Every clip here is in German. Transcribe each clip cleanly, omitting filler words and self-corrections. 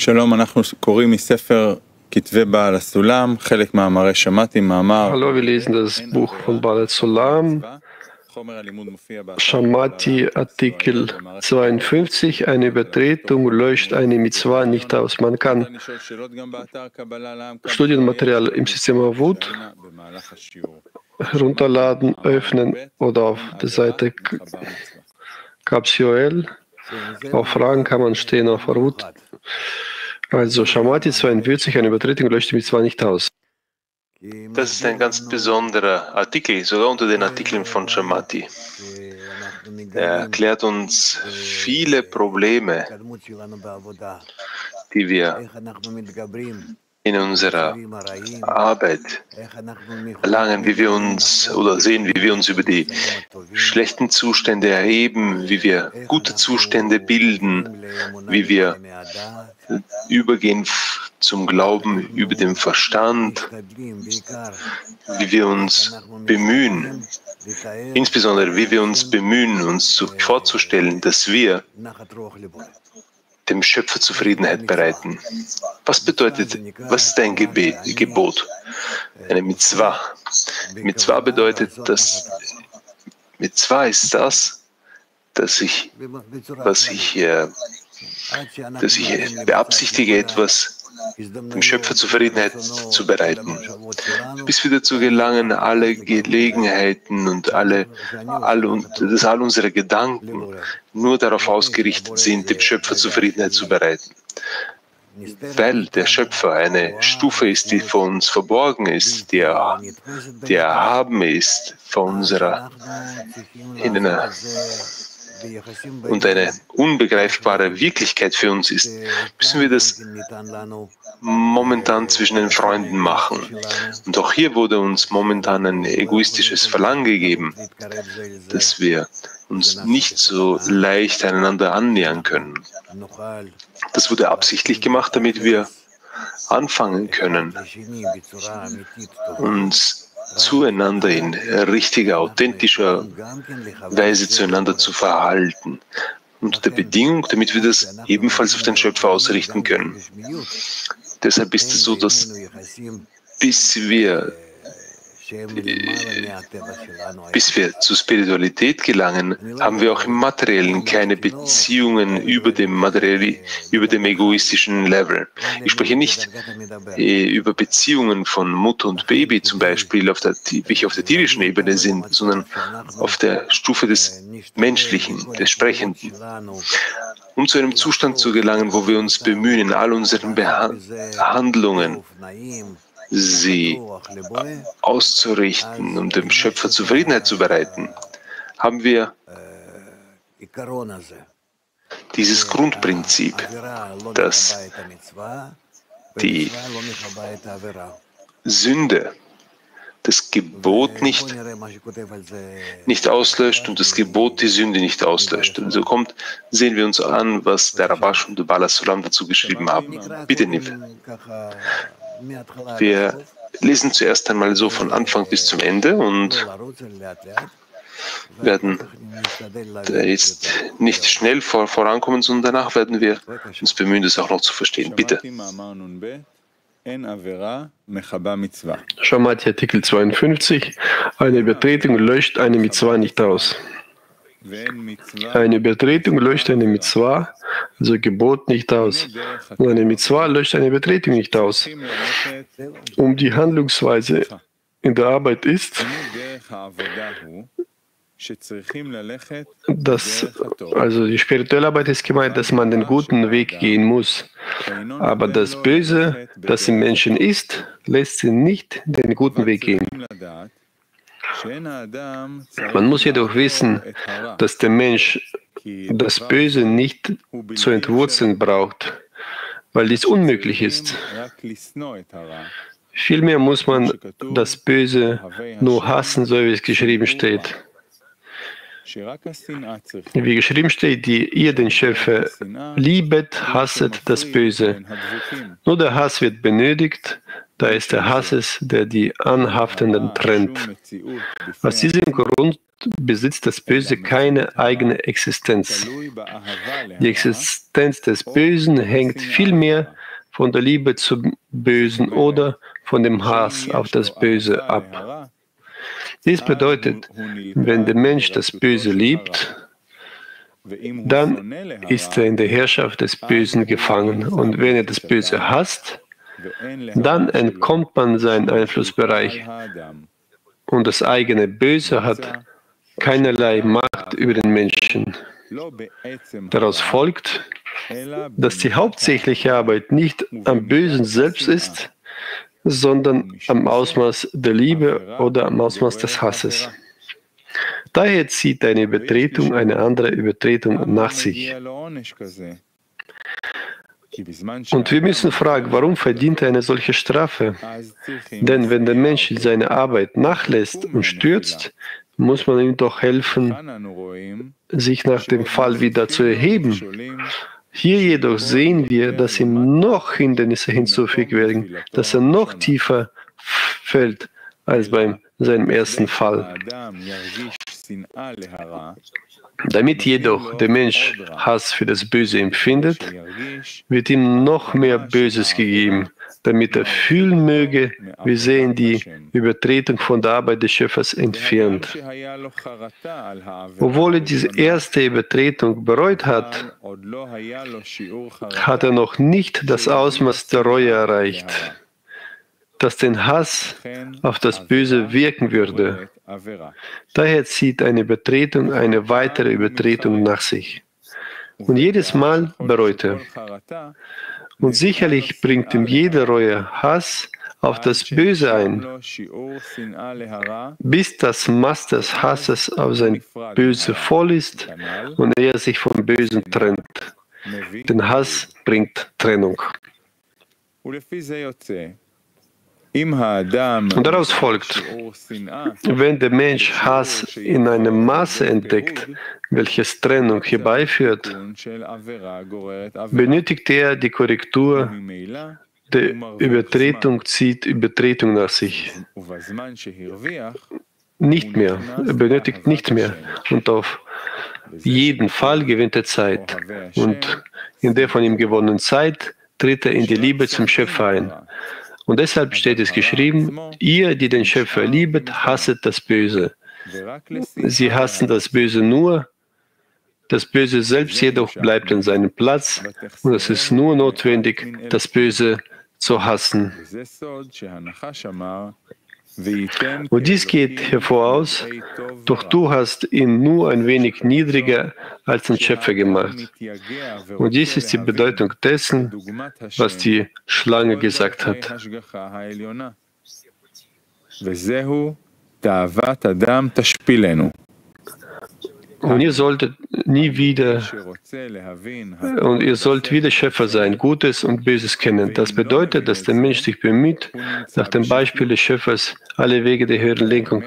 שלום, אנחנו קוראים מספר כתבי בעל הסולם, חלק מאמרי שמעתי, מאמר... Hallo, wir lesen das Buch von Baal Sulam, Shamati, Artikel 52, eine Übertretung löscht eine Mitzvah nicht aus. Man kann Studienmaterial im System Avut herunterladen, öffnen oder auf der Seite Capsule. Auf Fragen kann man stehen auf Avut. Also Shamati 42, eine Übertretung löscht die Mitzvah nicht aus. Das ist ein ganz besonderer Artikel, sogar unter den Artikeln von Shamati. Er erklärt uns viele Probleme, die wir in unserer Arbeit erlangen, wie wir uns oder sehen, wie wir uns über die schlechten Zustände erheben, wie wir gute Zustände bilden, wie wir übergehen zum Glauben über den Verstand, wie wir uns bemühen, insbesondere wie wir uns bemühen, uns vorzustellen, dass wir dem Schöpfer Zufriedenheit bereiten. Was ist ein Gebot? Eine Mitzvah. Mitzvah bedeutet, Mitzvah ist das, dass ich beabsichtige, etwas dem Schöpfer Zufriedenheit zu bereiten, bis wir dazu gelangen, alle Gelegenheiten und dass all unsere Gedanken nur darauf ausgerichtet sind, dem Schöpfer Zufriedenheit zu bereiten. Weil der Schöpfer eine Stufe ist, die vor uns verborgen ist, die erhaben ist vor unserer und eine unbegreifbare Wirklichkeit für uns ist, müssen wir das momentan zwischen den Freunden machen. Und auch hier wurde uns momentan ein egoistisches Verlangen gegeben, dass wir uns nicht so leicht einander annähern können. Das wurde absichtlich gemacht, damit wir anfangen können, uns zueinander in richtiger, authentischer Weise zueinander zu verhalten. Unter der Bedingung, damit wir das ebenfalls auf den Schöpfer ausrichten können. Deshalb ist es so, dass bis wir zur Spiritualität gelangen, haben wir auch im Materiellen keine Beziehungen über dem egoistischen Level. Ich spreche nicht über Beziehungen von Mutter und Baby zum Beispiel, welche auf der tierischen Ebene sind, sondern auf der Stufe des Menschlichen, des Sprechenden. Um zu einem Zustand zu gelangen, wo wir uns bemühen, in all unseren Handlungen sie auszurichten, um dem Schöpfer Zufriedenheit zu bereiten, haben wir dieses Grundprinzip, dass die Sünde das Gebot nicht auslöscht und das Gebot die Sünde nicht auslöscht. Und so sehen wir uns an, was der Rabash und der Baal Sulam dazu geschrieben haben. Bitte, Niv. Wir lesen zuerst einmal so von Anfang bis zum Ende und werden jetzt nicht schnell vorankommen, sondern danach werden wir uns bemühen, das auch noch zu verstehen. Bitte. Shamati Artikel 52, eine Übertretung löscht eine Mitzvah nicht aus. Eine Übertretung löscht eine Mitzvah, also Gebot, nicht aus. Und eine Mitzvah löscht eine Übertretung nicht aus. Die Handlungsweise in der Arbeit ist, also die spirituelle Arbeit ist gemeint, dass man den guten Weg gehen muss. Aber das Böse, das im Menschen ist, lässt sie nicht den guten Weg gehen. Man muss jedoch wissen, dass der Mensch das Böse nicht zu entwurzeln braucht, weil dies unmöglich ist. Vielmehr muss man das Böse nur hassen, so wie es geschrieben steht. Wie geschrieben steht, die ihr den Schöpfer liebet, hasset das Böse. Nur der Hass wird benötigt, da ist der Hass es, der die Anhaftenden trennt. Aus diesem Grund besitzt das Böse keine eigene Existenz. Die Existenz des Bösen hängt vielmehr von der Liebe zum Bösen oder von dem Hass auf das Böse ab. Dies bedeutet, wenn der Mensch das Böse liebt, dann ist er in der Herrschaft des Bösen gefangen. Und wenn er das Böse hasst, dann entkommt man seinen Einflussbereich. Und das eigene Böse hat keinerlei Macht über den Menschen. Daraus folgt, dass die hauptsächliche Arbeit nicht am Bösen selbst ist, sondern am Ausmaß der Liebe oder am Ausmaß des Hasses. Daher zieht eine Übertretung eine andere Übertretung nach sich. Und wir müssen fragen, warum verdient er eine solche Strafe? Denn wenn der Mensch seine Arbeit nachlässt und stürzt, muss man ihm doch helfen, sich nach dem Fall wieder zu erheben. Hier jedoch sehen wir, dass ihm noch Hindernisse hinzufügt werden, dass er noch tiefer fällt als bei seinem ersten Fall. Damit jedoch der Mensch Hass für das Böse empfindet, wird ihm noch mehr Böses gegeben, damit er fühlen möge, wie sehr ihn die Übertretung von der Arbeit des Schöpfers entfernt. Obwohl er diese erste Übertretung bereut hat, hat er noch nicht das Ausmaß der Reue erreicht, das den Hass auf das Böse wirken würde. Daher zieht eine Übertretung eine weitere Übertretung nach sich. Und jedes Mal bereut er. Und sicherlich bringt ihm jede Reue Hass auf das Böse ein, bis das Maß des Hasses auf sein Böse voll ist und er sich vom Bösen trennt. Denn Hass bringt Trennung. Und daraus folgt, wenn der Mensch Hass in einem Maße entdeckt, welches Trennung herbeiführt, benötigt er die Korrektur der Übertretung, zieht Übertretung nach sich. Nicht mehr, er benötigt nicht mehr. Und auf jeden Fall gewinnt er Zeit. Und in der von ihm gewonnenen Zeit tritt er in die Liebe zum Schöpfer ein. Und deshalb steht es geschrieben, ihr, die den Schöpfer liebet, hasset das Böse. Sie hassen das Böse nur, das Böse selbst jedoch bleibt an seinem Platz und es ist nur notwendig, das Böse zu hassen. Und dies geht hervoraus, doch du hast ihn nur ein wenig niedriger als den Schöpfer gemacht. Und dies ist die Bedeutung dessen, was die Schlange gesagt hat. Und ihr solltet nie wieder, und ihr sollt wie der Schöpfer sein, Gutes und Böses kennen. Das bedeutet, dass der Mensch sich bemüht, nach dem Beispiel des Schöpfers alle Wege der höheren Lenkung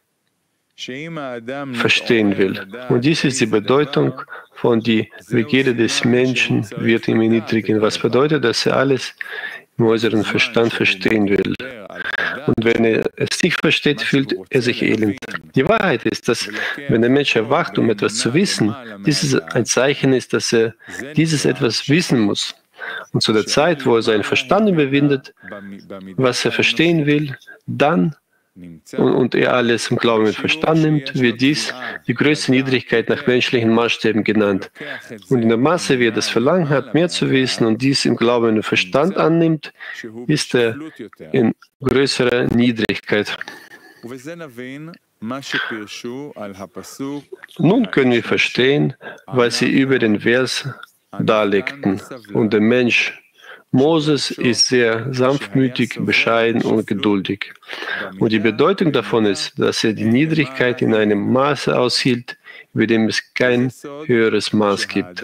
verstehen will. Und dies ist die Bedeutung von die Begierde des Menschen wird ihm erniedrigen. Was bedeutet, dass er alles im äußeren Verstand verstehen will. Und wenn er es nicht versteht, fühlt er sich elend. Die Wahrheit ist, dass wenn der Mensch erwacht, um etwas zu wissen, dieses ein Zeichen ist, dass er dieses etwas wissen muss. Und zu der Zeit, wo er seinen Verstand überwindet, was er verstehen will, dann und er alles im Glauben mit Verstand nimmt, wird dies die größte Niedrigkeit nach menschlichen Maßstäben genannt. Und in der Maße, wie er das Verlangen hat, mehr zu wissen und dies im Glauben mit Verstand annimmt, ist er in größerer Niedrigkeit. Nun können wir verstehen, was sie über den Vers darlegten. Und der Mensch Moses ist sehr sanftmütig, bescheiden und geduldig. Und die Bedeutung davon ist, dass er die Niedrigkeit in einem Maße aushielt, über dem es kein höheres Maß gibt.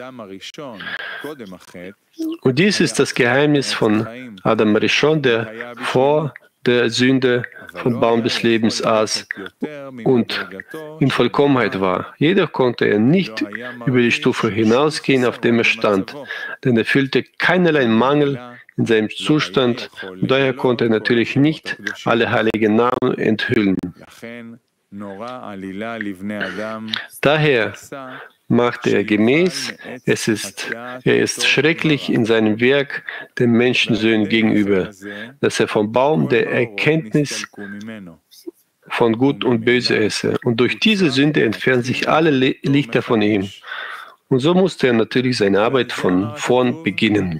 Und dies ist das Geheimnis von Adam Rishon, der vor der Sünde vom Baum des Lebens aß und in Vollkommenheit war. Jedoch konnte er nicht über die Stufe hinausgehen, auf dem er stand, denn er fühlte keinerlei Mangel in seinem Zustand und daher konnte er natürlich nicht alle heiligen Namen enthüllen. Daher machte er gemäß, er ist schrecklich in seinem Werk den Menschensöhnen gegenüber, dass er vom Baum der Erkenntnis von Gut und Böse esse. Und durch diese Sünde entfernen sich alle Lichter von ihm. Und so musste er natürlich seine Arbeit von vorn beginnen.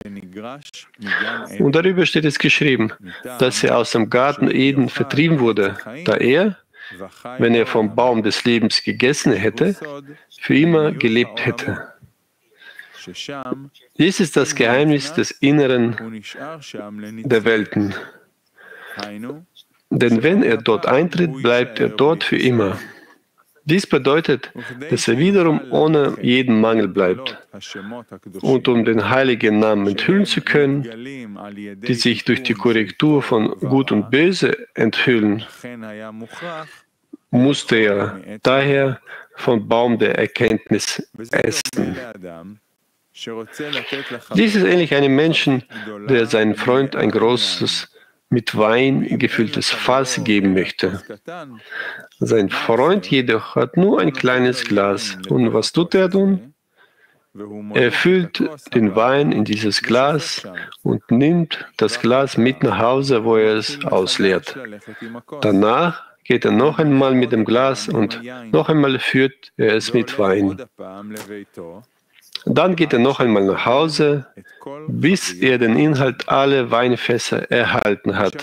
Und darüber steht es geschrieben, dass er aus dem Garten Eden vertrieben wurde, da er, wenn er vom Baum des Lebens gegessen hätte, für immer gelebt hätte. Dies ist das Geheimnis des Inneren der Welten. Denn wenn er dort eintritt, bleibt er dort für immer. Dies bedeutet, dass er wiederum ohne jeden Mangel bleibt. Und um den heiligen Namen enthüllen zu können, die sich durch die Korrektur von Gut und Böse enthüllen, musste er daher vom Baum der Erkenntnis essen. Dies ist ähnlich einem Menschen, der seinem Freund ein großes, mit Wein gefülltes Fass geben möchte. Sein Freund jedoch hat nur ein kleines Glas. Und was tut er nun? Er füllt den Wein in dieses Glas und nimmt das Glas mit nach Hause, wo er es ausleert. Danach geht er noch einmal mit dem Glas und noch einmal füllt er es mit Wein. Dann geht er noch einmal nach Hause, bis er den Inhalt aller Weinfässer erhalten hat.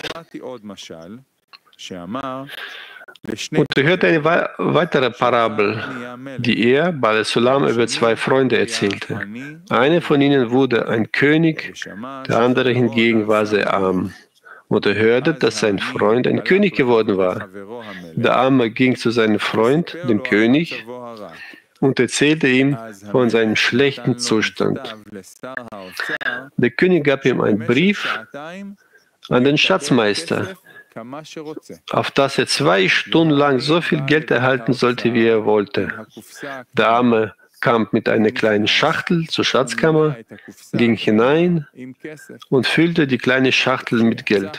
Und er hört eine weitere Parabel, die er, Baal Sulam, über zwei Freunde erzählte. Einer von ihnen wurde ein König, der andere hingegen war sehr arm. Und er hörte, dass sein Freund ein König geworden war. Der Arme ging zu seinem Freund, dem König, und erzählte ihm von seinem schlechten Zustand. Der König gab ihm einen Brief an den Schatzmeister, auf das er 2 Stunden lang so viel Geld erhalten sollte, wie er wollte. Der Arme kam mit einer kleinen Schachtel zur Schatzkammer, ging hinein und füllte die kleine Schachtel mit Geld.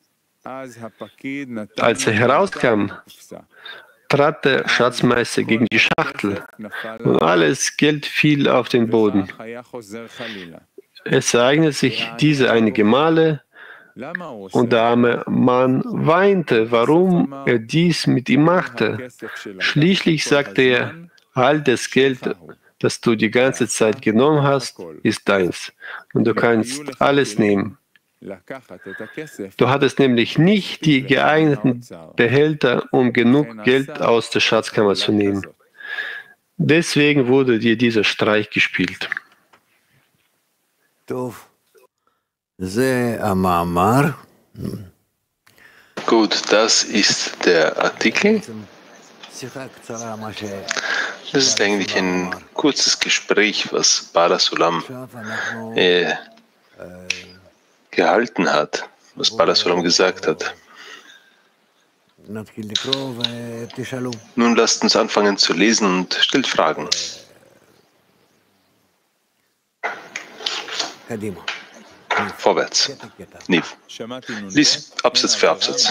Als er herauskam, trat der Schatzmeister gegen die Schachtel und alles Geld fiel auf den Boden. Es ereignete sich diese einige Male und der arme Mann weinte, warum er dies mit ihm machte. Schließlich sagte er, all das Geld, das du die ganze Zeit genommen hast, ist deins und du kannst alles nehmen. Du hattest nämlich nicht die geeigneten Behälter, um genug Geld aus der Schatzkammer zu nehmen. Deswegen wurde dir dieser Streich gespielt. Gut, das ist der Artikel. Das ist eigentlich ein kurzes Gespräch, was Baal Sulam gehalten hat, was Baal Sulam gesagt hat. Nun lasst uns anfangen zu lesen und stellt Fragen. Vorwärts. Niv. Lies Absatz für Absatz.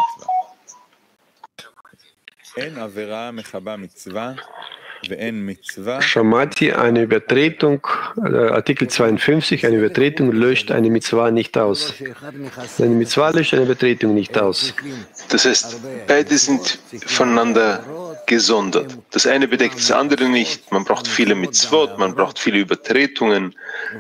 Shamati, eine Übertretung, Artikel 52, eine Übertretung löscht eine Mitzvah nicht aus. Eine Mitzvah löscht eine Übertretung nicht aus. Das heißt, beide sind voneinander gesondert. Das eine bedeckt das andere nicht. Man braucht viele Mitzvot, man braucht viele Übertretungen.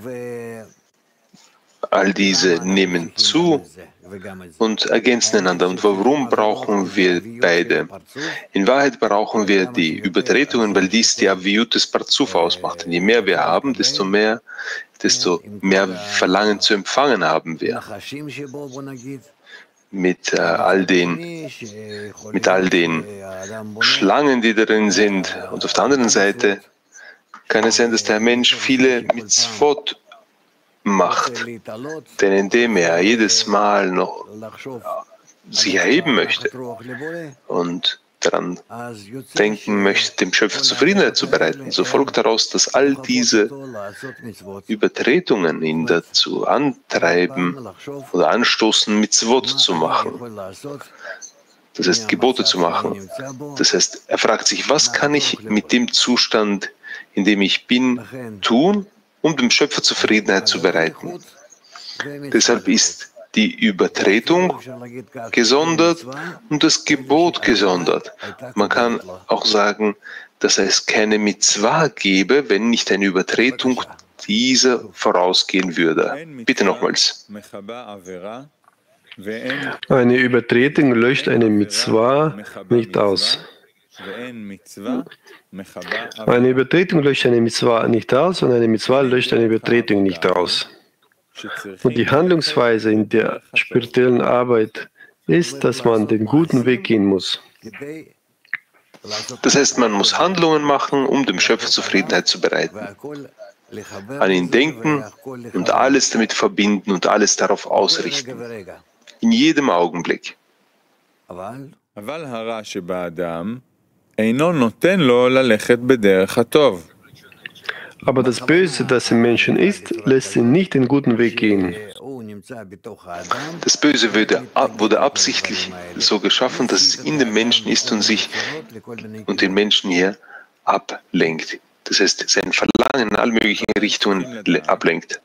All diese nehmen zu und ergänzen einander. Und warum brauchen wir beide? In Wahrheit brauchen wir die Übertretungen, weil dies die Aviyut des Parzuf ausmacht. Und je mehr wir haben, desto mehr Verlangen zu empfangen haben wir. Mit all den Schlangen, die darin sind. Und auf der anderen Seite kann es sein, dass der Mensch viele Mitzvot macht, denn indem er jedes Mal noch sich erheben möchte und daran denken möchte, dem Schöpfer Zufriedenheit zu bereiten, so folgt daraus, dass all diese Übertretungen ihn dazu antreiben oder anstoßen, Mitzvot zu machen. das heißt Gebote zu machen. Das heißt, er fragt sich, was kann ich mit dem Zustand, in dem ich bin, tun, um dem Schöpfer Zufriedenheit zu bereiten. Deshalb ist die Übertretung gesondert und das Gebot gesondert. Man kann auch sagen, dass es keine Mitzvah gäbe, wenn nicht eine Übertretung dieser vorausgehen würde. Bitte nochmals. Eine Übertretung löscht eine Mitzvah nicht aus. Eine Übertretung löscht eine Mitzvah nicht aus und eine Mitzvah löscht eine Übertretung nicht aus. Und die Handlungsweise in der spirituellen Arbeit ist, dass man den guten Weg gehen muss. Das heißt, man muss Handlungen machen, um dem Schöpfer Zufriedenheit zu bereiten. An ihn denken und alles damit verbinden und alles darauf ausrichten. In jedem Augenblick. Aber das Böse, das im Menschen ist, lässt ihn nicht den guten Weg gehen. Das Böse wurde absichtlich so geschaffen, dass es in dem Menschen ist und sich und den Menschen hier ablenkt. Das heißt, sein Verlangen in alle möglichen Richtungen ablenkt.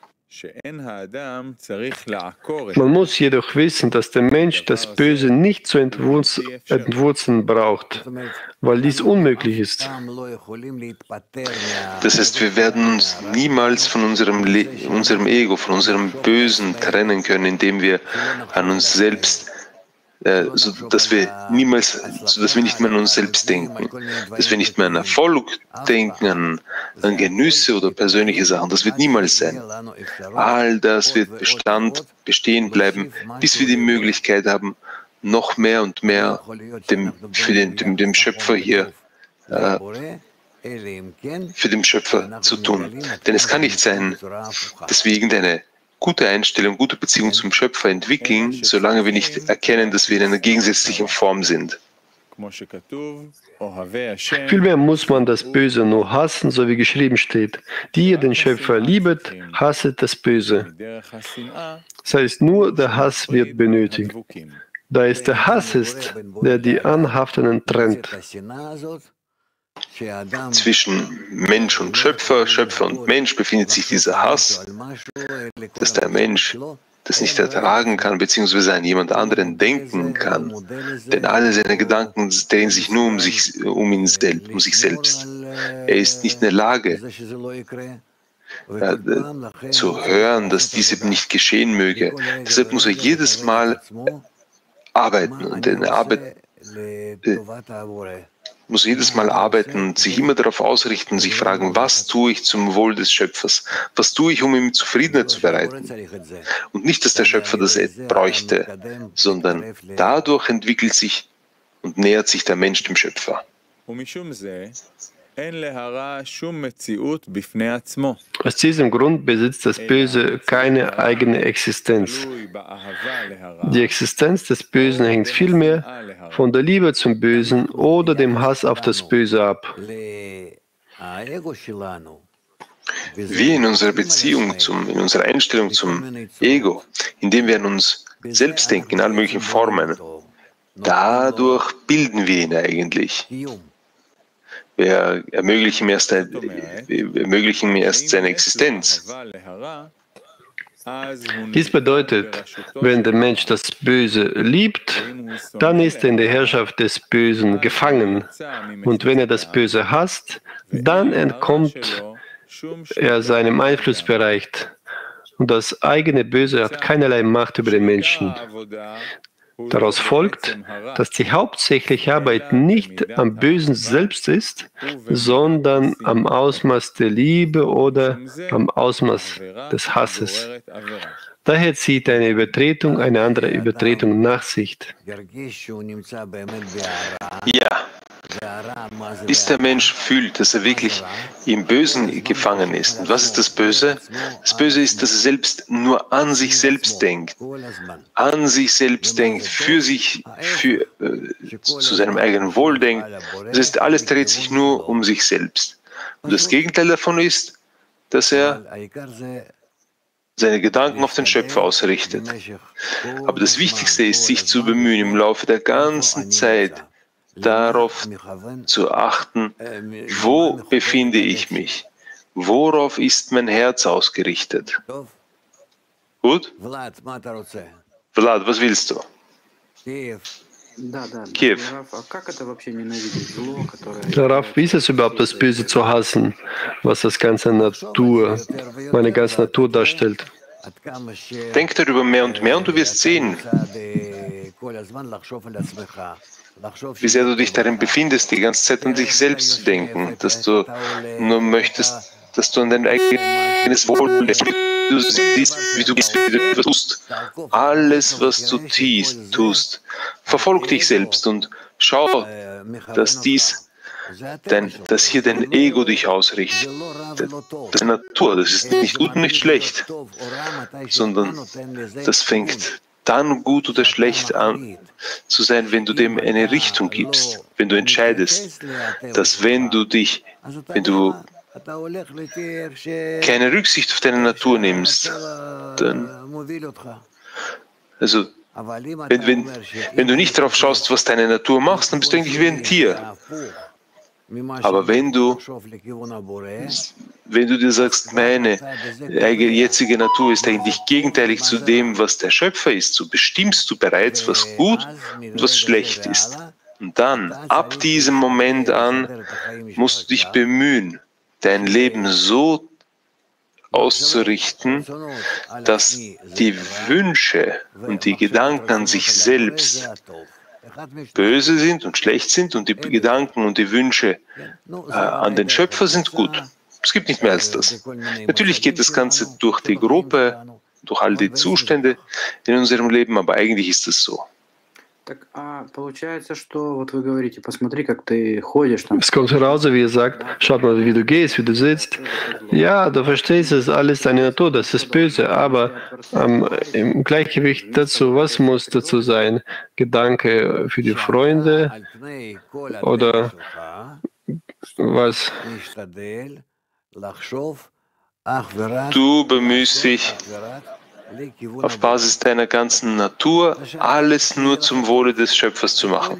Man muss jedoch wissen, dass der Mensch das Böse nicht zu entwurzeln braucht, weil dies unmöglich ist. Das heißt, wir werden uns niemals von unserem Ego, von unserem Bösen trennen können, indem wir an uns selbst sodass wir nicht mehr an uns selbst denken, dass wir nicht mehr an Erfolg denken, an Genüsse oder persönliche Sachen. Das wird niemals sein. All das wird bestehen bleiben, bis wir die Möglichkeit haben, noch mehr und mehr dem Schöpfer hier für den Schöpfer zu tun. Denn es kann nicht sein, dass wir irgendeine gute Einstellung, gute Beziehung zum Schöpfer entwickeln, solange wir nicht erkennen, dass wir in einer gegensätzlichen Form sind. Vielmehr muss man das Böse nur hassen, so wie geschrieben steht. Die ihr den Schöpfer liebet, hasset das Böse. Das heißt, nur der Hass wird benötigt. Da es der Hass ist, der die Anhaftenden trennt. Zwischen Mensch und Schöpfer, Schöpfer und Mensch befindet sich dieser Hass, dass der Mensch das nicht ertragen kann, beziehungsweise an jemand anderen denken kann. Denn alle seine Gedanken drehen sich nur um sich selbst. Er ist nicht in der Lage, zu hören, dass dies eben nicht geschehen möge. Deshalb muss er jedes Mal arbeiten und muss jedes Mal arbeiten und sich immer darauf ausrichten und sich fragen, was tue ich zum Wohl des Schöpfers? Was tue ich, um ihm Zufriedenheit zu bereiten? Und nicht, dass der Schöpfer das bräuchte, sondern dadurch entwickelt sich und nähert sich der Mensch dem Schöpfer. Aus diesem Grund besitzt das Böse keine eigene Existenz. Die Existenz des Bösen hängt vielmehr von der Liebe zum Bösen oder dem Hass auf das Böse ab. Wir in unserer Beziehung, in unserer Einstellung zum Ego, indem wir an uns selbst denken, in allen möglichen Formen, dadurch bilden wir ihn eigentlich. Wir ermöglichen ihm erst seine Existenz. Dies bedeutet, wenn der Mensch das Böse liebt, dann ist er in der Herrschaft des Bösen gefangen. Und wenn er das Böse hasst, dann entkommt er seinem Einflussbereich. Und das eigene Böse hat keinerlei Macht über den Menschen. Daraus folgt, dass die hauptsächliche Arbeit nicht am Bösen selbst ist, sondern am Ausmaß der Liebe oder am Ausmaß des Hasses. Daher zieht eine Übertretung eine andere Übertretung nach sich. Ja, bis der Mensch fühlt, dass er wirklich im Bösen gefangen ist. Und was ist das Böse? Das Böse ist, dass er selbst nur an sich selbst denkt. An sich selbst denkt, zu seinem eigenen Wohl denkt. Das heißt, alles dreht sich nur um sich selbst. Und das Gegenteil davon ist, dass er seine Gedanken auf den Schöpfer ausrichtet. Aber das Wichtigste ist, sich zu bemühen, im Laufe der ganzen Zeit darauf zu achten, wo befinde ich mich? Worauf ist mein Herz ausgerichtet? Gut? Vlad, was willst du? Kiew. Rav, wie ist es überhaupt, das Böse zu hassen, was das ganze Natur, meine ganze Natur darstellt? Denk darüber mehr und du wirst sehen, wie sehr du dich darin befindest, die ganze Zeit an dich selbst zu denken, dass du nur möchtest, dass du an dein eigenes Wohl lebst. Du siehst, wie du bist, wie du etwas tust. Alles, was du tust, verfolg dich selbst und schau, dass hier dein Ego dich ausrichtet. Das ist Natur, das ist nicht gut und nicht schlecht, sondern das fängt dann gut oder schlecht an zu sein, wenn du dem eine Richtung gibst, wenn du entscheidest, dass wenn du keine Rücksicht auf deine Natur nimmst, dann, also wenn du nicht darauf schaust, was deine Natur macht, dann bist du eigentlich wie ein Tier. Aber wenn du dir sagst, meine jetzige Natur ist eigentlich gegenteilig zu dem, was der Schöpfer ist, so bestimmst du bereits, was gut und was schlecht ist. Und dann, ab diesem Moment an, musst du dich bemühen, dein Leben so auszurichten, dass die Wünsche und die Gedanken an sich selbst böse sind und schlecht sind und die Gedanken und die Wünsche an den Schöpfer sind gut. Es gibt nicht mehr als das. Natürlich geht das Ganze durch die Gruppe, durch all die Zustände in unserem Leben, aber eigentlich ist es so. Es kommt heraus, wie ihr sagt, schaut mal, wie du gehst, wie du sitzt. Ja, du verstehst, das ist alles deine Natur, das ist böse, aber im Gleichgewicht dazu, was muss dazu sein? Gedanke für die Freunde oder was? Du bemühst dich auf Basis deiner ganzen Natur, alles nur zum Wohle des Schöpfers zu machen.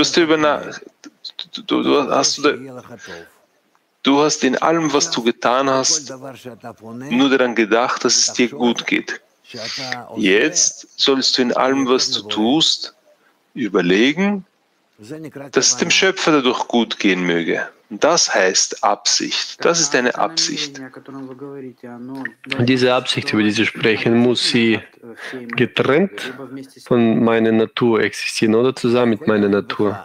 Du hast in allem, was du getan hast, nur daran gedacht, dass es dir gut geht. Jetzt sollst du in allem, was du tust, überlegen, dass es dem Schöpfer dadurch gut gehen möge. Das heißt Absicht. Das ist eine Absicht. Diese Absicht, über die Sie sprechen, muss sie getrennt von meiner Natur existieren oder zusammen mit meiner Natur?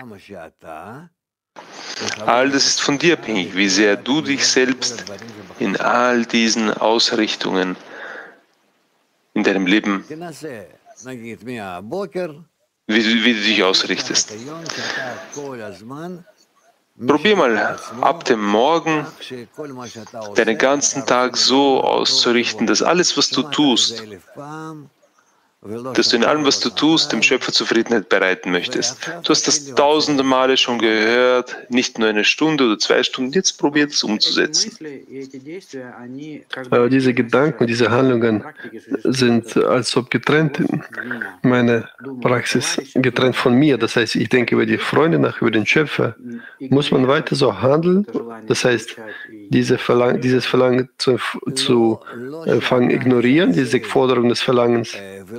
All das ist von dir abhängig, wie sehr du dich selbst in all diesen Ausrichtungen in deinem Leben, wie du dich ausrichtest. Probier mal ab dem Morgen deinen ganzen Tag so auszurichten, dass alles, was du tust, dass du in allem, was du tust, dem Schöpfer Zufriedenheit bereiten möchtest. Du hast das tausende Male schon gehört, nicht nur eine Stunde oder 2 Stunden, jetzt probier es umzusetzen. Aber diese Gedanken, diese Handlungen sind als ob getrennt in meiner Praxis, getrennt von mir. Das heißt, ich denke über die Freunde nach, über den Schöpfer. Muss man weiter so handeln? Das heißt, dieses Verlangen zu empfangen, ignorieren, diese Forderung des Verlangens.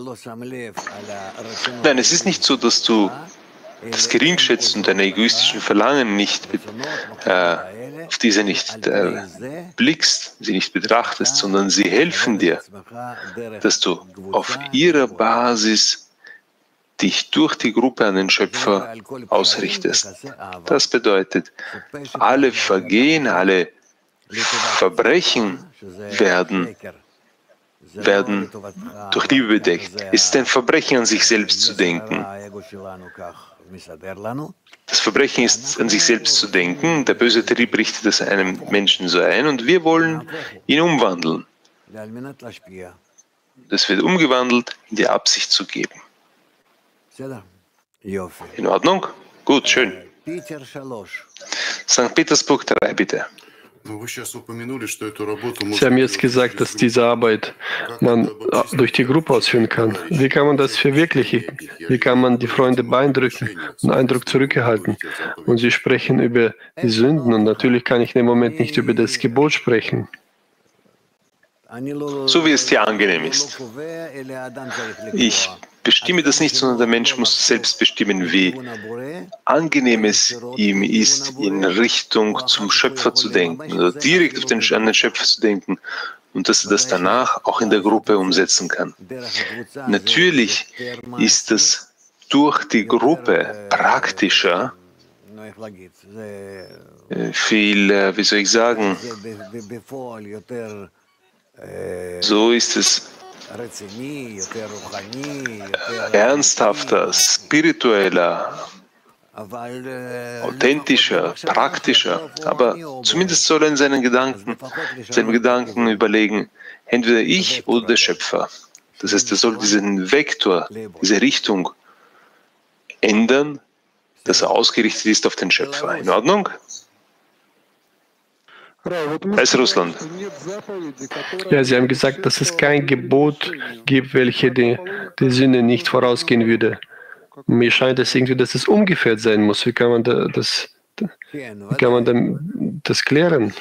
Nein, es ist nicht so, dass du das geringschätzt und deine egoistischen Verlangen nicht, auf diese nicht blickst, sie nicht betrachtest, sondern sie helfen dir, dass du auf ihrer Basis dich durch die Gruppe an den Schöpfer ausrichtest. Das bedeutet, alle Vergehen, alle Verbrechen werden durch Liebe bedeckt. Es ist ein Verbrechen, an sich selbst zu denken. Das Verbrechen ist, an sich selbst zu denken. Der böse Trieb richtet es einem Menschen so ein und wir wollen ihn umwandeln. Das wird umgewandelt, in die Absicht zu geben. In Ordnung? Gut, schön. St. Petersburg 3, bitte. Sie haben jetzt gesagt, dass diese Arbeit man durch die Gruppe ausführen kann. Wie kann man das verwirklichen? Wie kann man die Freunde beeindrucken und Eindruck zurückerhalten? Und Sie sprechen über die Sünden und natürlich kann ich im Moment nicht über das Gebot sprechen. So wie es dir angenehm ist. Ich bestimme das nicht, sondern der Mensch muss selbst bestimmen, wie angenehm es ihm ist, in Richtung zum Schöpfer zu denken oder direkt an den Schöpfer zu denken und dass er das danach auch in der Gruppe umsetzen kann. Natürlich ist es durch die Gruppe praktischer, viel, wie soll ich sagen, so ist es ernsthafter, spiritueller, authentischer, praktischer. Aber zumindest soll er in seinen Gedanken überlegen, entweder ich oder der Schöpfer. Das heißt, er soll diesen Vektor, diese Richtung ändern, dass er ausgerichtet ist auf den Schöpfer. In Ordnung? Weißrussland. Ja, Sie haben gesagt, dass es kein Gebot gibt, welche die Sünde nicht vorausgehen würde. Mir scheint es irgendwie, dass es umgekehrt sein muss. Wie kann man das klären?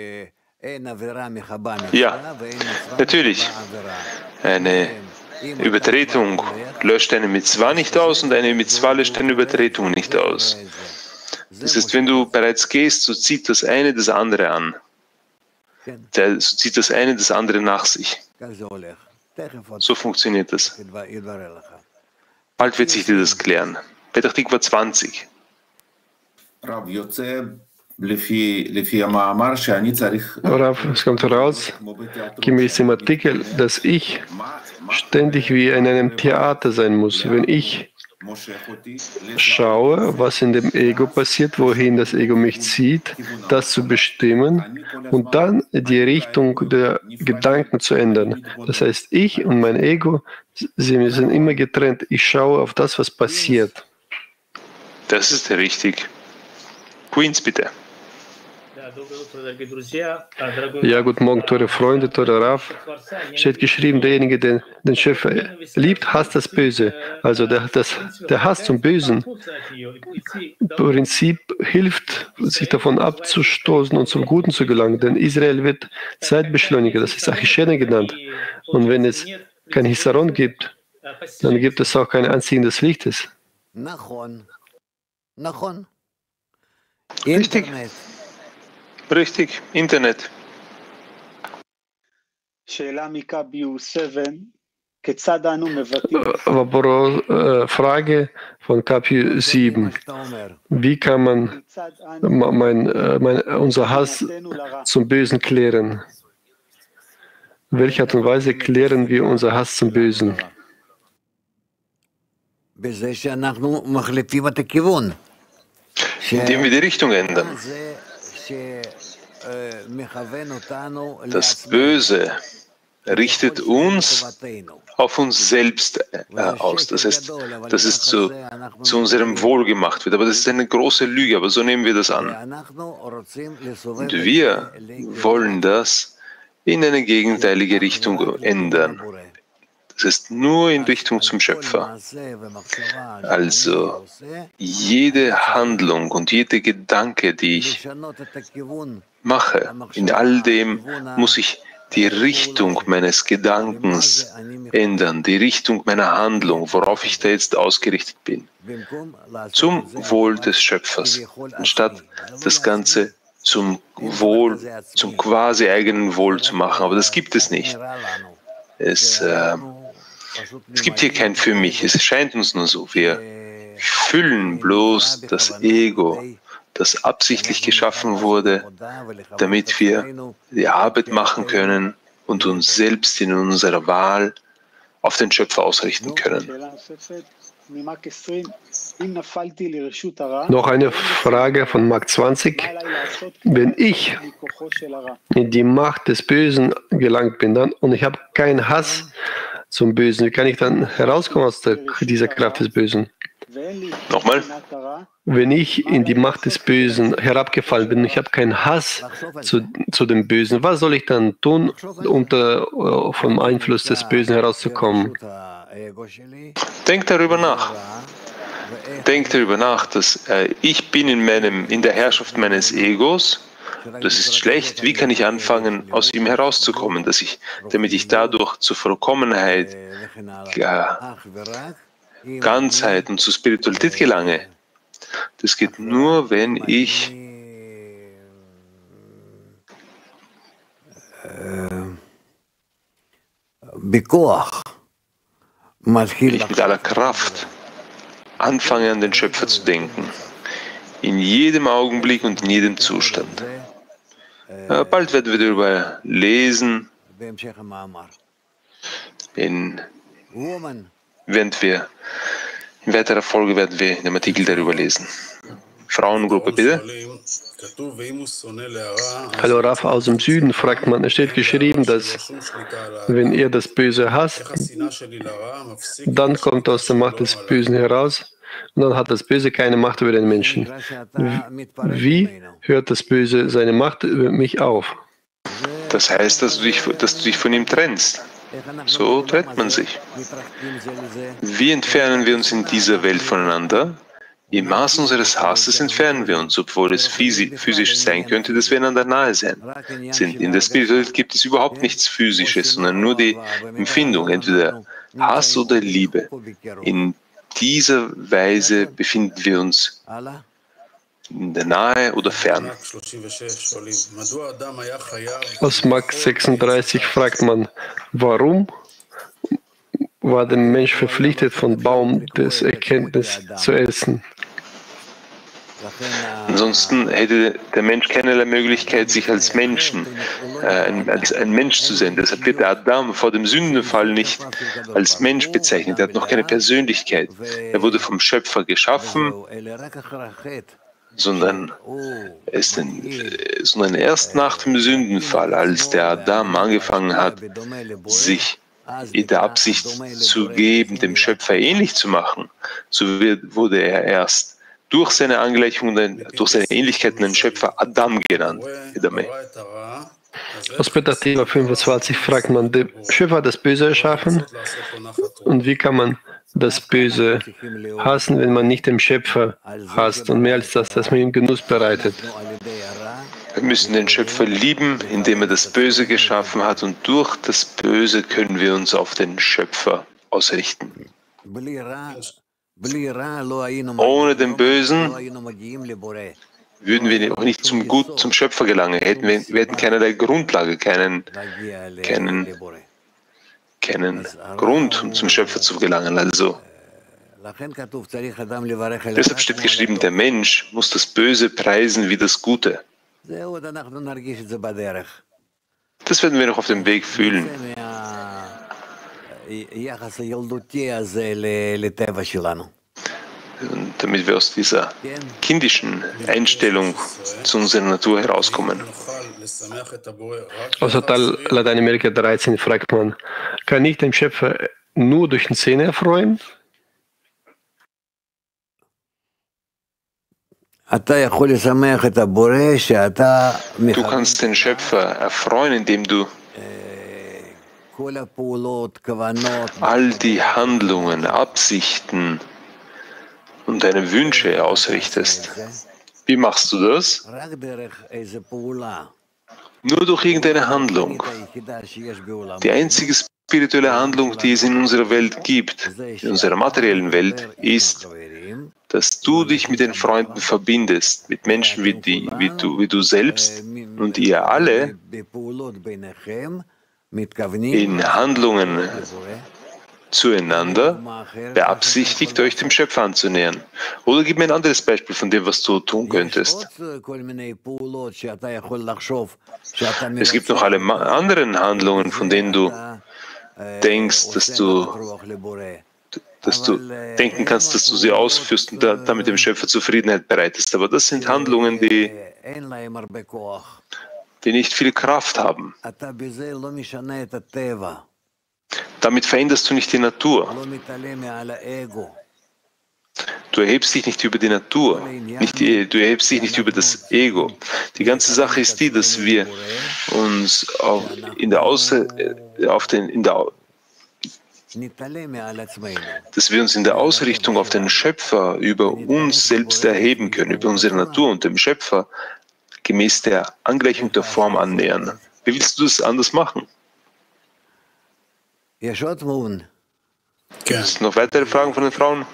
Ja, natürlich. Eine Übertretung löscht eine Mitzvah nicht aus und eine Mitzvah löscht eine Übertretung nicht aus. Das heißt, wenn du bereits gehst, so zieht das eine das andere an. So zieht das eine das andere nach sich. So funktioniert das. Bald wird sich dir das klären. Petach Tikva 20. Rav, es kommt heraus, gemäß dem Artikel, dass ich ständig wie in einem Theater sein muss. Wenn ich schaue, was in dem Ego passiert, wohin das Ego mich zieht, das zu bestimmen und dann die Richtung der Gedanken zu ändern. Das heißt, ich und mein Ego, sie sind immer getrennt. Ich schaue auf das, was passiert. Das ist richtig. Queens, bitte. Ja, guten Morgen, teure Freunde, teure Rav. Steht geschrieben, derjenige, der den Schöpfer liebt, hasst das Böse. Also der Hass zum Bösen im Prinzip hilft, sich davon abzustoßen und zum Guten zu gelangen. Denn Israel wird Zeitbeschleuniger, das ist Achishene genannt. Und wenn es kein Hisaron gibt, dann gibt es auch kein Anziehen des Lichtes. Richtig. Richtig, Internet. Frage von Kapju 7. Wie kann man unser Hass zum Bösen klären? Welche Art und Weise klären wir unser Hass zum Bösen? Indem wir die Richtung ändern. Das Böse richtet uns auf uns selbst aus. Das heißt, dass es zu unserem Wohl gemacht wird. Aber das ist eine große Lüge, aber so nehmen wir das an. Und wir wollen das in eine gegenteilige Richtung ändern. Das heißt, nur in Richtung zum Schöpfer. Also, jede Handlung und jeder Gedanke, die ich mache, in all dem muss ich die Richtung meines Gedankens ändern, die Richtung meiner Handlung, worauf ich da jetzt ausgerichtet bin, zum Wohl des Schöpfers, anstatt das Ganze zum Wohl, zum quasi eigenen Wohl zu machen. Aber das gibt es nicht. Es gibt hier kein für mich, es scheint uns nur so. Wir füllen bloß das Ego, das absichtlich geschaffen wurde, damit wir die Arbeit machen können und uns selbst in unserer Wahl auf den Schöpfer ausrichten können. Noch eine Frage von Mark 20. Wenn ich in die Macht des Bösen gelangt bin und ich habe keinen Hass zum Bösen, wie kann ich dann herauskommen aus dieser Kraft des Bösen? Nochmal? wenn ich in die Macht des Bösen herabgefallen bin, ich habe keinen Hass zu dem Bösen, was soll ich dann tun, vom Einfluss des Bösen herauszukommen? Denk darüber nach. Denk darüber nach, dass ich bin in der Herrschaft meines Egos. Das ist schlecht. Wie kann ich anfangen, aus ihm herauszukommen, damit ich dadurch zur Vollkommenheit, Ganzheit und zur Spiritualität gelange? Das geht nur, wenn ich mit aller Kraft anfange, an den Schöpfer zu denken. In jedem Augenblick und in jedem Zustand. Bald werden wir darüber lesen, in weiterer Folge werden wir in dem Artikel darüber lesen. Frauengruppe, bitte. Hallo, Rafa aus dem Süden fragt man, es steht geschrieben, dass wenn ihr das Böse hasst, dann kommt aus der Macht des Bösen heraus und dann hat das Böse keine Macht über den Menschen. Wie hört das Böse seine Macht über mich auf? Das heißt, dass du dich von ihm trennst. So trennt man sich. Wie entfernen wir uns in dieser Welt voneinander? Im Maß unseres Hasses entfernen wir uns, obwohl es physisch sein könnte, dass wir einander nahe sind. In der Spiritualität gibt es überhaupt nichts Physisches, sondern nur die Empfindung, entweder Hass oder Liebe. In dieser Weise befinden wir uns in der Nähe oder fern. Aus Max 36 fragt man, warum war der Mensch verpflichtet, vom Baum des Erkenntnis zu essen? Ansonsten hätte der Mensch keinerlei Möglichkeit, sich als Menschen, als ein Mensch zu sehen. Deshalb wird der Adam vor dem Sündenfall nicht als Mensch bezeichnet. Er hat noch keine Persönlichkeit. Er wurde vom Schöpfer geschaffen, sondern erst nach dem Sündenfall, als der Adam angefangen hat, sich in der Absicht zu geben, dem Schöpfer ähnlich zu machen, so wurde er erst durch seine Angleichung, durch seine Ähnlichkeit den Schöpfer Adam genannt. Aus Perspektive 25 fragt man, der Schöpfer hat das Böse erschaffen und wie kann man das Böse hassen, wenn man nicht den Schöpfer hasst und mehr als das, dass man ihm Genuss bereitet? Wir müssen den Schöpfer lieben, indem er das Böse geschaffen hat, und durch das Böse können wir uns auf den Schöpfer ausrichten. Ohne den Bösen würden wir auch nicht zum Schöpfer gelangen. Wir hätten keinerlei Grundlage, keinen Grund, um zum Schöpfer zu gelangen. Also, deshalb steht geschrieben, der Mensch muss das Böse preisen wie das Gute. Das werden wir noch auf dem Weg fühlen. Und damit wir aus dieser kindischen Einstellung zu unserer Natur herauskommen. Aus Total Lateinamerika 13 fragt man, kann ich den Schöpfer nur durch den Szene erfreuen? Du kannst den Schöpfer erfreuen, indem du all die Handlungen, Absichten und deine Wünsche ausrichtest. Wie machst du das? Nur durch irgendeine Handlung. Die einzige spirituelle Handlung, die es in unserer Welt gibt, in unserer materiellen Welt, ist, dass du dich mit den Freunden verbindest, mit Menschen wie du selbst, und ihr alle in Handlungen zueinander beabsichtigt, euch dem Schöpfer anzunähern. Oder gib mir ein anderes Beispiel von dem, was du tun könntest. Es gibt noch alle anderen Handlungen, von denen du denkst, dass du denken kannst, dass du sie ausführst und damit dem Schöpfer Zufriedenheit bereitest. Aber das sind Handlungen, die nicht viel Kraft haben. Damit veränderst du nicht die Natur. Du erhebst dich nicht über die Natur, du erhebst dich nicht über das Ego. Die ganze Sache ist die, dass wir uns auch dass wir uns in der Ausrichtung auf den Schöpfer über uns selbst erheben können, über unsere Natur und dem Schöpfer gemäß der Angleichung der Form annähern. Wie willst du das anders machen? Gibt es noch weitere Fragen von den Frauen?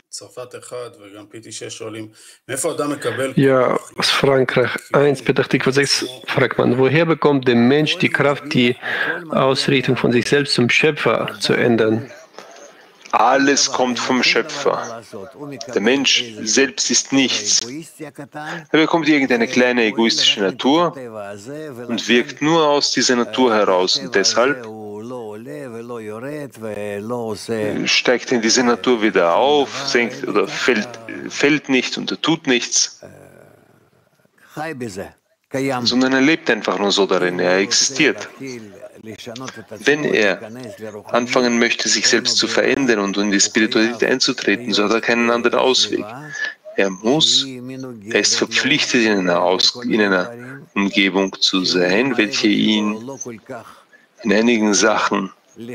Ja, aus Frankreich 1, Petach Tikva 6 fragt man, woher bekommt der Mensch die Kraft, die Ausrichtung von sich selbst zum Schöpfer zu ändern? Alles kommt vom Schöpfer. Der Mensch selbst ist nichts. Er bekommt irgendeine kleine egoistische Natur und wirkt nur aus dieser Natur heraus. Und deshalb steigt in diese Natur wieder auf, senkt oder fällt nicht und er tut nichts, sondern er lebt einfach nur so darin, er existiert. Wenn er anfangen möchte, sich selbst zu verändern und in die Spiritualität einzutreten, so hat er keinen anderen Ausweg. Er ist verpflichtet, in einer Umgebung zu sein, welche ihn in einigen Sachen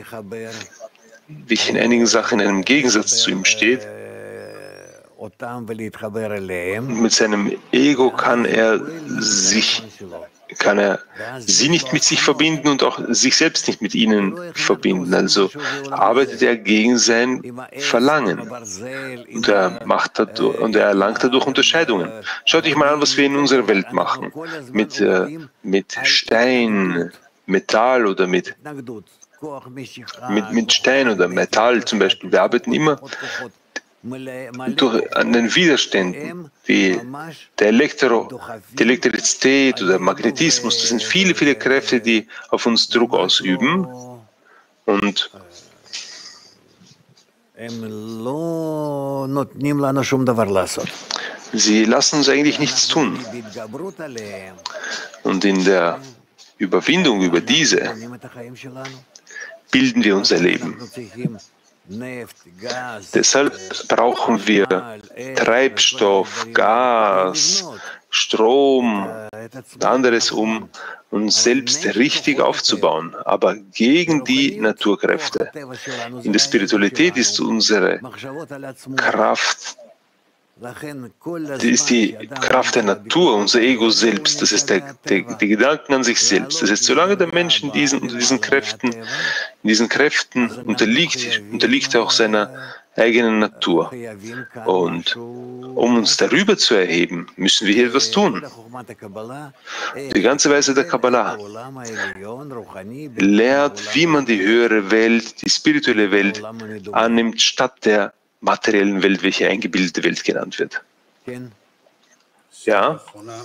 in einem Gegensatz zu ihm steht. Und mit seinem Ego kann er sie nicht mit sich verbinden und auch sich selbst nicht mit ihnen verbinden. Also arbeitet er gegen sein Verlangen und er erlangt dadurch Unterscheidungen. Schaut euch mal an, was wir in unserer Welt machen. Mit Stein, Metall oder mit Stein oder Metall zum Beispiel. Wir arbeiten immer an den Widerständen, wie die Elektrizität oder Magnetismus. Das sind viele, viele Kräfte, die auf uns Druck ausüben und sie lassen uns eigentlich nichts tun. Und in der Überwindung über diese bilden wir unser Leben. Deshalb brauchen wir Treibstoff, Gas, Strom und anderes, um uns selbst richtig aufzubauen, aber gegen die Naturkräfte. In der Spiritualität ist unsere Kraft, die Kraft der Natur, unser Ego selbst, das ist die Gedanken an sich selbst. Das heißt, solange der Mensch in diesen Kräften unterliegt er auch seiner eigenen Natur. Und um uns darüber zu erheben, müssen wir hier etwas tun. Die ganze Weise der Kabbalah lehrt, wie man die höhere Welt, die spirituelle Welt annimmt, statt der materiellen Welt, welche eingebildete Welt genannt wird. Ja?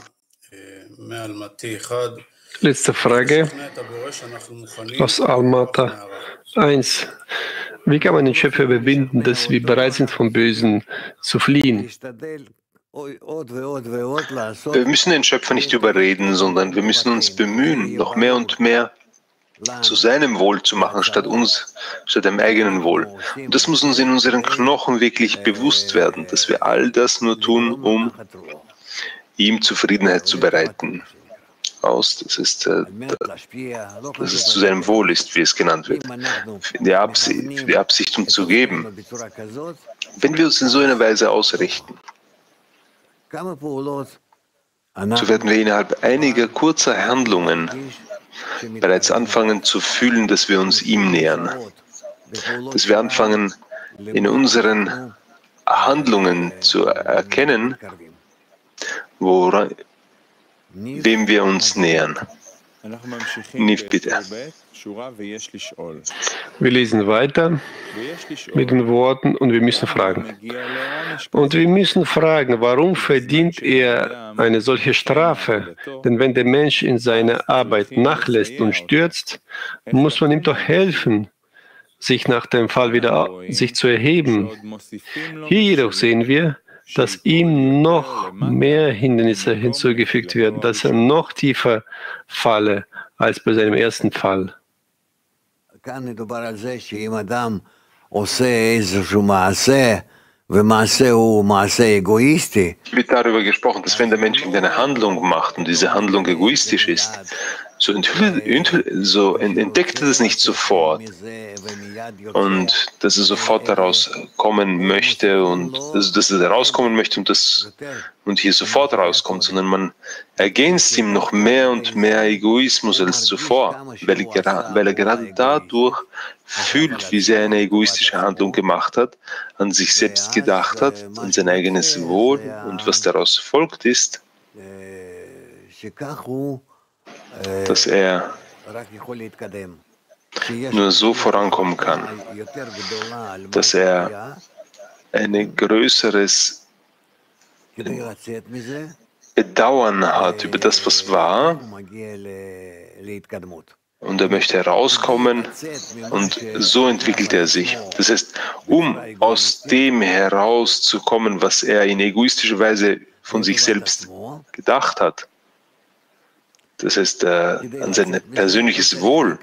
Letzte Frage aus Almata 1. Wie kann man den Schöpfer überwinden, dass wir bereit sind, vom Bösen zu fliehen? Wir müssen den Schöpfer nicht überreden, sondern wir müssen uns bemühen, noch mehr und mehr zu seinem Wohl zu machen, statt dem eigenen Wohl. Und das muss uns in unseren Knochen wirklich bewusst werden, dass wir all das nur tun, um ihm Zufriedenheit zu bereiten. Dass es zu seinem Wohl ist, wie es genannt wird. Die Absicht, um zu geben. Wenn wir uns in so einer Weise ausrichten, so werden wir innerhalb einiger kurzer Handlungen bereits anfangen zu fühlen, dass wir uns ihm nähern. Dass wir anfangen, in unseren Handlungen zu erkennen, wem wir uns nähern. Niv, bitte. Wir lesen weiter mit den Worten und wir müssen fragen. Und wir müssen fragen, warum verdient er eine solche Strafe? Denn wenn der Mensch in seiner Arbeit nachlässt und stürzt, muss man ihm doch helfen, sich nach dem Fall wieder sich zu erheben. Hier jedoch sehen wir, dass ihm noch mehr Hindernisse hinzugefügt werden, dass er noch tiefer falle als bei seinem ersten Fall. Wird darüber gesprochen, dass wenn der Mensch irgendeine Handlung macht und diese Handlung egoistisch ist, so entdeckt er das nicht sofort und dass er sofort daraus kommen möchte und also, dass er rauskommen möchte und hier sofort rauskommt, sondern man ergänzt ihm noch mehr und mehr Egoismus als zuvor, weil er gerade dadurch fühlt, wie sehr er eine egoistische Handlung gemacht hat, an sich selbst gedacht hat, an sein eigenes Wohl und was daraus folgt ist, dass er nur so vorankommen kann, dass er ein größeres Bedauern hat über das, was war, und er möchte herauskommen und so entwickelt er sich. Das heißt, um aus dem herauszukommen, was er in egoistischer Weise von sich selbst gedacht hat, das heißt an sein persönliches Wohl,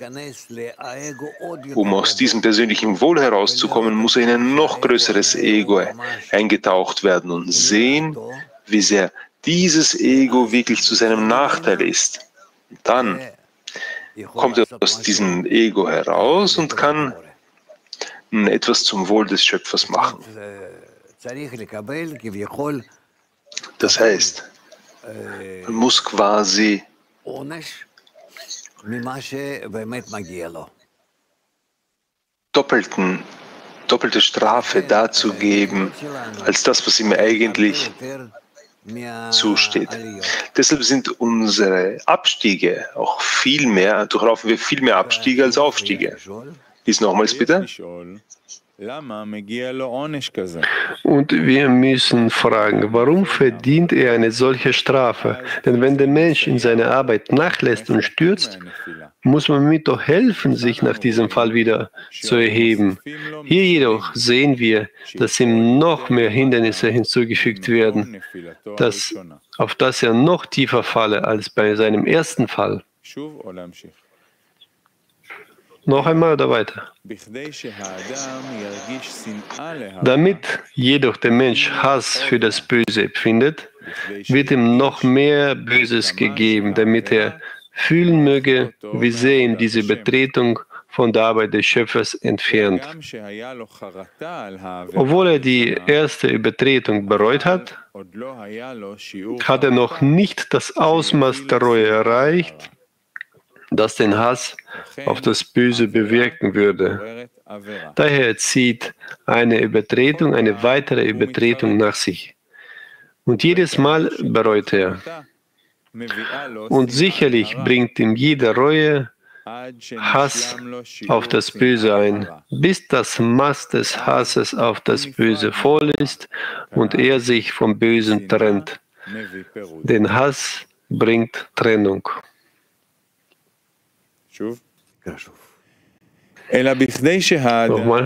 um aus diesem persönlichen Wohl herauszukommen, muss er in ein noch größeres Ego eingetaucht werden und sehen, wie sehr dieses Ego wirklich zu seinem Nachteil ist. Dann kommt er aus diesem Ego heraus und kann etwas zum Wohl des Schöpfers machen. Das heißt, man muss quasi doppelte Strafe dazu geben, als das, was ihm eigentlich zusteht. Deshalb sind unsere Abstiege auch viel mehr, durchlaufen wir viel mehr Abstiege als Aufstiege. Lies nochmals bitte. Und wir müssen fragen, warum verdient er eine solche Strafe? Denn wenn der Mensch in seiner Arbeit nachlässt und stürzt, muss man ihm doch helfen, sich nach diesem Fall wieder zu erheben. Hier jedoch sehen wir, dass ihm noch mehr Hindernisse hinzugefügt werden, auf das er noch tiefer falle als bei seinem ersten Fall. Noch einmal oder weiter? Damit jedoch der Mensch Hass für das Böse empfindet, wird ihm noch mehr Böses gegeben, damit er fühlen möge, wie sehr ihm diese Übertretung von der Arbeit des Schöpfers entfernt. Obwohl er die erste Übertretung bereut hat, hat er noch nicht das Ausmaß der Reue erreicht, das den Hass auf das Böse bewirken würde. Daher zieht eine Übertretung eine weitere Übertretung nach sich. Und jedes Mal bereut er. Und sicherlich bringt ihm jede Reue Hass auf das Böse ein, bis das Maß des Hasses auf das Böse voll ist und er sich vom Bösen trennt. Denn Hass bringt Trennung. Nochmal.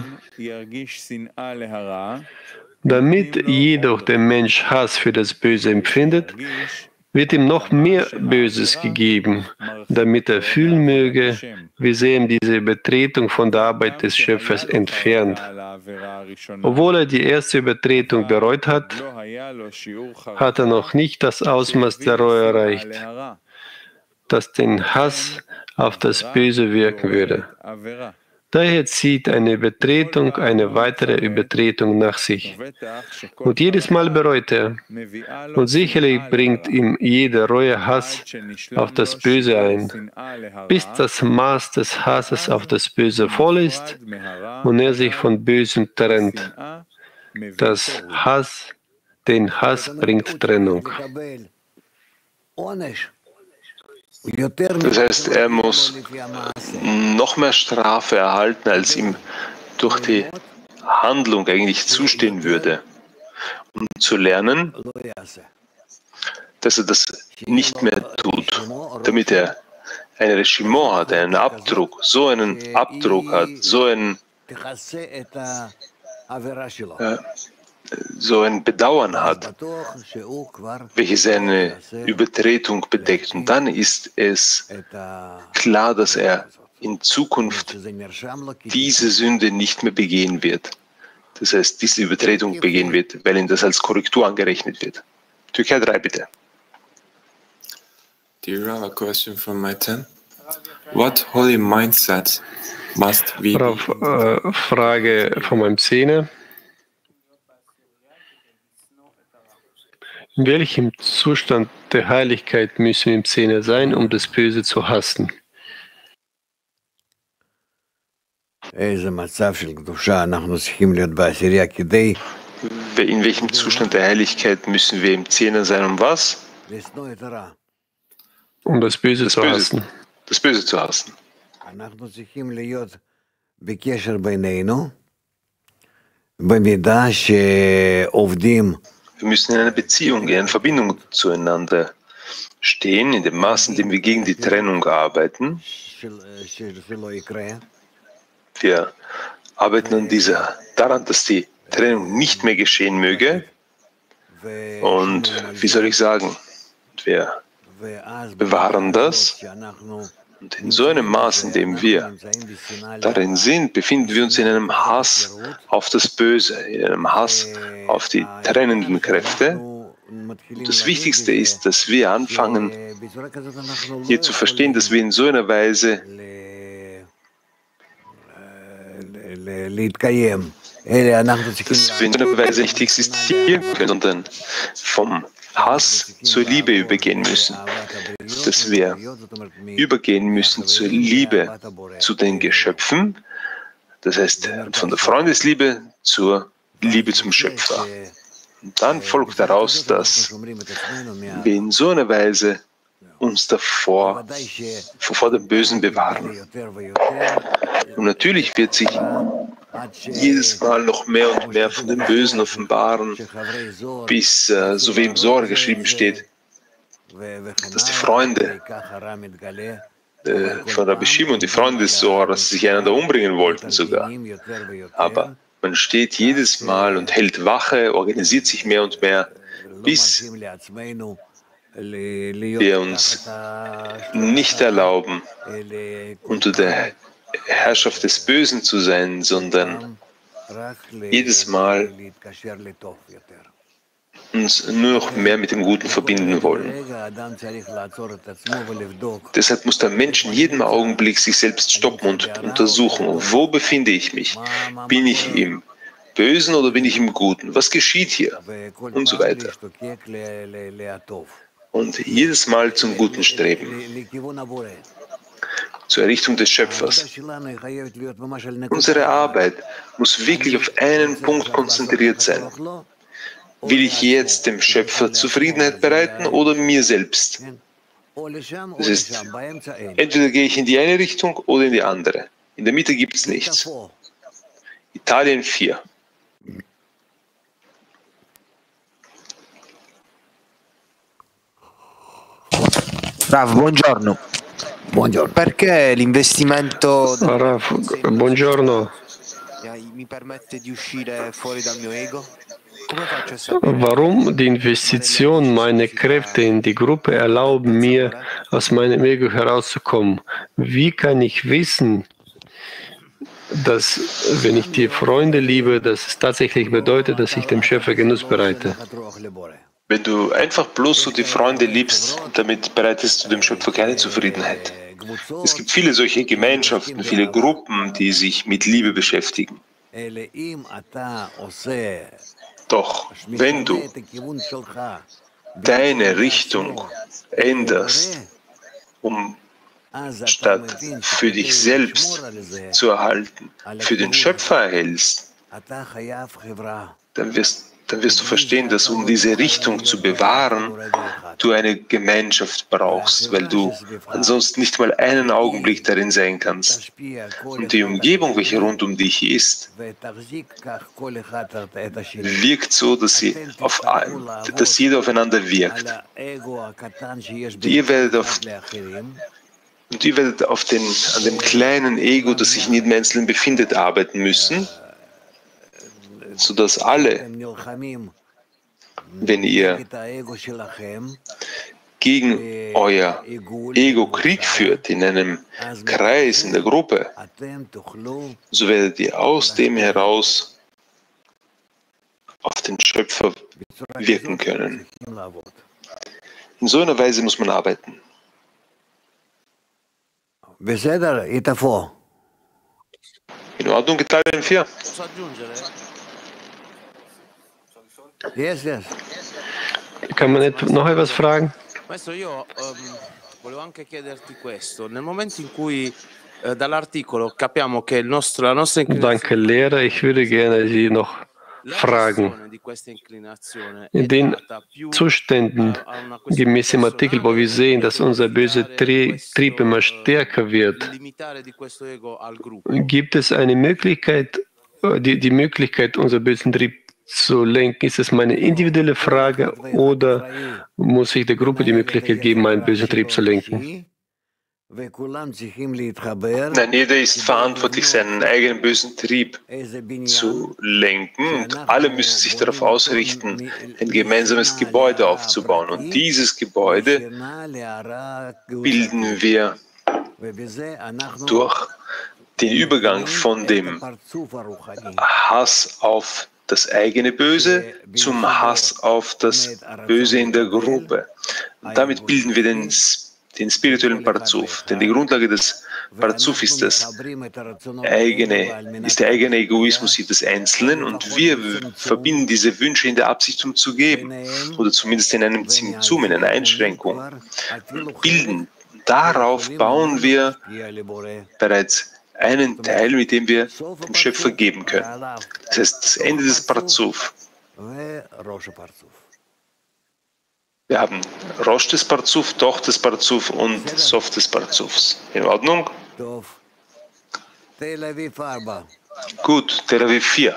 Damit jedoch der Mensch Hass für das Böse empfindet, wird ihm noch mehr Böses gegeben, damit er fühlen möge, wie sehr ihm diese Übertretung von der Arbeit des Schöpfers entfernt. Obwohl er die erste Übertretung bereut hat, hat er noch nicht das Ausmaß der Reue erreicht, das den Hass auf das Böse wirken würde. Daher zieht eine Übertretung eine weitere Übertretung nach sich. Und jedes Mal bereut er. Und sicherlich bringt ihm jede Reue Hass auf das Böse ein, bis das Maß des Hasses auf das Böse voll ist und er sich von Bösem trennt. Den Hass bringt Trennung. Das heißt, er muss noch mehr Strafe erhalten, als ihm durch die Handlung eigentlich zustehen würde, um zu lernen, dass er das nicht mehr tut, damit er ein Regiment hat, einen Abdruck, so einen Abdruck hat, so ein Bedauern hat, welches seine Übertretung bedeckt. Und dann ist es klar, dass er in Zukunft diese Sünde nicht mehr begehen wird. das heißt, diese Übertretung begehen wird, weil ihm das als Korrektur angerechnet wird. Türkei 3, bitte. Dear Rav, a question from my 10. What holy mindset must we Rav, Frage von meinem 10. In welchem Zustand der Heiligkeit müssen wir im 10 sein, um das Böse zu hassen? In welchem Zustand der Heiligkeit müssen wir im 10er sein, um was? Um das Böse zu hassen. Das Böse zu hassen. Wir müssen in einer Beziehung, in einer Verbindung zueinander stehen, in dem Maß, in dem wir gegen die Trennung arbeiten. Wir arbeiten daran, dass die Trennung nicht mehr geschehen möge. Und wie soll ich sagen, wir bewahren das. Und in so einem Maß, in dem wir darin sind, befinden wir uns in einem Hass auf das Böse, in einem Hass auf die trennenden Kräfte. Und das Wichtigste ist, dass wir anfangen, hier zu verstehen, dass wir in so einer Weise nicht existieren können, sondern vom Hass zur Liebe übergehen müssen, dass wir übergehen müssen zur Liebe zu den Geschöpfen, das heißt von der Freundesliebe zur Liebe zum Schöpfer. Und dann folgt daraus, dass wir in so einer Weise uns vor dem Bösen bewahren. Und natürlich wird sich jedes Mal noch mehr und mehr von dem Bösen offenbaren, bis, so wie im Zohar geschrieben steht, dass die Freunde von Rabbi Shimon, die Freunde des Zohars, sich einander umbringen wollten sogar. Aber man steht jedes Mal und hält Wache, organisiert sich mehr und mehr, bis wir uns nicht erlauben, unter der Herrschaft des Bösen zu sein, sondern jedes Mal uns nur noch mehr mit dem Guten verbinden wollen. Deshalb muss der Mensch in jedem Augenblick sich selbst stoppen und untersuchen, wo befinde ich mich? Bin ich im Bösen oder bin ich im Guten? Was geschieht hier? Und so weiter. Und jedes Mal zum Guten streben. Zur Errichtung des Schöpfers. Unsere Arbeit muss wirklich auf einen Punkt konzentriert sein. Will ich jetzt dem Schöpfer Zufriedenheit bereiten oder mir selbst? Das ist, entweder gehe ich in die eine Richtung oder in die andere. In der Mitte gibt es nichts. Italien 4. Rav, buongiorno. Perché l'investimento Buongiorno. mi permette di uscire fuori dal mio ego? Warum die Investition meiner Kräfte in die Gruppe erlauben mir, aus meinem Ego herauszukommen? Wie kann ich wissen, dass, wenn ich die Freunde liebe, dass es tatsächlich bedeutet, dass ich dem Schöpfer Genuss bereite? Wenn du einfach bloß so die Freunde liebst, damit bereitest du dem Schöpfer keine Zufriedenheit. Es gibt viele solche Gemeinschaften, viele Gruppen, die sich mit Liebe beschäftigen. Doch wenn du deine Richtung änderst, um statt für dich selbst zu erhalten, für den Schöpfer erhältst, dann wirst du verstehen, dass um diese Richtung zu bewahren, du eine Gemeinschaft brauchst, weil du ansonsten nicht mal einen Augenblick darin sein kannst. Und die Umgebung, welche rund um dich ist, wirkt so, dass jeder aufeinander wirkt. Und ihr werdet an dem kleinen Ego, das sich in jedem Einzelnen befindet, arbeiten müssen, sodass alle, wenn ihr gegen euer Ego Krieg führt, in einem Kreis, in der Gruppe, so werdet ihr aus dem heraus auf den Schöpfer wirken können. In so einer Weise muss man arbeiten. In Ordnung, Italien 4. Yes, yes. Kann man noch etwas fragen? Maestro, io volevo anche chiederti questo. Nel momento in cui dall'articolo capiamo che la nostra Danke, Lehrer. Ich würde gerne Sie noch fragen. di questa inclinazione In den Zuständen, gemäß dem Artikel, wo wir sehen, dass unser böser Trieb immer stärker wird, gibt es eine Möglichkeit, die Möglichkeit, unseren bösen Trieb zu lenken? Ist es meine individuelle Frage oder muss ich der Gruppe die Möglichkeit geben, meinen bösen Trieb zu lenken? Nein, jeder ist verantwortlich, seinen eigenen bösen Trieb zu lenken und alle müssen sich darauf ausrichten, ein gemeinsames Gebäude aufzubauen. Und dieses Gebäude bilden wir durch den Übergang von dem Hass auf das eigene Böse zum Hass auf das Böse in der Gruppe. Und damit bilden wir den spirituellen Parzuf. Denn die Grundlage des Parzuf ist der eigene Egoismus des Einzelnen und wir verbinden diese Wünsche in der Absicht, um zu geben oder zumindest in einem Zimtzum, in einer Einschränkung und bilden. Darauf bauen wir bereits einen Teil, mit dem wir dem Schöpfer geben können. Das heißt, das Ende des Parzuf. Wir haben Rosh des Parzuf, Doch des Parzuf und Sof des Parzufs. In Ordnung? Gut, Tel Aviv 4.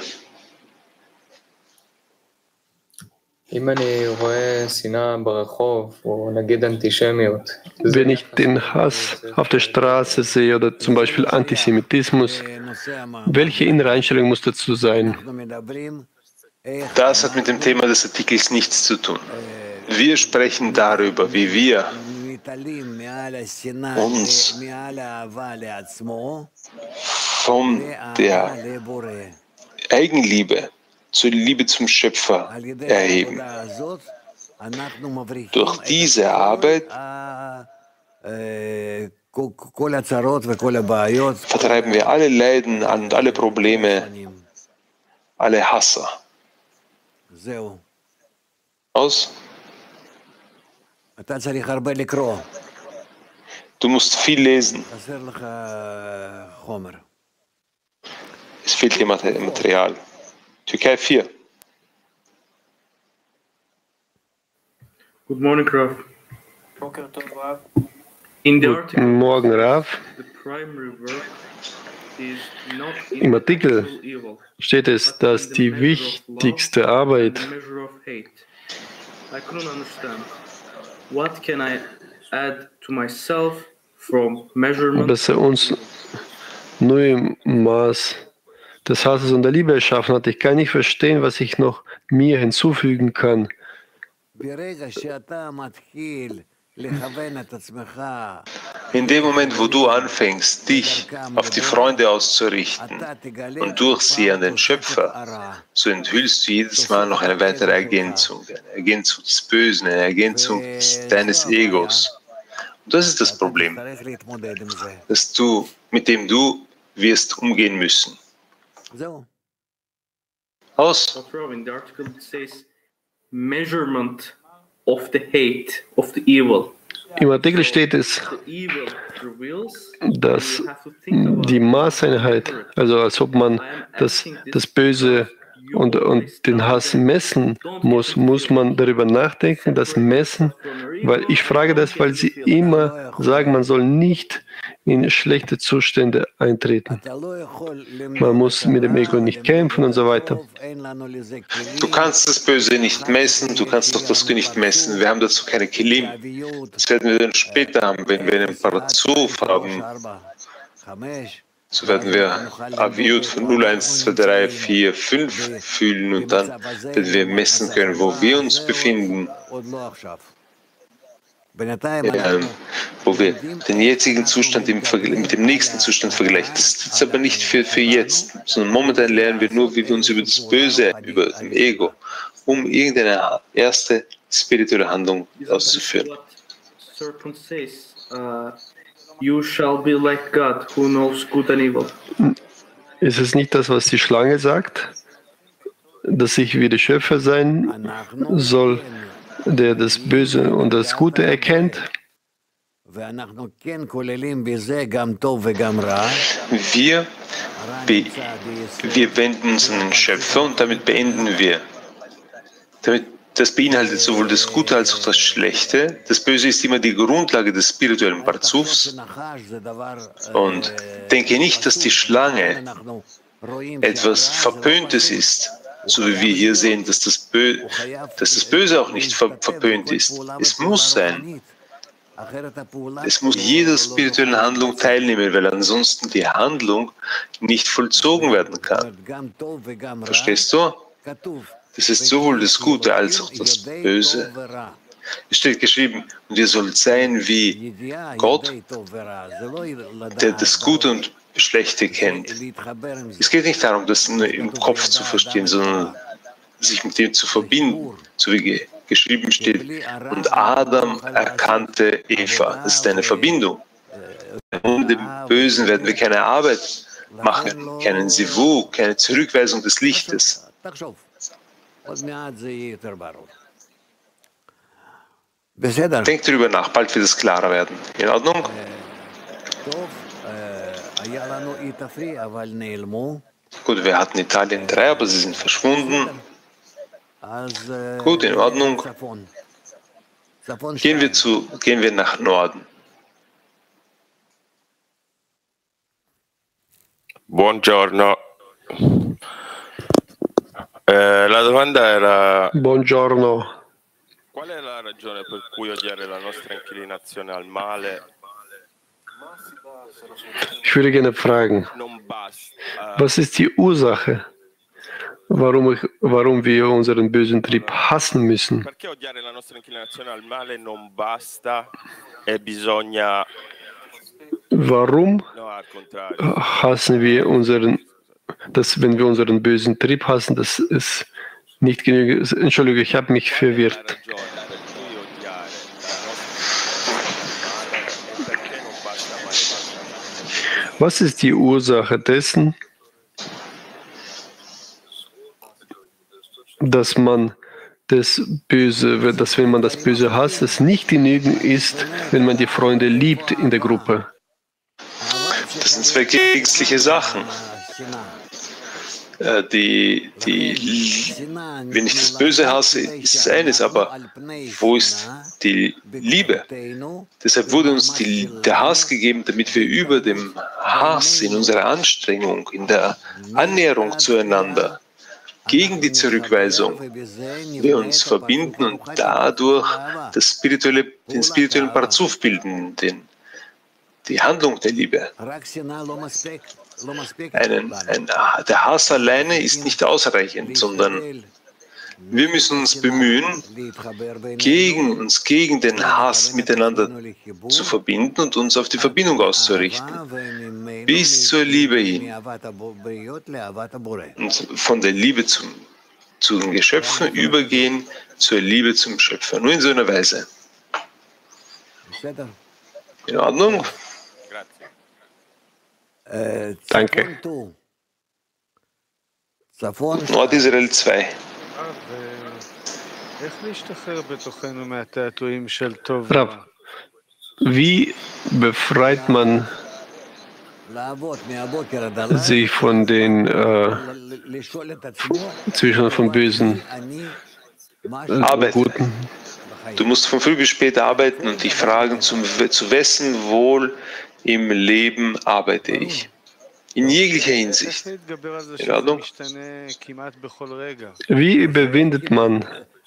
Wenn ich den Hass auf der Straße sehe oder zum Beispiel Antisemitismus, welche innere Einstellung muss dazu sein? Das hat mit dem Thema des Artikels nichts zu tun. Wir sprechen darüber, wie wir uns von der Eigenliebe zur Liebe zum Schöpfer erheben. Durch diese Arbeit vertreiben wir alle Leiden und alle Probleme, alle Hasser aus. Du musst viel lesen. Es fehlt dir Material. Türkei 4. Good morning, Rav. Guten Morgen, Rav. Im Artikel steht es, dass die wichtigste Arbeit dass er uns nur im Maß des Hasses und der Liebe erschaffen hat. Ich kann nicht verstehen, was ich noch mir hinzufügen kann. In dem Moment, wo du anfängst, dich auf die Freunde auszurichten und durch sie an den Schöpfer, so enthüllst du jedes Mal noch eine weitere Ergänzung des Bösen, eine Ergänzung deines Egos. Und das ist das Problem, mit dem du wirst umgehen müssen. Aus. Measurement of the hate, of the evil. Im Artikel steht es, dass die Maßeinheit, also als ob man das Böse und den Hass messen muss man darüber nachdenken, das Messen, weil ich frage das, weil Sie immer sagen, man soll nicht in schlechte Zustände eintreten. Man muss mit dem Ego nicht kämpfen und so weiter. Du kannst das Böse nicht messen, du kannst doch das nicht messen. Wir haben dazu keine Kelim. Das werden wir dann später haben, wenn wir einen Parazuf haben. So werden wir Aviut von 0, 1, 2, 3, 4, 5 fühlen und dann werden wir messen können, wo wir uns befinden. wo wir den jetzigen Zustand mit dem nächsten Zustand vergleichen. Das ist aber nicht für jetzt, sondern momentan lernen wir nur, wie wir uns über das Böse, über das Ego, um irgendeine erste spirituelle Handlung auszuführen. You shall be like God, who knows good and evil. Ist es nicht das, was die Schlange sagt, dass ich wie der Schöpfer sein soll, der das Böse und das Gute erkennt? Wir wenden uns an den Schöpfer und damit beenden wir. Das beinhaltet sowohl das Gute als auch das Schlechte. Das Böse ist immer die Grundlage des spirituellen Parzufs. Und denke nicht, dass die Schlange etwas Verpöntes ist, so wie wir hier sehen, dass das Böse auch nicht verpönt ist. Es muss sein. Es muss jeder spirituellen Handlung teilnehmen, weil ansonsten die Handlung nicht vollzogen werden kann. Verstehst du? Das ist sowohl das Gute als auch das Böse. Es steht geschrieben, und ihr sollt sein wie Gott, der das Gute und Schlechte kennt. Es geht nicht darum, das nur im Kopf zu verstehen, sondern sich mit dem zu verbinden, so wie geschrieben steht. Und Adam erkannte Eva. Das ist eine Verbindung. Ohne dem Bösen werden wir keine Arbeit machen, keinen Sivu, keine Zurückweisung des Lichtes. Denkt darüber nach, bald wird es klarer werden. In Ordnung? Gut, wir hatten Italien 3, aber sie sind verschwunden. Gut, in Ordnung. Gehen wir nach Norden. Buongiorno. La domanda era: Buongiorno. qual è la ragione per cui odiare la nostra inclinazione al male Ich würde gerne fragen, non basta? was ist die Ursache, warum wir unseren bösen Trieb hassen müssen? Perché odiare la nostra inclinazione al male non basta e bisogna... Warum No, al contrario. hassen wir wenn wir unseren bösen Trieb hassen, das ist nicht genügend. Entschuldige, ich habe mich verwirrt. La ragione per cui odiare la nostra inclinazione al male e perché non basta amare. Was ist die Ursache dessen, dass wenn man das Böse hasst, es nicht genügend ist, wenn man die Freunde liebt in der Gruppe? Das sind zwei gegensätzliche Sachen. Wenn ich das Böse hasse, ist es eines, aber wo ist die Liebe? Deshalb wurde uns der Hass gegeben, damit wir über dem Hass in unserer Anstrengung, in der Annäherung zueinander, gegen die Zurückweisung, wir uns verbinden und dadurch den spirituellen Parzuf bilden, die Handlung der Liebe. Der Hass alleine ist nicht ausreichend, sondern wir müssen uns bemühen, uns gegen den Hass miteinander zu verbinden und uns auf die Verbindung auszurichten, bis zur Liebe hin. Und von der Liebe zu den Geschöpfen übergehen zur Liebe zum Schöpfer. Nur in so einer Weise. In Ordnung? Danke. Nord-Israel 2. Rav, wie befreit man sich von den Zwischen von Bösen Arbeit. Guten? Du musst von früh bis spät arbeiten und dich fragen, zu wessen Wohl im Leben arbeite ich. In jeglicher Hinsicht. In Ordnung? Wie überwindet man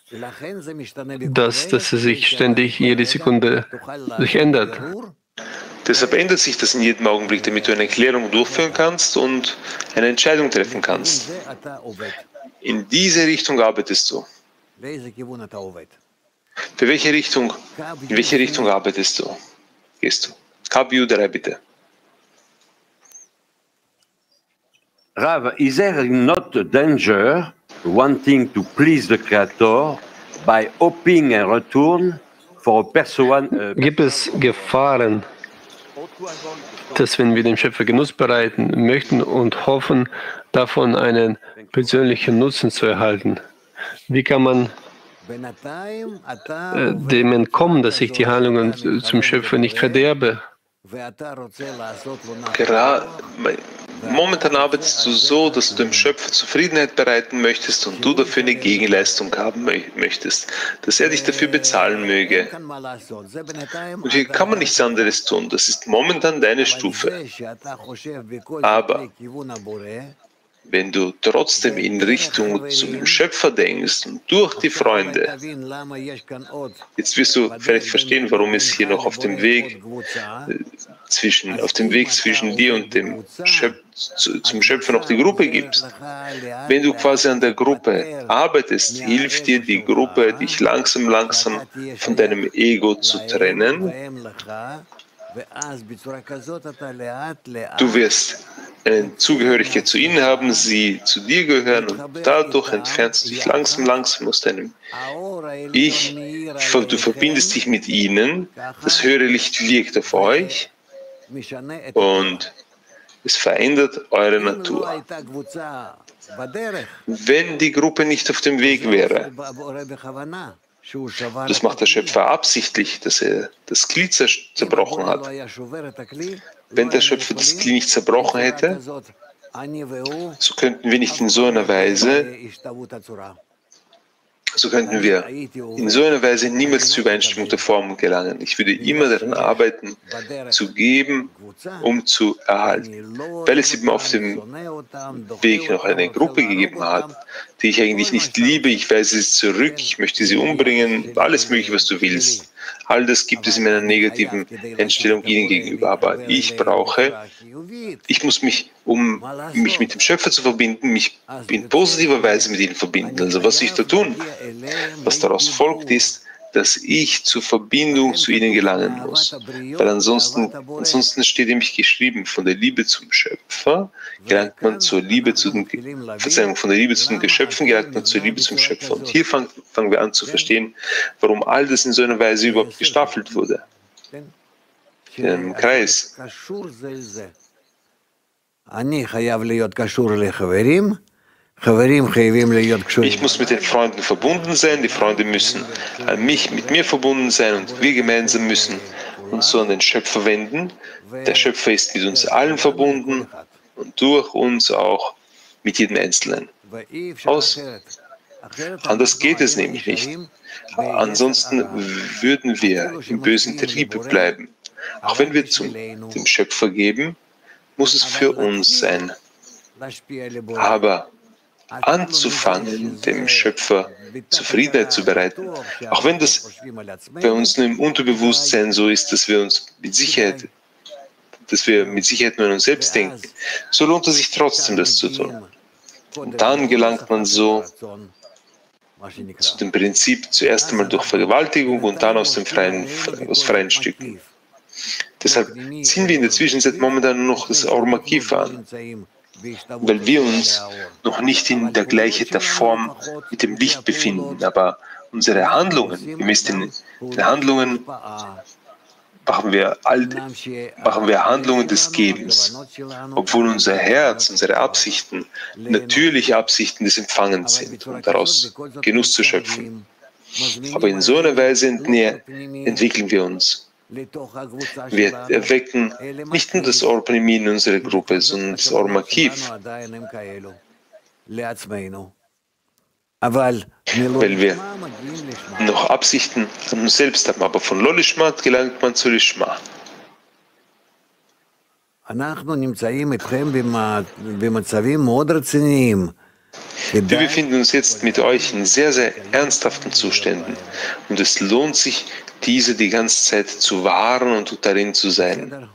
dass es sich ständig jede Sekunde sich ändert? Deshalb ändert sich das in jedem Augenblick, damit du eine Erklärung durchführen kannst und eine Entscheidung treffen kannst. In diese Richtung arbeitest du. in welche Richtung arbeitest du? Gehst du? KBU 3 bitte. Rav, is there not a danger wanting to please the Creator by hoping and return for a person? Gibt es Gefahren, dass wenn wir dem Schöpfer Genuss bereiten möchten und hoffen, davon einen persönlichen Nutzen zu erhalten? Wie kann man dem entkommen, dass ich die Handlungen zum Schöpfer nicht verderbe? Momentan arbeitest du so, dass du dem Schöpfer Zufriedenheit bereiten möchtest und du dafür eine Gegenleistung haben möchtest, dass er dich dafür bezahlen möge. Und hier kann man nichts anderes tun, das ist momentan deine Stufe. Aber wenn du trotzdem in Richtung zum Schöpfer denkst und durch die Freunde, jetzt wirst du vielleicht verstehen, warum es hier noch auf dem Weg zwischen dir und dem zum Schöpfer noch die Gruppe gibt. Wenn du quasi an der Gruppe arbeitest, hilft dir die Gruppe, dich langsam von deinem Ego zu trennen. Du wirst eine Zugehörigkeit zu ihnen haben, sie zu dir gehören und dadurch entfernst du dich langsam aus deinem Ich. Du verbindest dich mit ihnen, das höhere Licht wirkt auf euch und es verändert eure Natur. Wenn die Gruppe nicht auf dem Weg wäre, das macht der Schöpfer absichtlich, dass er das Kli zerbrochen hat. Wenn der Schöpfer das Kli nicht zerbrochen hätte, so könnten wir nicht in so einer Weise niemals zur Übereinstimmung der Form gelangen. Ich würde immer daran arbeiten, zu geben, um zu erhalten. Weil es eben auf dem Weg noch eine Gruppe gegeben hat, die ich eigentlich nicht liebe, ich weise sie zurück, ich möchte sie umbringen, alles Mögliche, was du willst. All das gibt es in meiner negativen Einstellung ihnen gegenüber. Aber ich muss mich, um mich mit dem Schöpfer zu verbinden, mich in positiver Weise mit ihnen verbinden. Also was ich da tun, was daraus folgt, ist, dass ich zur Verbindung zu ihnen gelangen muss. Weil ansonsten steht nämlich geschrieben, von der Liebe zum Schöpfer gelangt man zur Liebe zu den, von der Liebe zu den Geschöpfen gelangt man zur Liebe zum Schöpfer. Und hier fangen wir an zu verstehen, warum all das in so einer Weise überhaupt gestaffelt wurde. In einem Kreis. Ich muss mit den Freunden verbunden sein, die Freunde müssen mit mir verbunden sein und wir gemeinsam müssen uns so an den Schöpfer wenden. Der Schöpfer ist mit uns allen verbunden und durch uns auch mit jedem Einzelnen. Anders geht es nämlich nicht. Ansonsten würden wir im bösen Trieb bleiben. Auch wenn wir dem Schöpfer geben, muss es für uns sein. Aber anzufangen, dem Schöpfer Zufriedenheit zu bereiten, auch wenn das bei uns nur im Unterbewusstsein so ist, dass wir mit Sicherheit nur an uns selbst denken, so lohnt es sich trotzdem, das zu tun. Und dann gelangt man so zu dem Prinzip zuerst einmal durch Vergewaltigung und dann aus freien Stücken. Deshalb ziehen wir in der Zwischenzeit momentan nur noch das Or Makif an, weil wir uns noch nicht in der Gleichheit der Form mit dem Licht befinden. Aber unsere Handlungen, gemäß den Handlungen, machen wir Handlungen des Gebens, obwohl unser Herz, unsere Absichten, natürliche Absichten des Empfangens sind, um daraus Genuss zu schöpfen. Aber in so einer Weise entwickeln wir uns. Wir erwecken nicht nur das Or Pnimi in unserer Gruppe, sondern das Or Makif. Weil wir noch Absichten von uns selbst haben, aber von Lo-Lishma gelangt man zu Lishma. Wir befinden uns jetzt mit euch in sehr, sehr ernsthaften Zuständen und es lohnt sich, diese die ganze Zeit zu wahren und darin zu sein.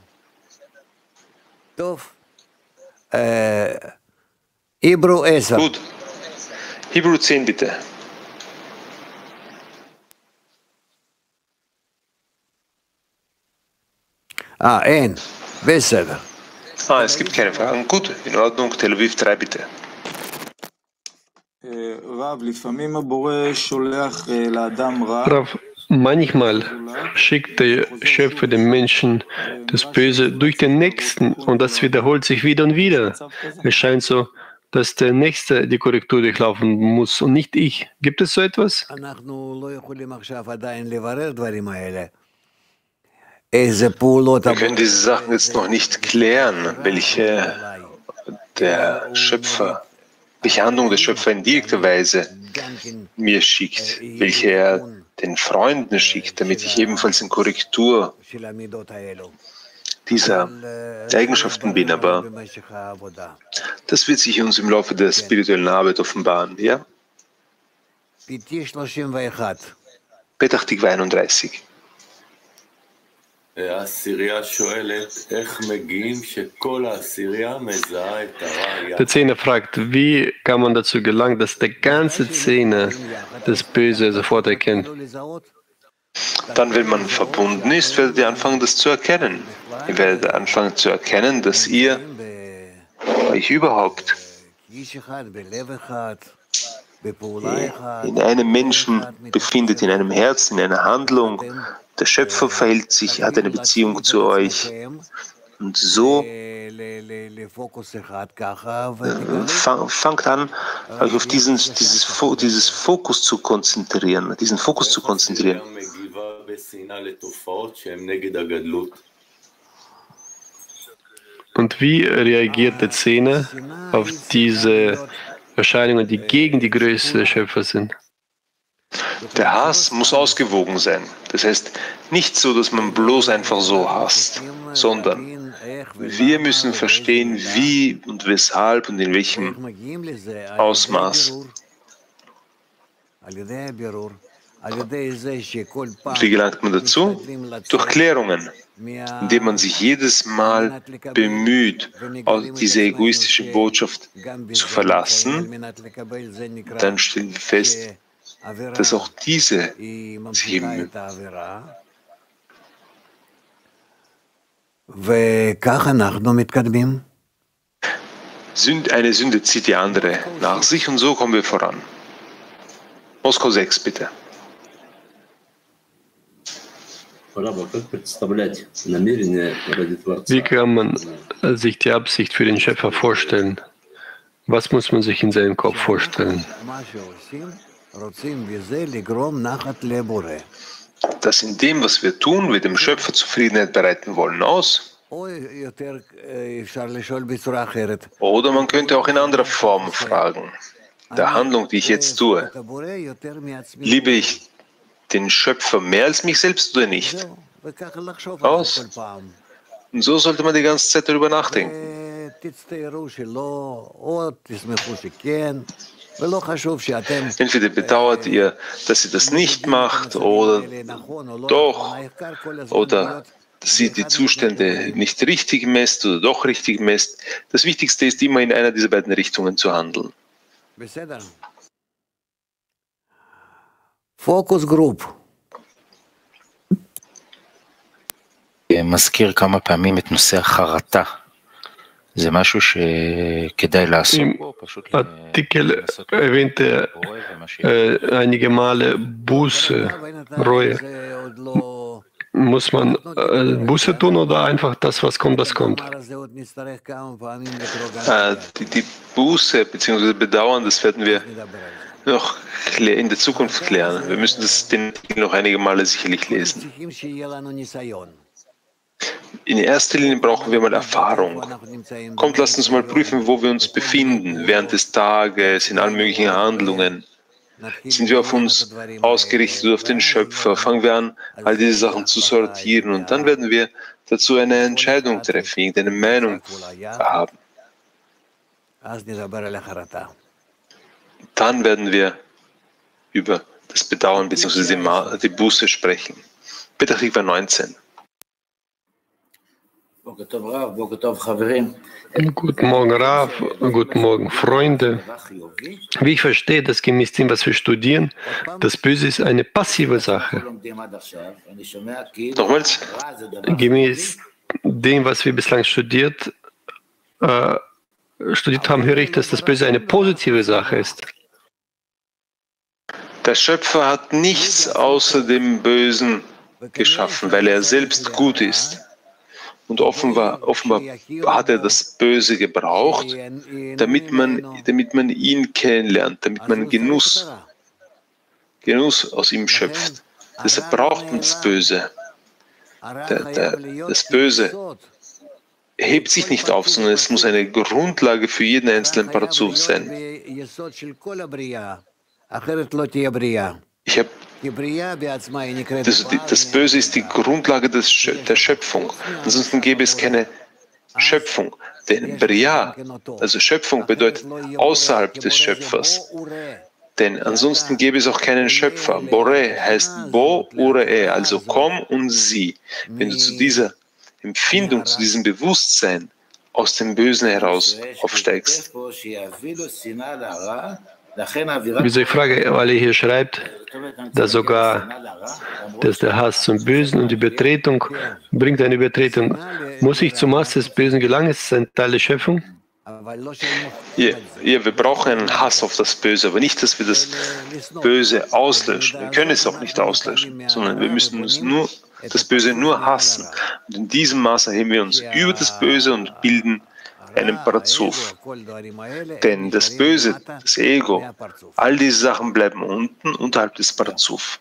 Gut. Hebrew 10 bitte. Es gibt keine Fragen. Gut, in Ordnung. Tel Aviv 3 bitte. Rav, manchmal schickt der Schöpfer dem Menschen das Böse durch den Nächsten und das wiederholt sich wieder und wieder. Es scheint so, dass der Nächste die Korrektur durchlaufen muss und nicht ich. Gibt es so etwas? Wir können diese Sachen jetzt noch nicht klären, welche Handlung der Schöpfer in direkter Weise mir schickt, welche er den Freunden schickt, damit ich ebenfalls in Korrektur dieser Eigenschaften bin. Aber das wird sich uns im Laufe der spirituellen Arbeit offenbaren. Ja? Petach Tikva 31. Der Zehner fragt, wie kann man dazu gelangen, dass der ganze Zehner das Böse sofort erkennt? Dann, wenn man verbunden ist, werdet ihr anfangen, das zu erkennen. Ihr werdet anfangen zu erkennen, dass ihr euch überhaupt in einem Menschen befindet, in einem Herzen, in einer Handlung. Der Schöpfer verhält sich, hat eine Beziehung zu euch. Und so fangt an, euch auf dieses Fokus zu konzentrieren, diesen Fokus zu konzentrieren. Und wie reagiert der Zehner auf diese Erscheinungen, die gegen die Größe der Schöpfer sind? Der Hass muss ausgewogen sein. Das heißt, nicht so, dass man bloß einfach so hasst, sondern wir müssen verstehen, wie und weshalb und in welchem Ausmaß. Und wie gelangt man dazu? Durch Klärungen, indem man sich jedes Mal bemüht, diese egoistische Botschaft zu verlassen. Dann stellen wir fest, dass auch diese sich bemühen. Eine Sünde zieht die andere nach sich und so kommen wir voran. Moskau 6, bitte. Wie kann man sich die Absicht für den Schöpfer vorstellen? Was muss man sich in seinem Kopf vorstellen? Dass in dem, was wir tun, wir dem Schöpfer Zufriedenheit bereiten wollen, aus. Oder man könnte auch in anderer Form fragen, der Handlung, die ich jetzt tue, liebe ich den Schöpfer mehr als mich selbst oder nicht? Aus. Und so sollte man die ganze Zeit darüber nachdenken. Entweder bedauert ihr, dass ihr das nicht macht, oder doch, oder dass ihr die Zustände nicht richtig messt oder doch richtig messt. Das Wichtigste ist immer in einer dieser beiden Richtungen zu handeln. Focus Group. מזכיר כמה פעמים את נושא החרטה. זה משהו שכדאי לעשות בו, פשוט לנסות einige Male Buße, Reue. Muss man Buße tun oder einfach das, was kommt, das kommt? Die Buße bzw. Bedauern, das werden wir noch in der Zukunft klären. Wir müssen den Artikel noch einige Male sicherlich lesen. In erster Linie brauchen wir mal Erfahrung. Kommt, lasst uns mal prüfen, wo wir uns befinden während des Tages, in allen möglichen Handlungen. Sind wir auf uns ausgerichtet oder auf den Schöpfer? Fangen wir an, all diese Sachen zu sortieren und dann werden wir dazu eine Entscheidung treffen, eine Meinung haben. Dann werden wir über das Bedauern bzw. die Buße sprechen. Petach Tikva 19. Guten Morgen, Rav. Guten Morgen, Freunde. Wie ich verstehe, dass gemäß dem, was wir studieren, das Böse ist eine passive Sache. Nochmals? Gemäß dem, was wir bislang studiert haben, höre ich, dass das Böse eine positive Sache ist. Der Schöpfer hat nichts außer dem Bösen geschaffen, weil er selbst gut ist. Und offenbar hat er das Böse gebraucht, damit man ihn kennenlernt, damit man Genuss aus ihm schöpft. Deshalb braucht man das Böse. Das Böse hebt sich nicht auf, sondern es muss eine Grundlage für jeden einzelnen Parazuf sein. Das Böse ist die Grundlage der Schöpfung. Ansonsten gäbe es keine Schöpfung. Denn Bria, also Schöpfung, bedeutet außerhalb des Schöpfers. Denn ansonsten gäbe es auch keinen Schöpfer. Bore heißt Bo Ure, also komm und sieh. Wenn du zu dieser Empfindung, zu diesem Bewusstsein aus dem Bösen heraus aufsteigst. Wieso ich frage, weil er hier schreibt, dass sogar dass der Hass zum Bösen und die Übertretung bringt eine Übertretung. Muss ich zum Hass des Bösen gelangen? Ist es ein Teil der Schöpfung? Ja, wir brauchen einen Hass auf das Böse, aber nicht, dass wir das Böse auslöschen. Wir können es auch nicht auslöschen, sondern wir müssen das Böse nur hassen. Und in diesem Maße heben wir uns über das Böse und bilden einen Parazuf. Denn das Böse, das Ego, all diese Sachen bleiben unten, unterhalb des Parazuf.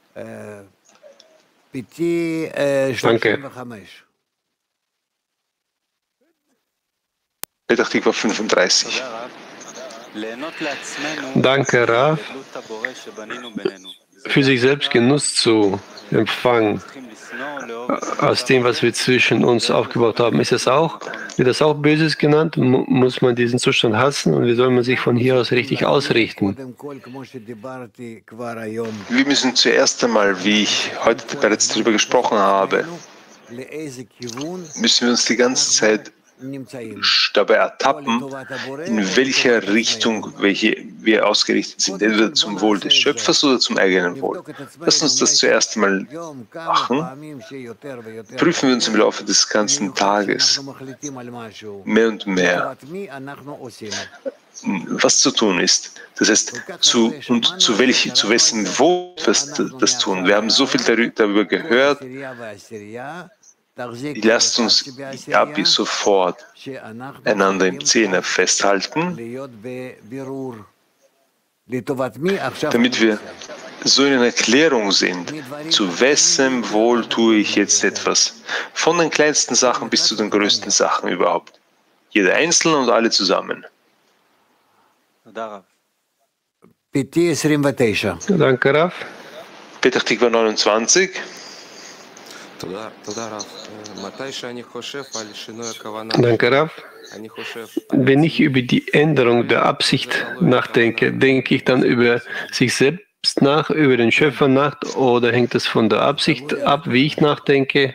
Danke. Petach Tikva 35. Danke, Rav. Für sich selbst Genuss zu empfangen aus dem, was wir zwischen uns aufgebaut haben. Wird das auch Böses genannt? Muss man diesen Zustand hassen und wie soll man sich von hier aus richtig ausrichten? Wir müssen zuerst einmal, wie ich heute bereits darüber gesprochen habe, müssen wir uns die ganze Zeit dabei ertappen, in welcher Richtung wir ausgerichtet sind, entweder zum Wohl des Schöpfers oder zum eigenen Wohl. Lass uns das zuerst einmal machen. Prüfen wir uns im Laufe des ganzen Tages mehr und mehr, was zu tun ist. Das heißt, zu wessen Wohl wir das tun. Wir haben so viel darüber gehört. Lasst uns ab sofort einander im Zehner festhalten, damit wir so in einer Erklärung sind, zu wessen Wohl tue ich jetzt etwas. Von den kleinsten Sachen bis zu den größten Sachen überhaupt. Jeder einzelne und alle zusammen. Danke, Rav. Petach Tikva 29. Danke, Rav. Wenn ich über die Änderung der Absicht nachdenke, denke ich dann über sich selbst nach, über den Schöpfer nach, oder hängt es von der Absicht ab, wie ich nachdenke?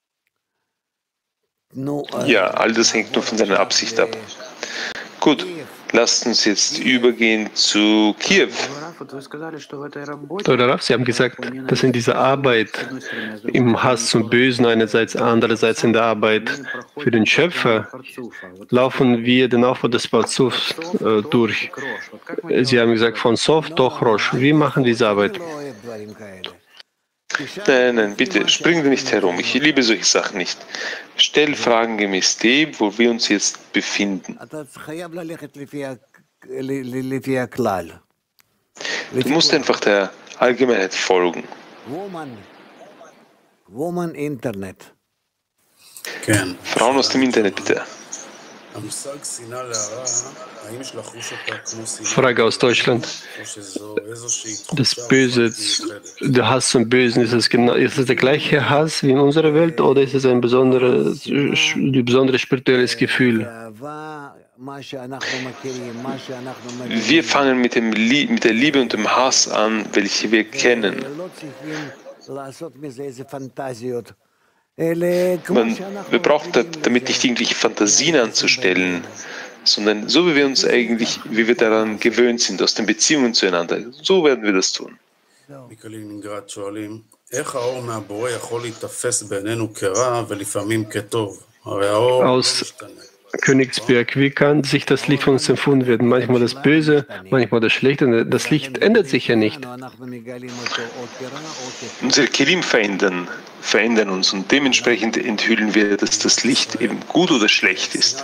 Ja, all das hängt nur von seiner Absicht ab. Gut, lasst uns jetzt übergehen zu Kiew. Oder Rav, Sie haben gesagt, dass in dieser Arbeit im Hass zum Bösen einerseits, andererseits in der Arbeit für den Schöpfer laufen wir den Aufbau des Parazufs durch. Sie haben gesagt, von Sof doch Rosh. Wie machen diese Arbeit? Nein, bitte, spring nicht herum. Ich liebe solche Sachen nicht. Stell Fragen gemäß dem, wo wir uns jetzt befinden. Du musst einfach der Allgemeinheit folgen. Frauen aus dem Internet, bitte. Frage aus Deutschland. Das Böse, der Hass zum Bösen, ist es der gleiche Hass wie in unserer Welt oder ist es ein besonderes spirituelles Gefühl? Wir fangen mit der Liebe und dem Hass an, welche wir kennen. Wir brauchen damit nicht irgendwelche Fantasien anzustellen, sondern so wie wir daran gewöhnt sind, aus den Beziehungen zueinander, so werden wir das tun. Aus Königsberg, wie kann sich das Licht von uns empfunden werden? Manchmal das Böse, manchmal das Schlechte. Das Licht ändert sich ja nicht. Unsere Kelim verändern uns und dementsprechend enthüllen wir, dass das Licht eben gut oder schlecht ist.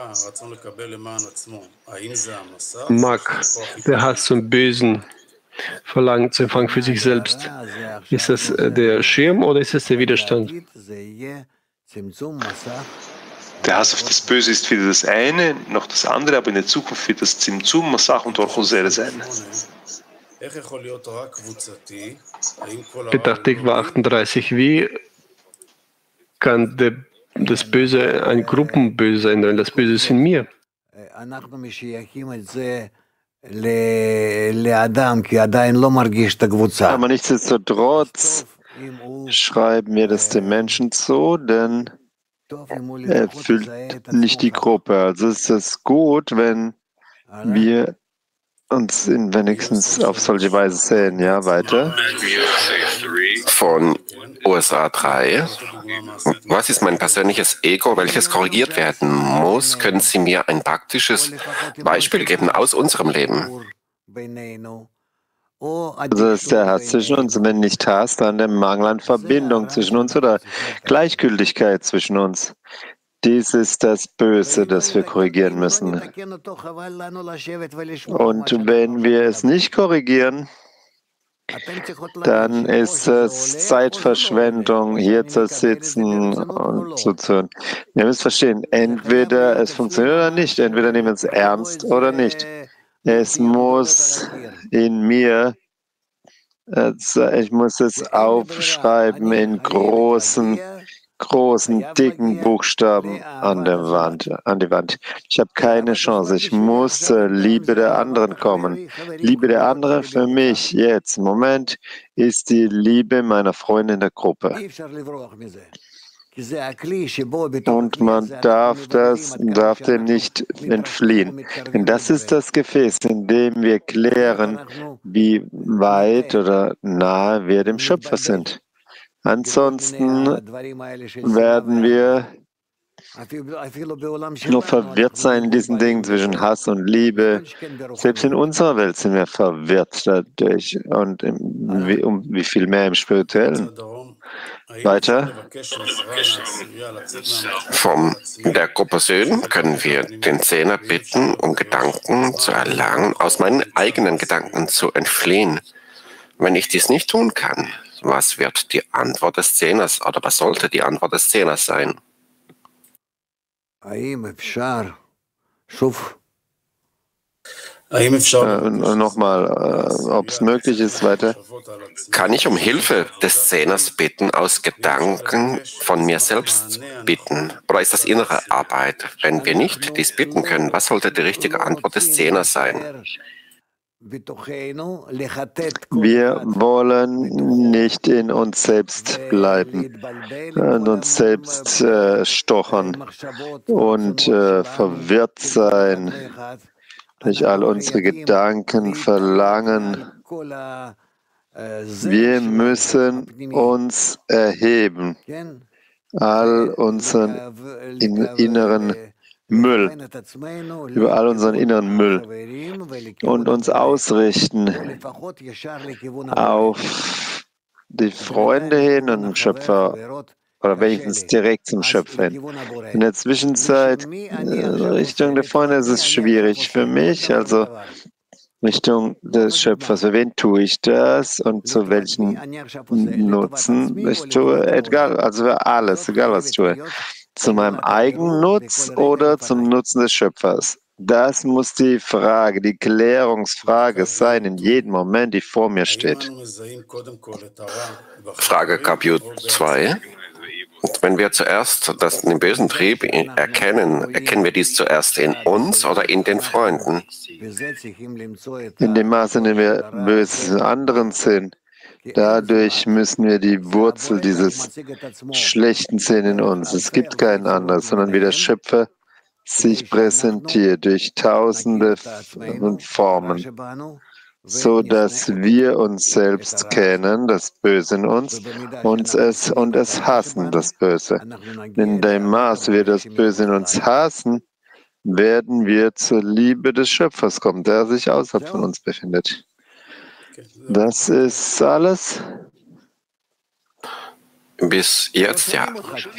Mag der Hass zum Bösen Verlangen zu empfangen für sich selbst. Ist das der Schirm oder ist es der Widerstand? Der Hass auf das Böse ist wieder das eine, noch das andere, aber in der Zukunft wird das Zimtzum, Masach und Orchosere sein. Bedachtig war 38. Wie kann das Böse ein Gruppenböse sein? Denn das Böse ist in mir. Aber nichtsdestotrotz schreiben wir das dem Menschen zu, denn er fühlt nicht die Gruppe. Also ist es gut, wenn wir uns wenigstens auf solche Weise sehen. Ja, weiter. Von USA 3. Was ist mein persönliches Ego, welches korrigiert werden muss? Können Sie mir ein praktisches Beispiel geben aus unserem Leben? Also ist der Hass zwischen uns. Wenn nicht Hass, dann der Mangel an Verbindung zwischen uns oder Gleichgültigkeit zwischen uns. Dies ist das Böse, das wir korrigieren müssen. Und wenn wir es nicht korrigieren, dann ist es Zeitverschwendung, hier zu sitzen und zuzuhören. Wir müssen verstehen, entweder es funktioniert oder nicht, entweder nehmen wir es ernst oder nicht. Es muss in mir, ich muss es aufschreiben in großen, dicken Buchstaben an die Wand. Ich habe keine Chance. Ich muss zur Liebe der anderen kommen. Liebe der anderen für mich jetzt im Moment ist die Liebe meiner Freunde in der Gruppe. Und man darf dem nicht entfliehen. Denn das ist das Gefäß, in dem wir klären, wie weit oder nahe wir dem Schöpfer sind. Ansonsten werden wir nur verwirrt sein in diesen Dingen zwischen Hass und Liebe. Selbst in unserer Welt sind wir verwirrt dadurch und wie viel mehr im Spirituellen. Weiter. Von der Gruppe Süden können wir den Zehner bitten, um Gedanken zu erlangen, aus meinen eigenen Gedanken zu entfliehen. Wenn ich dies nicht tun kann, was wird die Antwort des Zehners oder was sollte die Antwort des Zehners sein? Nochmal, ob es möglich ist, weiter. Kann ich um Hilfe des Zehners bitten, aus Gedanken von mir selbst bitten? Oder ist das innere Arbeit? Wenn wir nicht dies bitten können, was sollte die richtige Antwort des Zehners sein? Wir wollen nicht in uns selbst bleiben, in uns selbst stochern und verwirrt sein durch all unsere Gedanken, Verlangen. Wir müssen uns erheben, all unseren inneren Müll, über all unseren inneren Müll und uns ausrichten auf die Freunde hin und den Schöpfer oder wenigstens direkt zum Schöpfer hin. In der Zwischenzeit Richtung der Freunde ist es schwierig für mich, also Richtung des Schöpfers. Für wen tue ich das und zu welchem Nutzen? Ich tue egal, also für alles, egal was ich tue. Zu meinem eigenen Nutz oder zum Nutzen des Schöpfers? Das muss die Frage, die Klärungsfrage sein in jedem Moment, die vor mir steht. Frage Kapitel 2. Und wenn wir zuerst den bösen Trieb erkennen, erkennen wir dies zuerst in uns oder in den Freunden? In dem Maße, in dem wir Böses in anderen sehen. Dadurch müssen wir die Wurzel dieses Schlechten sehen in uns. Es gibt keinen anderen, sondern wie der Schöpfer sich präsentiert durch tausende von Formen. so dass wir uns selbst kennen, das Böse in uns, und es hassen, das Böse. In dem Maß wir das Böse in uns hassen, werden wir zur Liebe des Schöpfers kommen, der sich außerhalb von uns befindet. Das ist alles. Bis jetzt, ja.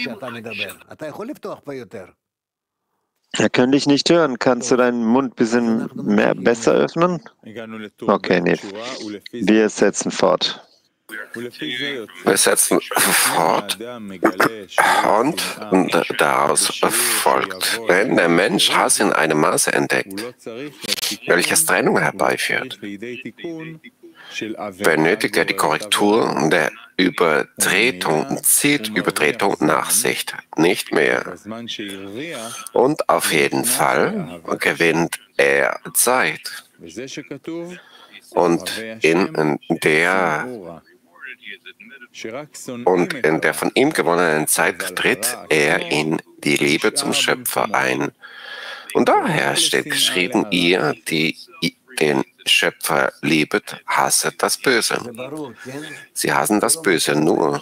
Er kann dich nicht hören. Kannst du deinen Mund ein bisschen besser öffnen? Okay, nicht. Wir setzen fort. Wir setzen fort. Und daraus folgt, wenn der Mensch Hass in einem Maße entdeckt, welches Trennung herbeiführt, benötigt er die Korrektur der Übertretung, zieht Übertretung nach sich, nicht mehr. Und auf jeden Fall gewinnt er Zeit. Und in der von ihm gewonnenen Zeit tritt er in die Liebe zum Schöpfer ein. Und daher steht geschrieben, ihr, die den Schöpfer liebet, hasset das Böse. Sie hassen das Böse nur.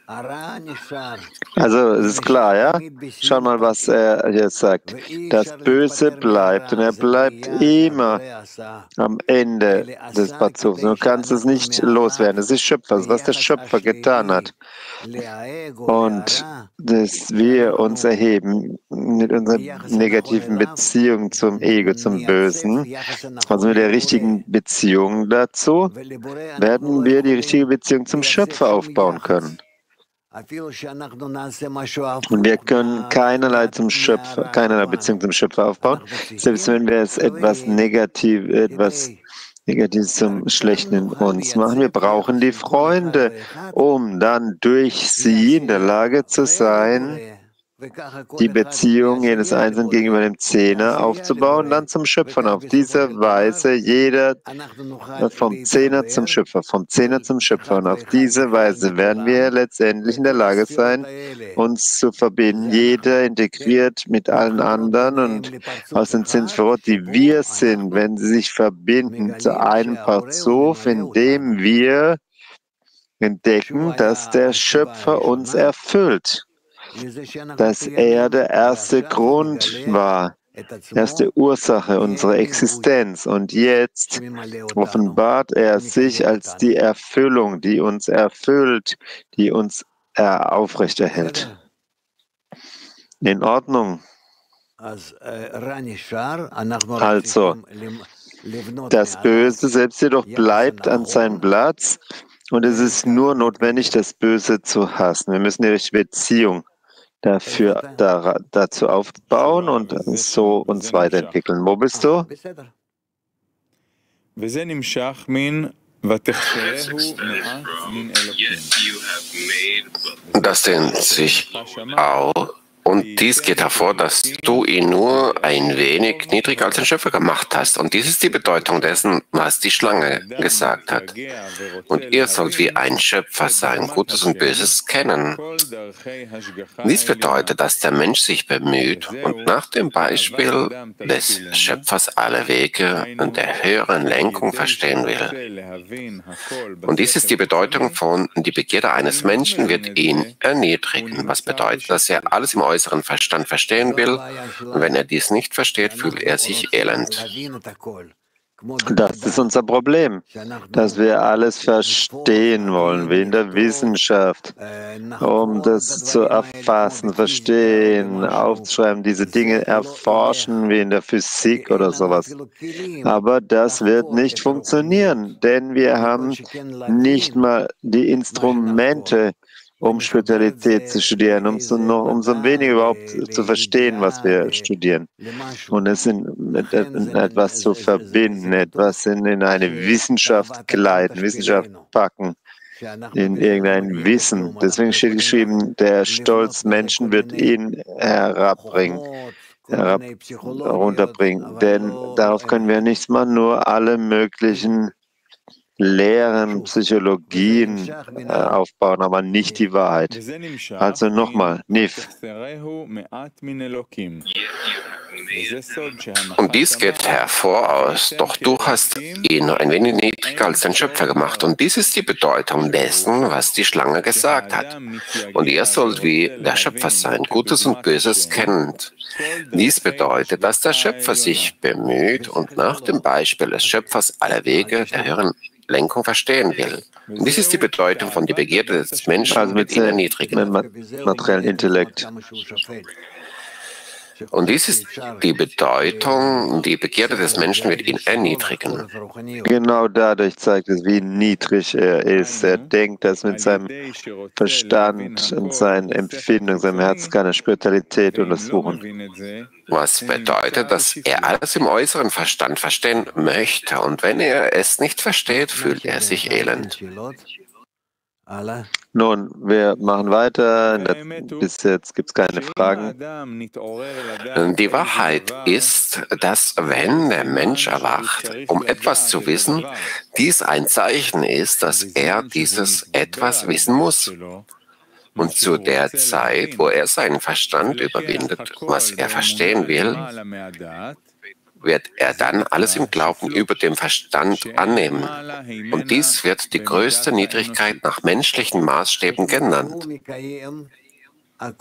Also, es ist klar, ja? Schau mal, was er jetzt sagt. Das Böse bleibt und er bleibt immer am Ende des Bazufs. Du kannst es nicht loswerden. Es ist Schöpfer, was der Schöpfer getan hat. Und dass wir uns erheben mit unserer negativen Beziehung zum Ego, zum Bösen, also mit der richtigen Beziehung dazu, werden wir die richtige Beziehung zum Schöpfer aufbauen können. Und wir können keinerlei Beziehung zum Schöpfer aufbauen, selbst wenn wir es etwas Negatives zum Schlechten in uns machen. Wir brauchen die Freunde, um dann durch sie in der Lage zu sein, die Beziehung jedes Einzelnen gegenüber dem Zehner aufzubauen, dann zum Schöpfer. Auf diese Weise jeder vom Zehner zum Schöpfer, vom Zehner zum Schöpfer. Und auf diese Weise werden wir letztendlich in der Lage sein, uns zu verbinden. Jeder integriert mit allen anderen und aus den Zinsverrot, die wir sind, wenn sie sich verbinden zu einem Parzuf, in dem wir entdecken, dass der Schöpfer uns erfüllt. Dass er der erste Grund war, erste Ursache unserer Existenz. Und jetzt offenbart er sich als die Erfüllung, die uns erfüllt, die uns aufrechterhält. In Ordnung. Also, das Böse selbst jedoch bleibt an seinem Platz und es ist nur notwendig, das Böse zu hassen. Wir müssen die richtige Beziehung dazu aufbauen und so uns weiterentwickeln. Wo bist du? Das dehnt sich auf. Und dies geht hervor, dass du ihn nur ein wenig niedriger als den Schöpfer gemacht hast. Und dies ist die Bedeutung dessen, was die Schlange gesagt hat. Und ihr sollt wie ein Schöpfer sein, Gutes und Böses kennen. Dies bedeutet, dass der Mensch sich bemüht und nach dem Beispiel des Schöpfers alle Wege und der höheren Lenkung verstehen will. Und dies ist die Bedeutung von, die Begierde eines Menschen wird ihn erniedrigen, was bedeutet, dass er alles im äußeren Verstand verstehen will. Und wenn er dies nicht versteht, fühlt er sich elend. Das ist unser Problem, dass wir alles verstehen wollen, wie in der Wissenschaft, um das zu erfassen, verstehen, aufzuschreiben, diese Dinge erforschen, wie in der Physik oder sowas. Aber das wird nicht funktionieren, denn wir haben nicht mal die Instrumente, um Spiritualität zu studieren, umso weniger überhaupt zu verstehen, was wir studieren. Und es in etwas zu verbinden, etwas in eine Wissenschaft gleiten, Wissenschaft packen, in irgendein Wissen. Deswegen steht geschrieben, der Stolz Menschen wird ihn runterbringen. Denn darauf können wir nichts machen, nur alle möglichen leeren Psychologien aufbauen, aber nicht die Wahrheit. Also nochmal, Nif. Und dies geht hervor aus, doch du hast ihn nur ein wenig niedriger als den Schöpfer gemacht. Und dies ist die Bedeutung dessen, was die Schlange gesagt hat. Und ihr sollt wie der Schöpfer sein, Gutes und Böses kennend. Dies bedeutet, dass der Schöpfer sich bemüht und nach dem Beispiel des Schöpfers alle Wege der höheren Lenkung verstehen will. Und dies ist die Bedeutung von der Begierde des Menschen, also mit ihn erniedrigen. materiellen Intellekt. Und dies ist die Bedeutung, die Begierde des Menschen wird ihn erniedrigen. Genau dadurch zeigt es, wie niedrig er ist. Er denkt, dass mit seinem Verstand und seinen Empfindungen, seinem Herz keine Spiritualität untersuchen. Was bedeutet, dass er alles im äußeren Verstand verstehen möchte. Und wenn er es nicht versteht, fühlt er sich elend. Nun, wir machen weiter. Bis jetzt gibt es keine Fragen. Die Wahrheit ist, dass wenn der Mensch erwacht, um etwas zu wissen, dies ein Zeichen ist, dass er dieses etwas wissen muss. Und zu der Zeit, wo er seinen Verstand überwindet, was er verstehen will, wird er dann alles im Glauben über dem Verstand annehmen. Und dies wird die größte Niedrigkeit nach menschlichen Maßstäben genannt. Mit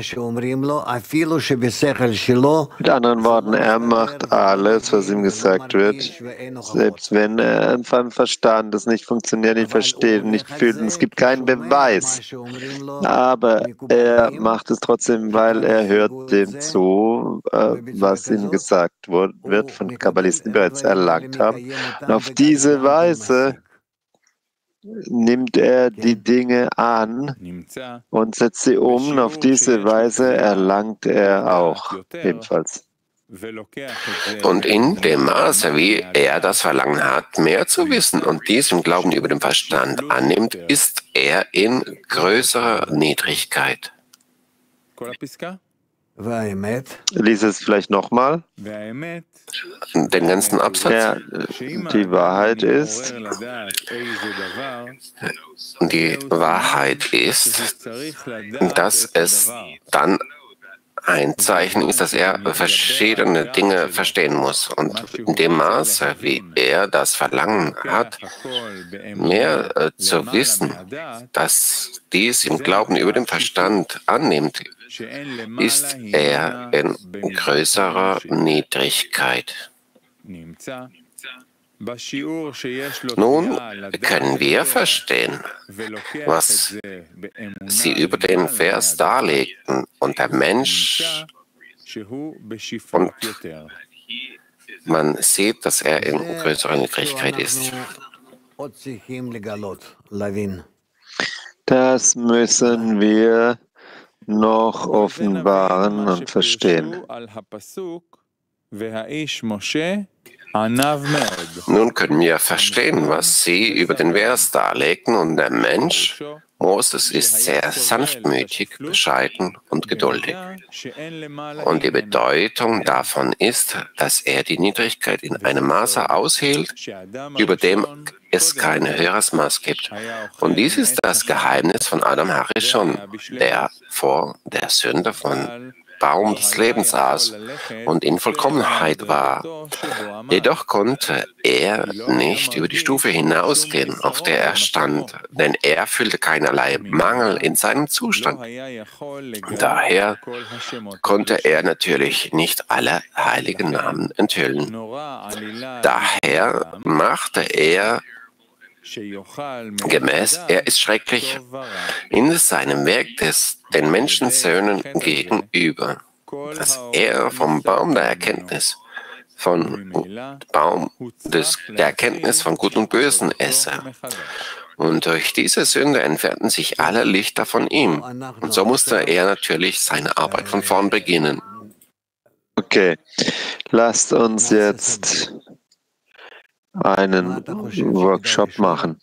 anderen Worten, er macht alles, was ihm gesagt wird, selbst wenn er beim Verstand es nicht funktioniert, nicht versteht, nicht fühlt. Und es gibt keinen Beweis. Aber er macht es trotzdem, weil er hört dem zu, was ihm gesagt wird, von Kabbalisten, die bereits erlangt haben. Und auf diese Weise nimmt er die Dinge an und setzt sie um. Und auf diese Weise erlangt er auch ebenfalls. Und in dem Maße, wie er das Verlangen hat, mehr zu wissen und dies im Glauben über den Verstand annimmt, ist er in größerer Niedrigkeit. Lies es vielleicht nochmal. Den ganzen Absatz? Ja, die Wahrheit ist, dass es dann ein Zeichen ist, dass er verschiedene Dinge verstehen muss. Und in dem Maße, wie er das Verlangen hat, mehr zu wissen, dass dies im Glauben über den Verstand annimmt, ist er in größerer Niedrigkeit. Nun können wir verstehen, was Sie über den Vers darlegten und der Mensch, und man sieht, dass er in größerer Niedrigkeit ist. Das müssen wir noch offenbaren und verstehen. Nun können wir verstehen, was Sie über den Vers darlegten, und der Mensch, Moses, ist sehr sanftmütig, bescheiden und geduldig. Und die Bedeutung davon ist, dass er die Niedrigkeit in einem Maße aushielt, über dem es kein höheres Maß gibt. Und dies ist das Geheimnis von Adam Harishon, der vor der Sünde von Baum des Lebens aß und in Vollkommenheit war. Jedoch konnte er nicht über die Stufe hinausgehen, auf der er stand, denn er fühlte keinerlei Mangel in seinem Zustand. Daher konnte er natürlich nicht alle heiligen Namen enthüllen. Daher machte er gemäß, er ist schrecklich in seinem Weg den Menschensöhnen gegenüber, dass er vom Baum der Erkenntnis, der Erkenntnis von Gut und Bösen esse. Und durch diese Sünde entfernten sich alle Lichter von ihm. Und so musste er natürlich seine Arbeit von vorn beginnen. Okay, lasst uns jetzt einen Workshop machen.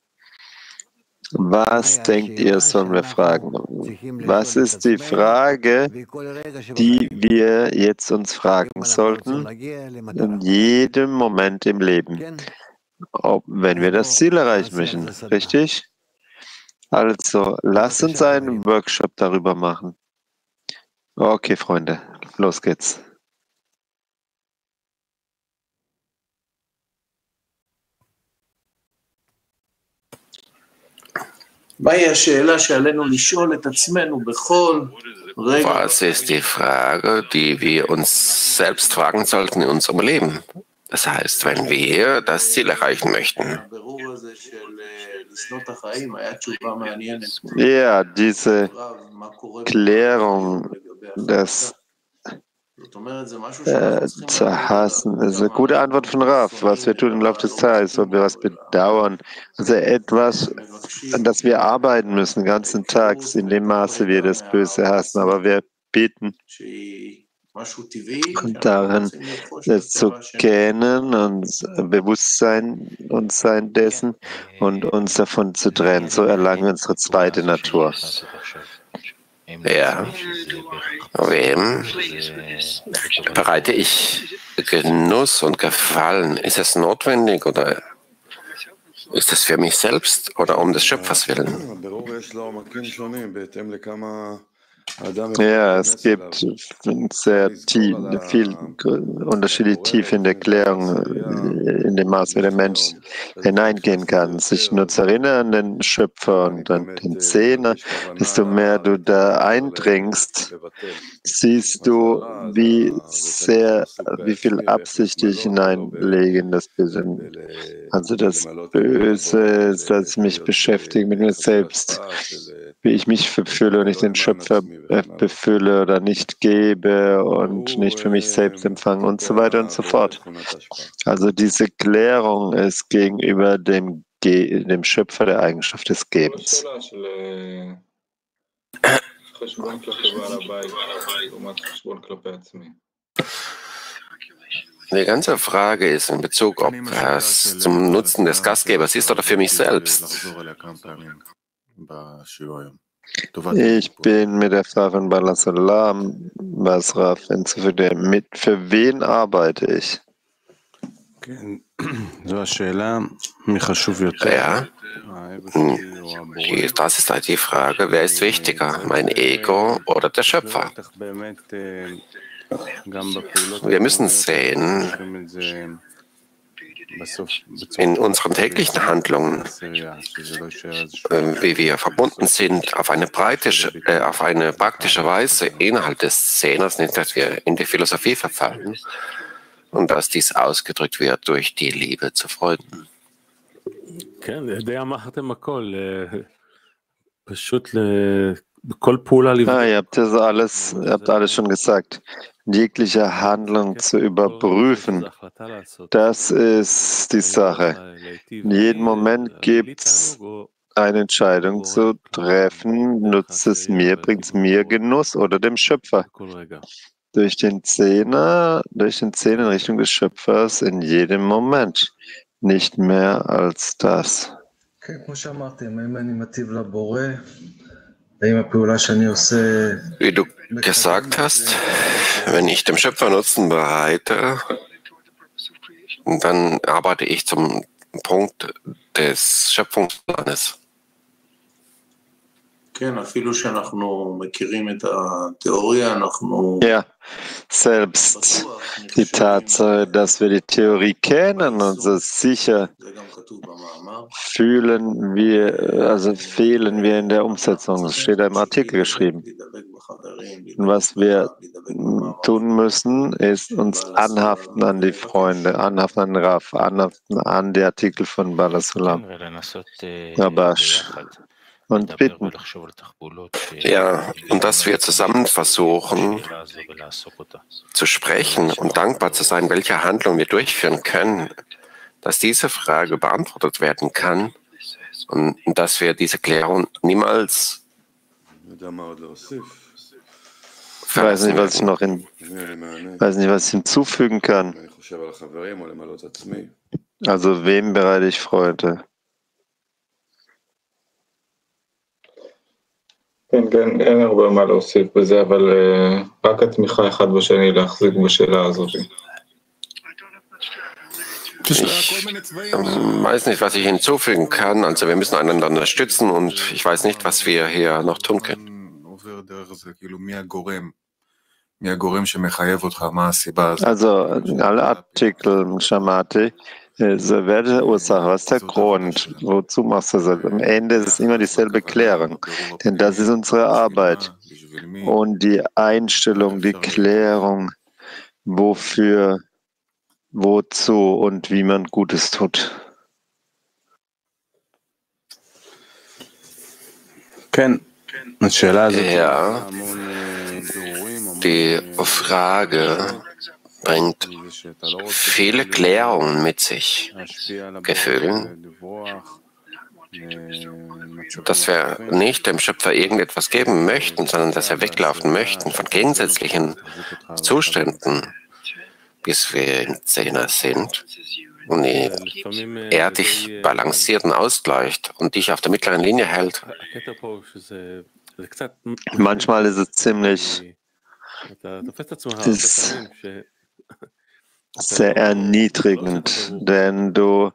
Was denkt ihr, sollen wir fragen? Was ist die Frage, die wir jetzt uns fragen sollten, in jedem Moment im Leben? wenn wir das Ziel erreichen möchten. Richtig? Also, lasst uns einen Workshop darüber machen. Okay, Freunde, los geht's. Was ist die Frage, die wir uns selbst fragen sollten in unserem Leben? Das heißt, wenn wir das Ziel erreichen möchten. Ja, diese Klärung des zu hassen, das ist eine gute Antwort von Rav. Was wir tun im Laufe des Tages, ob wir was bedauern. Also etwas, an das wir arbeiten müssen, den ganzen Tag, in dem Maße wir das Böse hassen. Aber wir beten und darin das zu kennen und Bewusstsein und Sein dessen und uns davon zu trennen. So erlangen wir unsere zweite Natur. Ja, wem bereite ich Genuss und Gefallen? Ist es notwendig oder ist es für mich selbst oder um des Schöpfers willen? Ja, es gibt sehr viel unterschiedliche Tiefe in der Klärung, in dem Maß, wie der Mensch hineingehen kann, sich nur zu erinnern an den Schöpfer und an den Zehner. Desto mehr du da eindringst, siehst du, wie viel Absicht ich hineinlege in das Böse. Also das Böse, das mich beschäftigt mit mir selbst, wie ich mich befühle und ich den Schöpfer befülle oder nicht gebe und nicht für mich selbst empfange und so weiter und so fort. Also diese Klärung ist gegenüber dem Schöpfer der Eigenschaft des Gebens. Die ganze Frage ist in Bezug, ob es zum Nutzen des Gastgebers ist oder für mich selbst. Ich bin mit der Frage von Balasalam, was Rav hinzufügt, für wen arbeite ich? Ja, das ist halt die Frage, wer ist wichtiger, mein Ego oder der Schöpfer? Wir müssen sehen, in unseren täglichen Handlungen, wie wir verbunden sind, auf eine praktische Weise innerhalb des Zehners, nicht, dass wir in die Philosophie verfallen und dass dies ausgedrückt wird durch die Liebe zu Freunden. Ihr habt alles schon gesagt. Jegliche Handlung zu überprüfen, das ist die Sache. In jedem Moment gibt es eine Entscheidung zu treffen, nutzt es mir, bringt es mir Genuss oder dem Schöpfer. Durch den Zehner in Richtung des Schöpfers in jedem Moment. Nicht mehr als das. Wie du gesagt hast, wenn ich dem Schöpfer Nutzen bereite, dann arbeite ich zum Punkt des Schöpfungsplanes. Ja, selbst die Tatsache, dass wir die Theorie kennen und so sicher fehlen wir in der Umsetzung. Das steht da im Artikel geschrieben. Und was wir tun müssen, ist uns anhaften an die Freunde, anhaften an Rav, anhaften an die Artikel von Balasalam, Rabash. Und bitten. Ja, und dass wir zusammen versuchen zu sprechen und dankbar zu sein, welche Handlung wir durchführen können, dass diese Frage beantwortet werden kann und dass wir diese Klärung niemals Ich weiß nicht, was ich hinzufügen kann. Also wem bereite ich Freude? כן, אין הרבה מה להוסיף בזה, אבל רק התמיכה אחד בשני להחזיק בשאלה הזאת. Ich weiß nicht, was ich hinzufügen kann. Also wir müssen einander unterstützen und ich weiß nicht, was wir hier noch tun können. Also alle Artikel, Shamati, so wer der Ursache, was ist der Grund, wozu machst du das? Am Ende ist es immer dieselbe Klärung, denn das ist unsere Arbeit. Und die Einstellung, die Klärung, wofür, wozu und wie man Gutes tut. Ja, die Frage bringt viele Klärungen mit sich. Gefühl, dass wir nicht dem Schöpfer irgendetwas geben möchten, sondern dass wir weglaufen möchten von gegensätzlichen Zuständen, bis wir im Zehner sind und er dich balanciert und ausgleicht und dich auf der mittleren Linie hält. Manchmal ist es ziemlich sehr erniedrigend, denn du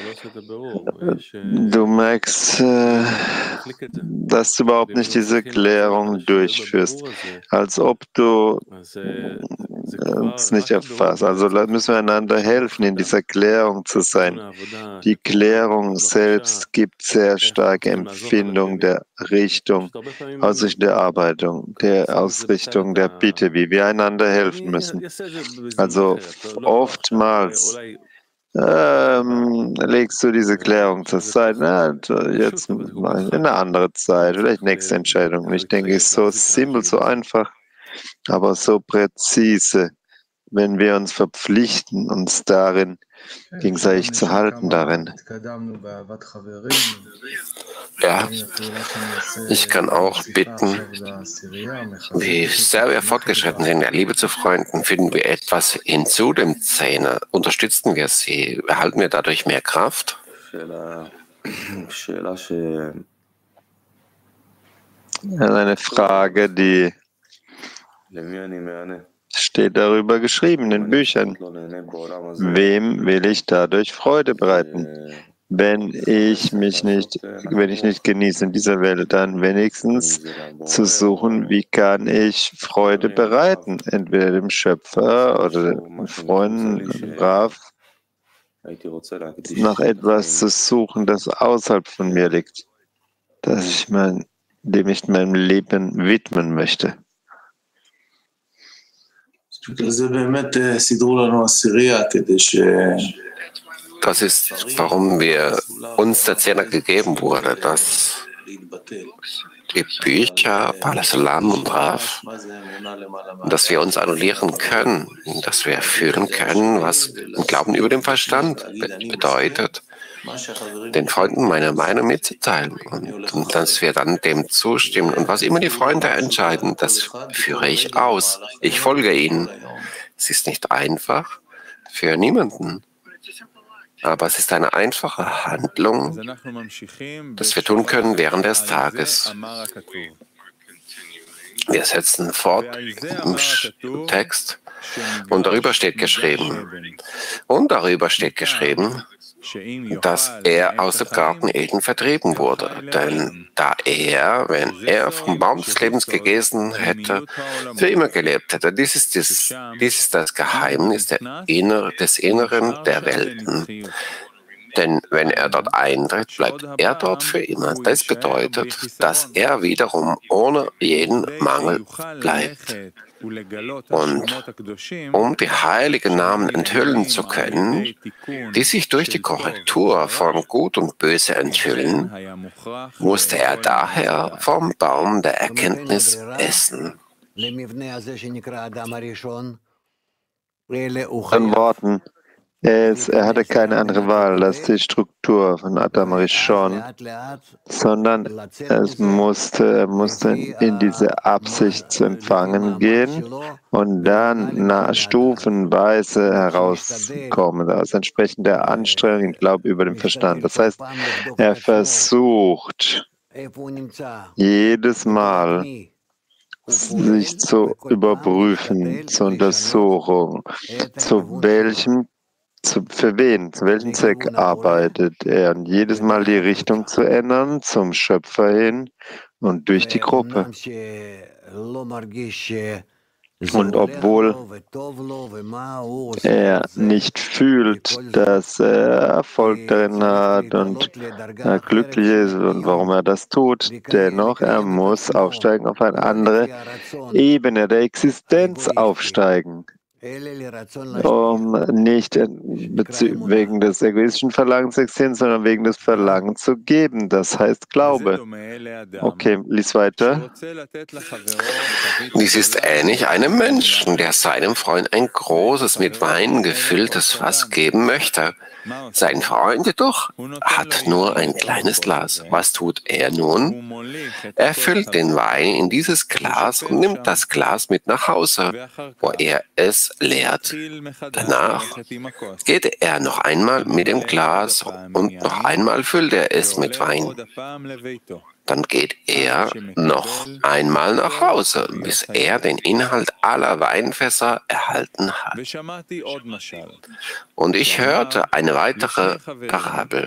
merkst, dass du überhaupt nicht diese Klärung durchführst, als ob du es nicht erfasst. Also müssen wir einander helfen, in dieser Klärung zu sein. Die Klärung selbst gibt sehr starke Empfindung der Richtung, Ausrichtung der Arbeitung, der Ausrichtung der Bitte, wie wir einander helfen müssen. Also oftmals legst du diese Klärung zur Seite, jetzt in eine andere Zeit, vielleicht nächste Entscheidung. Und ich denke, es ist so simpel, so einfach, aber so präzise, wenn wir uns verpflichten, uns darin gegenseitig zu halten darin. Ja, ich kann auch bitten, wie sehr wir fortgeschritten sind in der Liebe zu Freunden, finden wir etwas hinzu dem Zehner, unterstützen wir sie, erhalten wir dadurch mehr Kraft? Eine Frage, die steht darüber geschrieben in den Büchern. Wem will ich dadurch Freude bereiten? Wenn ich nicht genieße in dieser Welt, dann wenigstens zu suchen, wie kann ich Freude bereiten? Entweder dem Schöpfer oder den Freunden, brav, nach etwas zu suchen, das außerhalb von mir liegt, dem ich meinem Leben widmen möchte. Das ist, warum uns der Zehner gegeben wurde, dass die Bücher, Bala Salam und Rav, dass wir uns annullieren können, dass wir fühlen können, was Glauben über den Verstand bedeutet, den Freunden meine Meinung mitzuteilen und dass wir dann dem zustimmen. Und was immer die Freunde entscheiden, das führe ich aus. Ich folge ihnen. Es ist nicht einfach für niemanden. Aber es ist eine einfache Handlung, das wir tun können während des Tages. Wir setzen fort im Text und darüber steht geschrieben, dass er aus dem Garten Eden vertrieben wurde. Denn wenn er vom Baum des Lebens gegessen hätte, für immer gelebt hätte. Dies ist das Geheimnis des Inneren der Welten. Denn wenn er dort eintritt, bleibt er dort für immer. Das bedeutet, dass er wiederum ohne jeden Mangel bleibt. Und um die heiligen Namen enthüllen zu können, die sich durch die Korrektur von Gut und Böse enthüllen, musste er daher vom Baum der Erkenntnis essen. In Worten, er hatte keine andere Wahl als die Struktur von Adam Rishon, sondern er musste in diese Absicht zu empfangen gehen und dann stufenweise herauskommen, aus entsprechender Anstrengung im Glauben über den Verstand. Das heißt, er versucht jedes Mal, sich zu überprüfen, zur Untersuchung, zu welchem Für wen, zu welchem Zweck arbeitet er? Und jedes Mal die Richtung zu ändern, zum Schöpfer hin und durch die Gruppe. Und obwohl er nicht fühlt, dass er Erfolg darin hat und glücklich ist und warum er das tut, dennoch, er muss aufsteigen auf eine andere Ebene der Existenz aufsteigen. Nicht wegen des egoistischen Verlangens zu existieren, sondern wegen des Verlangens zu geben. Das heißt Glaube. Okay, lies weiter. Dies ist ähnlich einem Menschen, der seinem Freund ein großes, mit Wein gefülltes Fass geben möchte. Sein Freund jedoch hat nur ein kleines Glas. Was tut er nun? Er füllt den Wein in dieses Glas und nimmt das Glas mit nach Hause, wo er es leert. Danach geht er noch einmal mit dem Glas und noch einmal füllt er es mit Wein. Dann geht er noch einmal nach Hause, bis er den Inhalt aller Weinfässer erhalten hat. Und ich hörte eine weitere Parabel,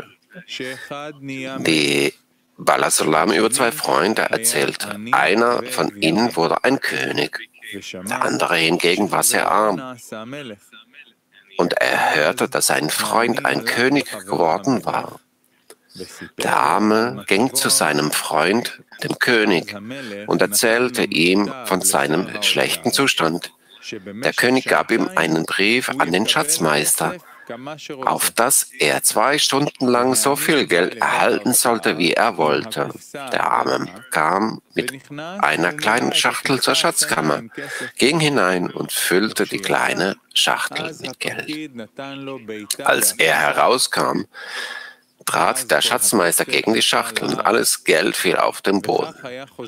die Bala Sulam über zwei Freunde erzählte. Einer von ihnen wurde ein König, der andere hingegen war sehr arm. Und er hörte, dass sein Freund ein König geworden war. Der Arme ging zu seinem Freund, dem König, und erzählte ihm von seinem schlechten Zustand. Der König gab ihm einen Brief an den Schatzmeister, auf das er 2 Stunden lang so viel Geld erhalten sollte, wie er wollte. Der Arme kam mit einer kleinen Schachtel zur Schatzkammer, ging hinein und füllte die kleine Schachtel mit Geld. Als er herauskam, trat der Schatzmeister gegen die Schachtel und alles Geld fiel auf den Boden.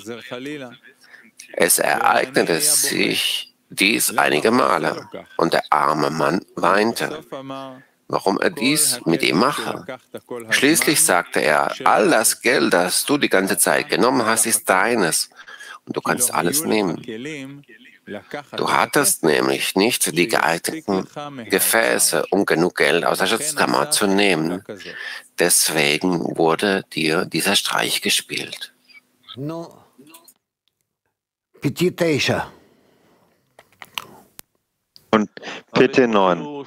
Es ereignete sich dies einige Male und der arme Mann weinte, warum er dies mit ihm mache. Schließlich sagte er, all das Geld, das du die ganze Zeit genommen hast, ist deines und du kannst alles nehmen. Du hattest nämlich nicht die geeigneten Gefäße, um genug Geld aus der Schatzkammer zu nehmen. Deswegen wurde dir dieser Streich gespielt. Und PT9.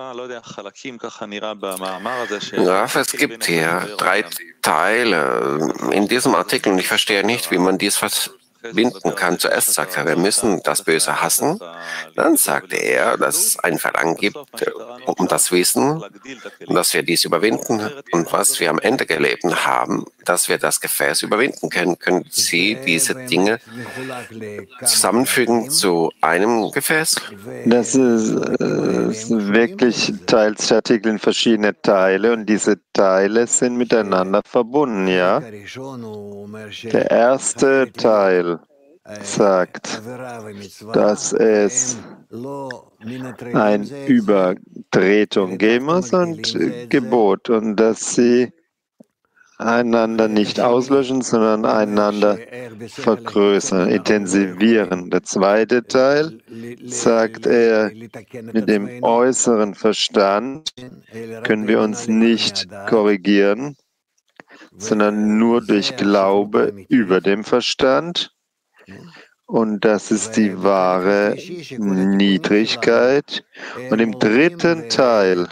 Graf, es gibt hier 3 Teile in diesem Artikel und ich verstehe nicht, wie man dies verbinden kann. Zuerst sagt er, wir müssen das Böse hassen. Dann sagte er, dass es ein Verlangen gibt um das Wissen, dass wir dies überwinden und was wir am Ende gelebt haben, dass wir das Gefäß überwinden können. Können Sie diese Dinge zusammenfügen zu einem Gefäß? Das ist wirklich teilt der Artikel in verschiedene Teile und diese Teile sind miteinander verbunden, ja? Der erste Teil sagt, dass es eine Übertretung geben muss und Gebot und dass sie einander nicht auslöschen, sondern einander vergrößern, intensivieren. Der zweite Teil sagt er, mit dem äußeren Verstand können wir uns nicht korrigieren, sondern nur durch Glaube über dem Verstand. Und das ist die wahre Niedrigkeit. Und im dritten Teil,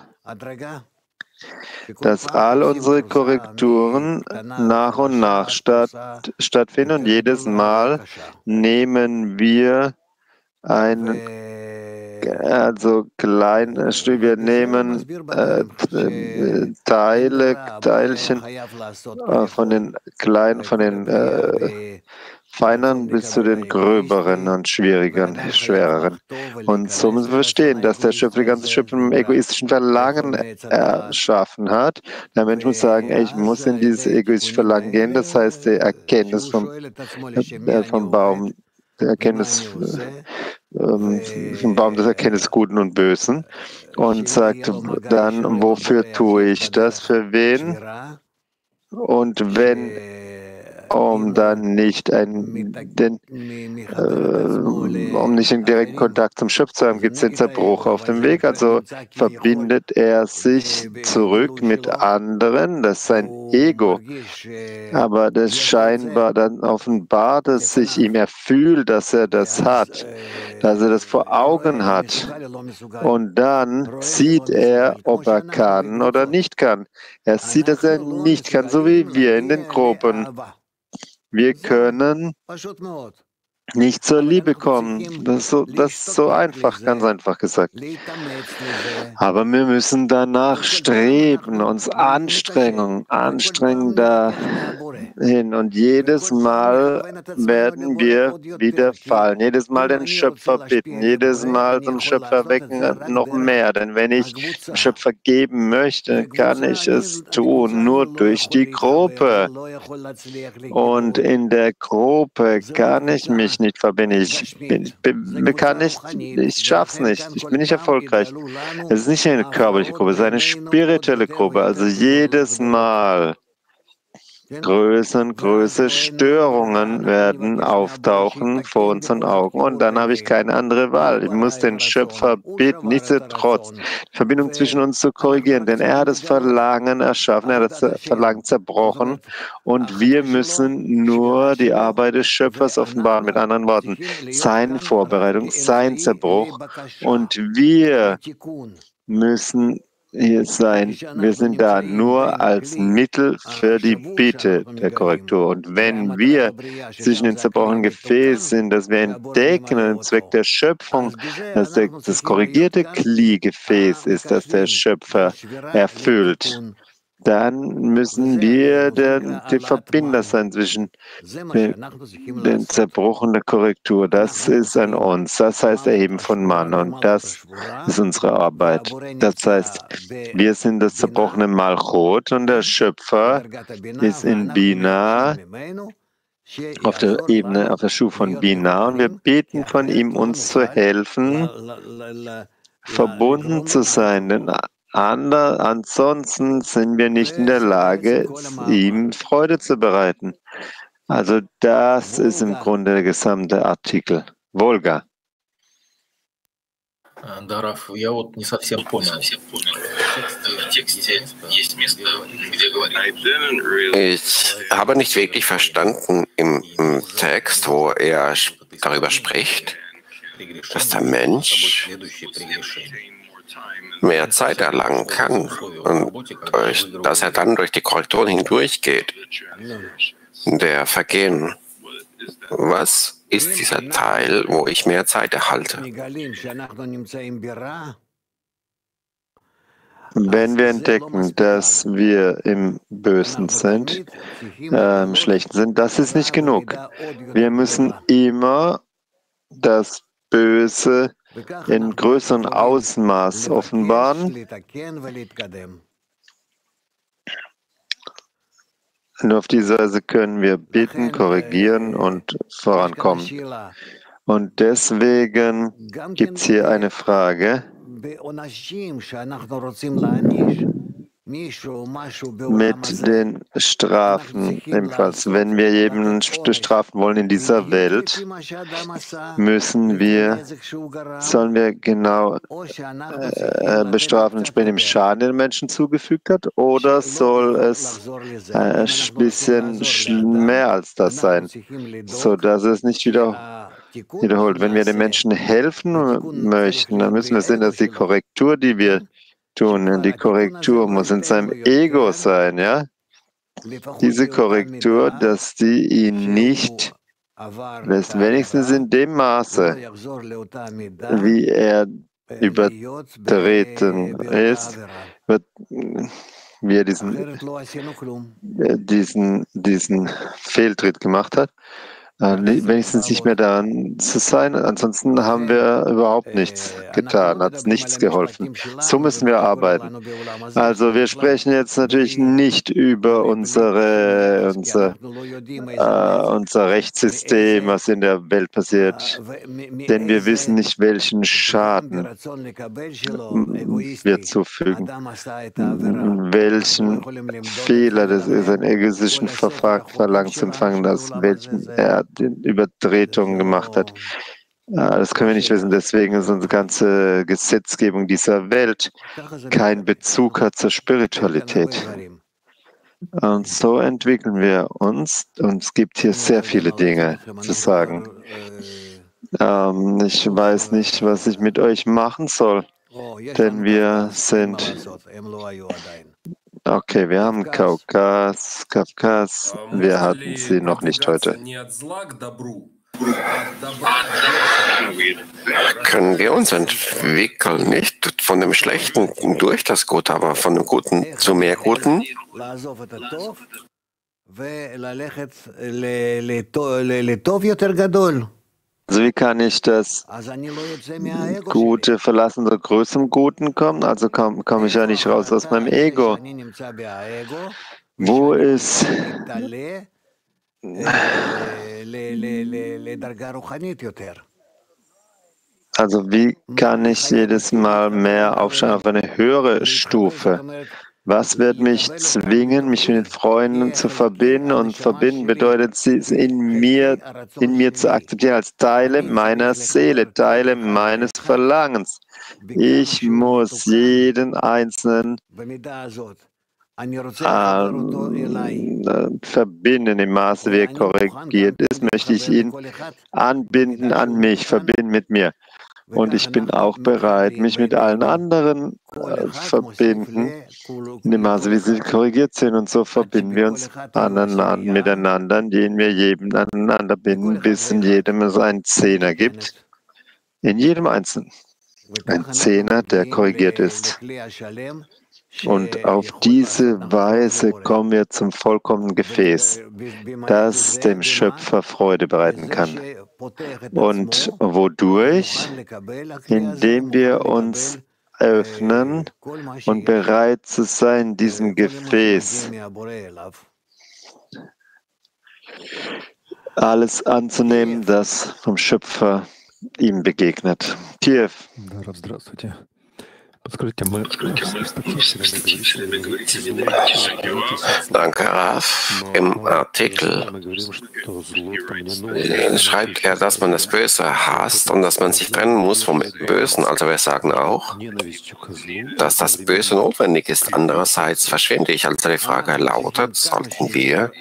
dass all unsere Korrekturen nach und nach stattfinden und jedes Mal nehmen wir ein wir nehmen Teilchen von den kleinen, von den feineren bis zu den gröberen und schwereren. Und so müssen wir verstehen, dass der Schöpfer die ganze Schöpfung im egoistischen Verlangen erschaffen hat. Der Mensch muss sagen, ich muss in dieses egoistische Verlangen gehen. Das heißt, die Erkenntnis vom Baum, die Erkenntnis vom Baum des Erkenntnisses Guten und Bösen. Und sagt dann, wofür tue ich das? Für wen? Und wenn um dann nicht um nicht in direkten Kontakt zum Schöpfer zu haben, gibt es den Zerbruch auf dem Weg. Also verbindet er sich zurück mit anderen, das ist sein Ego. Aber das scheinbar dann offenbart es sich ihm, er fühlt, dass er das hat, dass er das vor Augen hat. Und dann sieht er, ob er kann oder nicht kann. Er sieht, dass er nicht kann, so wie wir in den Gruppen. Wir können nicht zur Liebe kommen. Das ist so einfach, ganz einfach gesagt. Aber wir müssen danach streben, uns anstrengen dahin. Und jedes Mal werden wir wieder fallen. Jedes Mal den Schöpfer bitten. Jedes Mal zum Schöpfer wecken noch mehr. Denn wenn ich dem Schöpfer geben möchte, kann ich es tun, nur durch die Gruppe. Und in der Gruppe kann ich mich nicht verbinden. Ich schaff's nicht. Ich bin nicht erfolgreich. Es ist nicht eine körperliche Gruppe, es ist eine spirituelle Gruppe. Also jedes Mal größer und größere Störungen werden auftauchen vor unseren Augen. Und dann habe ich keine andere Wahl. Ich muss den Schöpfer bitten, nichtsdestotrotz die Verbindung zwischen uns zu korrigieren. Denn er hat das Verlangen erschaffen, er hat das Verlangen zerbrochen. Und wir müssen nur die Arbeit des Schöpfers offenbaren. Mit anderen Worten, seine Vorbereitung, sein Zerbruch. Und wir müssen hier sein. Wir sind da nur als Mittel für die Bitte der Korrektur. Und wenn wir zwischen den zerbrochenen Gefäßen sind, dass wir entdecken, im Zweck der Schöpfung, dass das korrigierte Kli-Gefäß ist, das der Schöpfer erfüllt, dann müssen wir die Verbinder sein zwischen den Zerbruch und der Korrektur. Das ist an uns. Das heißt Erheben von Mann. Und das ist unsere Arbeit. Das heißt, wir sind das zerbrochene Malchut und der Schöpfer ist in Bina, auf der Ebene, auf der Stufe von Bina. Und wir beten von ihm, uns zu helfen, verbunden zu sein. Denn ansonsten sind wir nicht in der Lage, ihm Freude zu bereiten. Also das ist im Grunde der gesamte Artikel. Volga. Ich habe nicht wirklich verstanden im Text, wo er darüber spricht, dass der Mensch mehr Zeit erlangen kann und dass er dann durch die Korrekturen hindurchgeht, der Vergehen. Was ist dieser Teil, wo ich mehr Zeit erhalte? Wenn wir entdecken, dass wir im Bösen sind, im Schlechten sind, das ist nicht genug. Wir müssen immer das Böse in größerem Ausmaß offenbaren. Nur auf diese Weise können wir bitten, korrigieren und vorankommen. Und deswegen gibt es hier eine Frage. Mit den Strafen ebenfalls. Wenn wir jemanden strafen wollen in dieser Welt, sollen wir genau bestrafen, entsprechend dem Schaden, den der Menschen zugefügt hat, oder soll es ein bisschen mehr als das sein, sodass es nicht wiederholt. Wenn wir den Menschen helfen möchten, dann müssen wir sehen, dass die Korrektur, die wir tun, die Korrektur muss in seinem Ego sein, ja? Diese Korrektur, dass die ihn nicht lässt, wenigstens in dem Maße, wie er übertreten ist, wie er diesen Fehltritt gemacht hat. wenigstens nicht mehr daran zu sein. Ansonsten haben wir überhaupt nichts getan, hat nichts geholfen. So müssen wir arbeiten. Also wir sprechen jetzt natürlich nicht über unser Rechtssystem, was in der Welt passiert, denn wir wissen nicht, welchen Schaden wir zufügen, welchen Fehler das ist, einen egoistischen Verlangen zu empfangen, welchen er den Übertretungen gemacht hat. Das können wir nicht wissen. Deswegen ist unsere ganze Gesetzgebung dieser Welt kein Bezug hat zur Spiritualität. Und so entwickeln wir uns. Und es gibt hier sehr viele Dinge zu sagen. Ich weiß nicht, was ich mit euch machen soll, denn wir sind... Okay, wir haben Kafkas, wir hatten sie noch nicht heute. Können wir uns entwickeln, nicht von dem Schlechten durch das Gute, aber von dem Guten zu mehr Guten? Also wie kann ich das Gute verlassen oder größerem Guten kommen? Also komme ich ja nicht raus aus meinem Ego. Wo ist also wie kann ich jedes Mal mehr aufsteigen auf eine höhere Stufe? Was wird mich zwingen, mich mit den Freunden zu verbinden? Und verbinden bedeutet, sie in mir zu akzeptieren als Teile meiner Seele, Teile meines Verlangens. Ich muss jeden Einzelnen verbinden im Maße, wie er korrigiert ist, möchte ich ihn anbinden an mich, verbinden mit mir. Und ich bin auch bereit, mich mit allen anderen verbinden, in dem Maße, wie sie korrigiert sind. Und so verbinden wir uns miteinander, indem wir jedem aneinander binden, bis in jedem es einen Zehner gibt. In jedem Einzelnen. Ein Zehner, der korrigiert ist. Und auf diese Weise kommen wir zum vollkommenen Gefäß, das dem Schöpfer Freude bereiten kann. Und wodurch? Indem wir uns öffnen und bereit zu sein, diesem Gefäß alles anzunehmen, das vom Schöpfer ihm begegnet. Kiew. Danke, Raf. Im Artikel schreibt er, dass man das Böse hasst und dass man sich trennen muss vom Bösen. Also wir sagen auch, dass das Böse notwendig ist. Andererseits verschwinde ich. Also die Frage lautet, sollten wir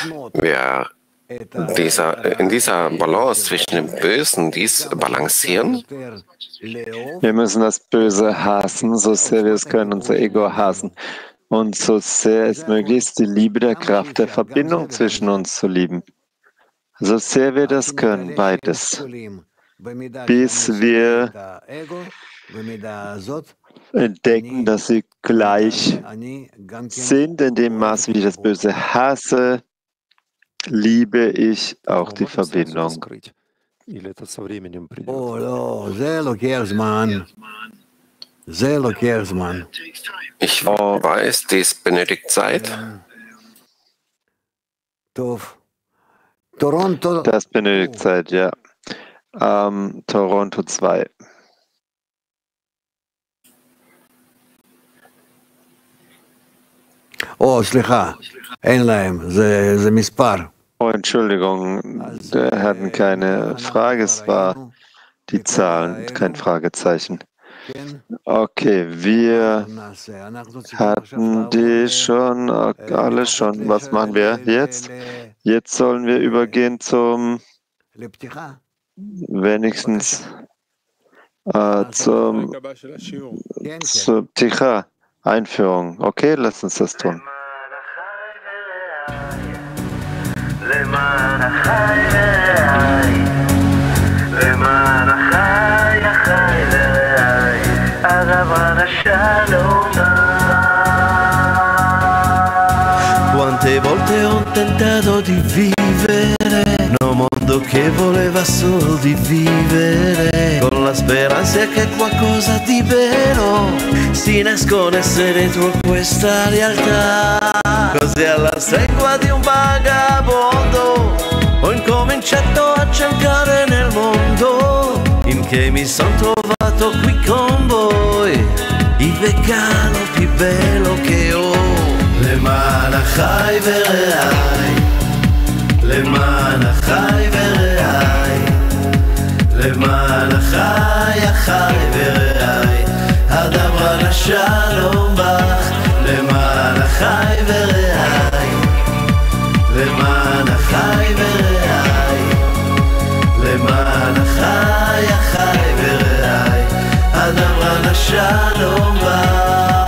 in dieser Balance zwischen dem Bösen dies balancieren? Wir müssen das Böse hassen, so sehr wir es können, unser Ego hassen. Und so sehr es möglich ist, die Liebe der Kraft der Verbindung zwischen uns zu lieben. So sehr wir das können, beides. Bis wir entdecken, dass sie gleich sind, in dem Maß, wie ich das Böse hasse, liebe ich auch die Verbindung. Ich weiß, dies benötigt Zeit. Das benötigt Zeit, ja. Toronto 2. Oh, סליחה, אין להם, זה מספר. Oh, Entschuldigung, wir hatten keine Frage, es war die Zahlen, kein Fragezeichen. Okay, wir hatten die schon, alle schon. Was machen wir jetzt? Jetzt sollen wir übergehen zum, wenigstens zur Pticha, Einführung. Okay, lass uns das tun. למען החי והי, למען החי החי והי, הרב השלום. Quante volte ho tentato di vivere un mondo che voleva solo di vivere, con la speranza che qualcosa di vero si nascondesse dentro questa realtà. Così alla stregua di un vagabondo ho incominciato a cercare nel mondo, finché mi son trovato qui con voi, il vegano più bello che ho. למען החי ורעי, למען החי ורעי, למען החי החי ורעי, הדברה לשלום בך, למען החי ורעי, למען החי ורעי, למען החי החי ורעי, הדברה לשלום בך.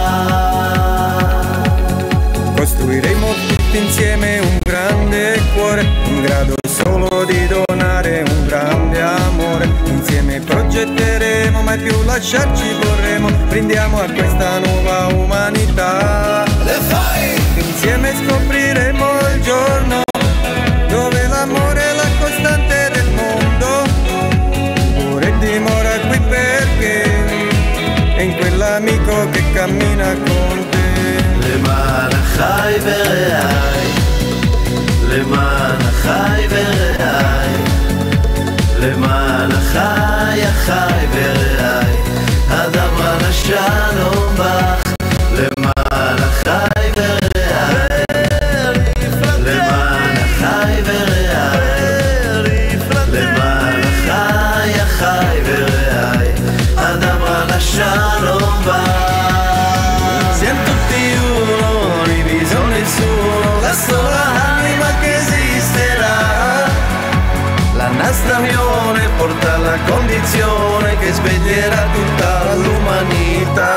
Costruiremo tutti insieme un grande cuore, in grado solo di donare un grande amore. Insieme progetteremo, mai più lasciarci vorremmo. Brindiamo a questa nuova umanità. Insieme scopriremo il giorno dove l'amore è la costante del mondo. Ora dimora qui perché è in quell'amico che cammina con te. למען החי ורעי, למען החי ורעי, למען החי החי ורעי, הדברה לשלום בך, למען החי ורעי, למען החי ורעי, למען החי החי ורעי, הדברה לשלום בך. La sola anima che esisterà, la nostra unione porta alla condizione che sveglierà tutta l'umanità.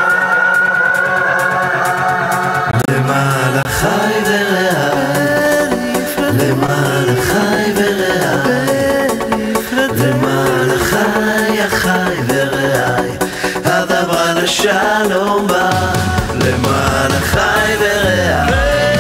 למען החי ורעי, למען החי ורעי, למען החי החי ורעי, הדברה לשלום בך, למען החי ורעי.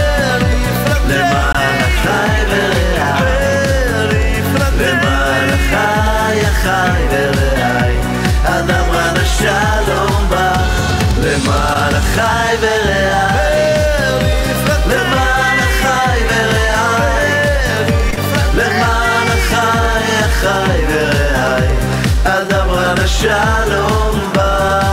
חי ורעי, הדברה לשלום בך, למען החי ורעי, למען החי ורעי, למען החי החי ורעי, הדברה לשלום בך.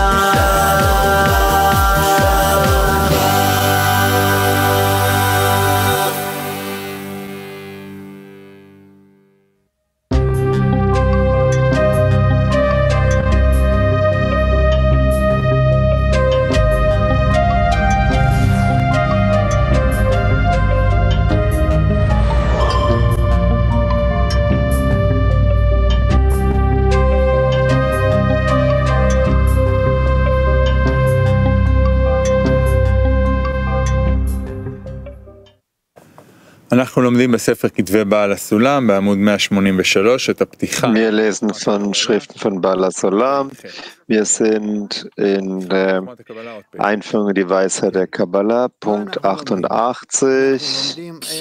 אנחנו לומדים בספר כתבי בעל הסולם בעמוד 183 את הפתיחה. Wir lesen von Schriften von Baal HaSolam. Wir sind in der Einführung in die Weisheit der Kabbalah, Punkt 88.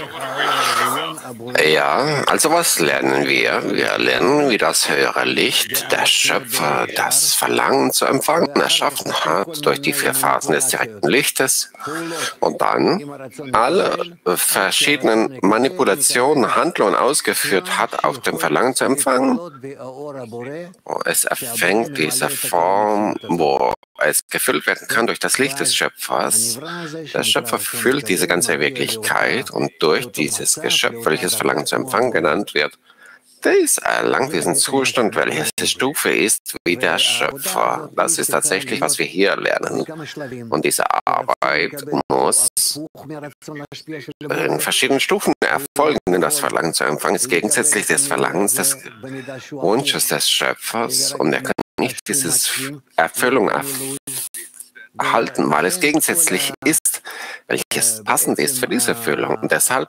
Ja, also was lernen wir? Wir lernen, wie das höhere Licht, der Schöpfer, das Verlangen zu empfangen erschaffen hat durch die 4 Phasen des direkten Lichtes und dann alle verschiedenen Manipulationen, Handlungen ausgeführt hat, auf dem Verlangen zu empfangen. Es erfängt diese Form, wo es gefüllt werden kann durch das Licht des Schöpfers. Der Schöpfer füllt diese ganze Wirklichkeit und durch dieses Geschöpf, welches Verlangen zu empfangen genannt wird, dies erlangt diesen Zustand, welches die Stufe ist wie der Schöpfer. Das ist tatsächlich, was wir hier lernen. Und diese Arbeit muss in verschiedenen Stufen erfolgen, denn das Verlangen zu empfangen ist gegensätzlich des Verlangens des Wunsches des Schöpfers und er kann nicht diese Erfüllung erhalten, weil es gegensätzlich ist, welches passend ist für diese Erfüllung. Und deshalb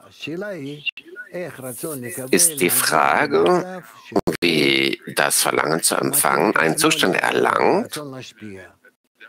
ist die Frage, wie das Verlangen zu empfangen einen Zustand erlangt,